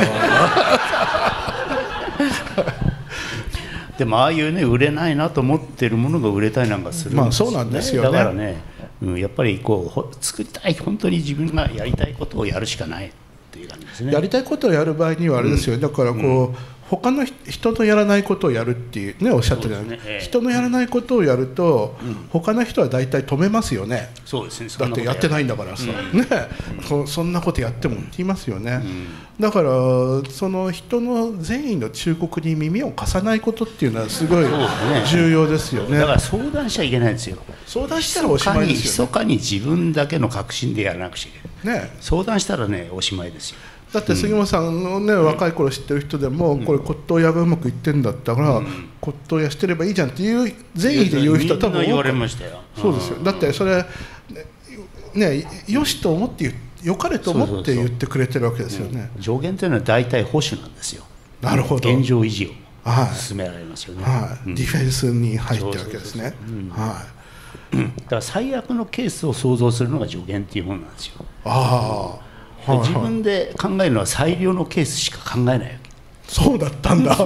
でもああいうね、売れないなと思ってるものが売れたりなんかするんですよね。 まあそうなんですよね。 だからね、うん、やっぱりこう作りたい、本当に自分がやりたいことをやるしかないっていう感じですね。 やりたいことをやる場合にはあれですよ、うん、だからこう、うん、 他の人のやらないことをやるっていうねおっしゃったじゃないですか、ねええ、人のやらないことをやると、うん、他の人は大体止めますよね。 そうですね、 だってやってないんだからさ、うん、ね、うん、そ, そんなことやってもって言いますよね、うん、だからその人の善意の忠告に耳を貸さないことっていうのはすごい重要ですよね。 だから相談しちゃいけないんですよ。 相談したらおしまいですよね。 密かに自分だけの確信でやらなくちゃいけない、ね、相談したらねおしまいですよ。 だって杉本さんのね、うん、若い頃知ってる人でも、うん、これ骨董屋がうまくいってんだったら、うん、骨董屋してればいいじゃんっていう善意で言う人は多分言われましたよ。 そうですよ。だってそれね、よしと思ってよかれと思って言ってくれてるわけですよね。そうそうそう、 うん、上限というのは大体保守なんですよ。 なるほど。 現状維持を進められますよね、 はいはい、うん、ディフェンスに入ってるわけですね。 だから最悪のケースを想像するのが助言っていうものなんですよ。 ああ、はいはい、 自分で考えるのは最良のケースしか考えないわけ。 そうだったんだ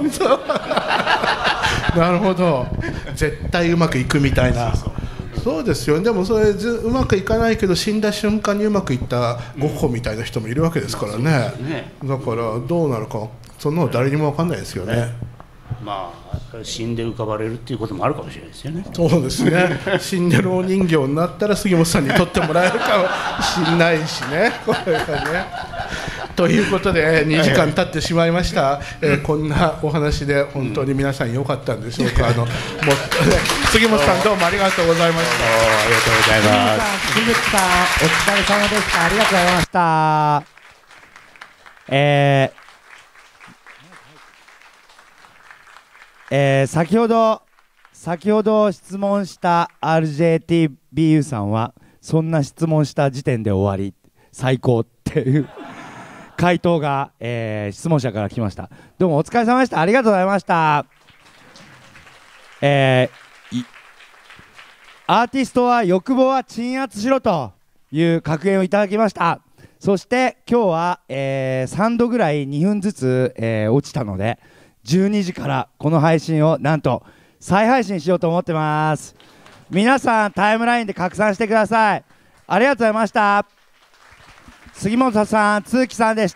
なるほど、絶対うまくいくみたいな。そうそう、そうですよ。でもそれうまくいかないけど死んだ瞬間にうまくいったゴッホみたいな人もいるわけですからね、うんね、だからどうなるかそんなの誰にも分かんないですよね、ね、 まあ死んで浮かばれるっていうこともあるかもしれないですよね。 そうですね死んでるお人形になったら杉本さんに撮ってもらえるかもしれないしねこれがねということでにじかん経ってしまいました、えー、こんなお話で本当に皆さん良かったんでしょうか、うん、あのもっと、ね、杉本さんどうもありがとうございました。 ありがとうございます。 杉本さんお疲れ様でした。ありがとうございました。えーえー、先ほど先ほど質問した アールジェーティービーユー さんはそんな質問した時点で終わり最高っていう回答が、えー、質問者から来ました。どうもお疲れ様でした。ありがとうございました。えー、アーティストは欲望は鎮圧しろという格言をいただきました。そして今日は、えー、さんどぐらいにふんずつ、えー、落ちたのでじゅうにじからこの配信をなんと再配信しようと思ってます。皆さんタイムラインで拡散してください。ありがとうございました。杉本さん、都築さんでした。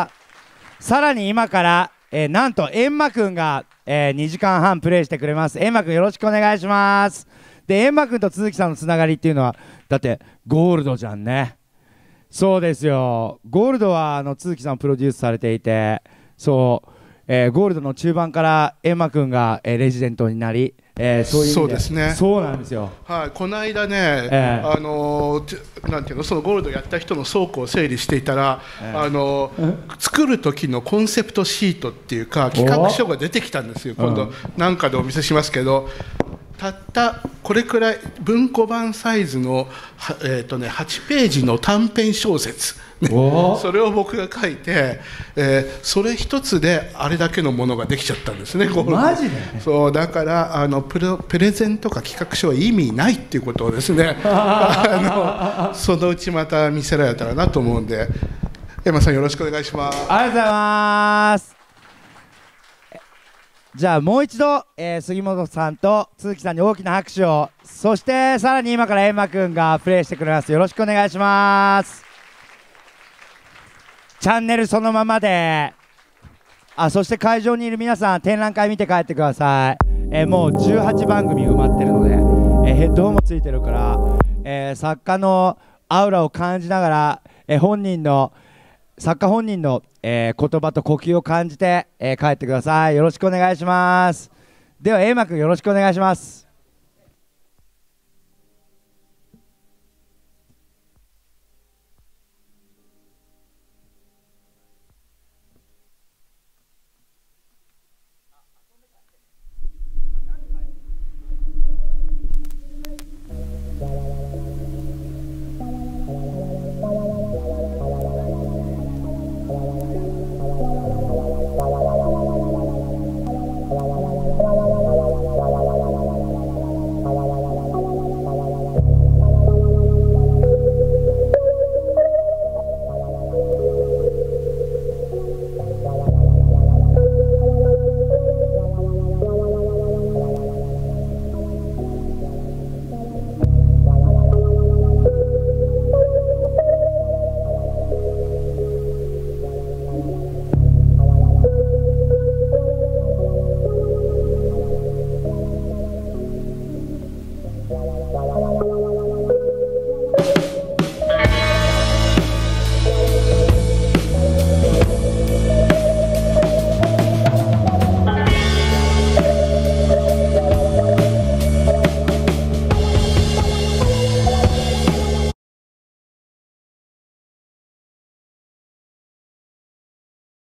さらに今から、えー、なんとエンマくんが、えー、にじかんはんプレイしてくれます。エンマくんよろしくお願いします。でエンマくんと都築さんのつながりっていうのはだってゴールドじゃんね。そうですよ。ゴールドはあの都築さんプロデュースされていて、そうえー、ゴールドの中盤からエンマ君が、えー、レジデントになり、えー、そういう意味でそうですね。 そうなんですよ。 はい、この間ね、えー、あのー、なんていうの、そのゴールドやった人の倉庫を整理していたら、えー、あのー、作る時のコンセプトシートっていうか企画書が出てきたんですよ。今度なんかでお見せしますけど、たったこれくらい文庫版サイズの、えーとね、はちページの短編小説それを僕が書いて、えー、それ一つであれだけのものができちゃったんですね。 マジで？ そうだからあのプレ、プレゼンとか企画書は意味ないっていうことをですねあのそのうちまた見せられたらなと思うんで、エマさんよろしくお願いします。 ありがとうございます。じゃあもう一度、えー、杉本さんと都築さんに大きな拍手を。そしてさらに今からエンマくんがプレイしてくれます。よろしくお願いします。チャンネルそのままで。あ、そして会場にいる皆さん展覧会見て帰ってください。えー、もうじゅうはちばんぐみ埋まってるので、えー、ヘッドホンもついてるから、えー、作家のアウラを感じながら、えー、本人の作家本人の、えー、言葉と呼吸を感じて、えー、帰ってください。よろしくお願いします。ではエイマくんよろしくお願いします。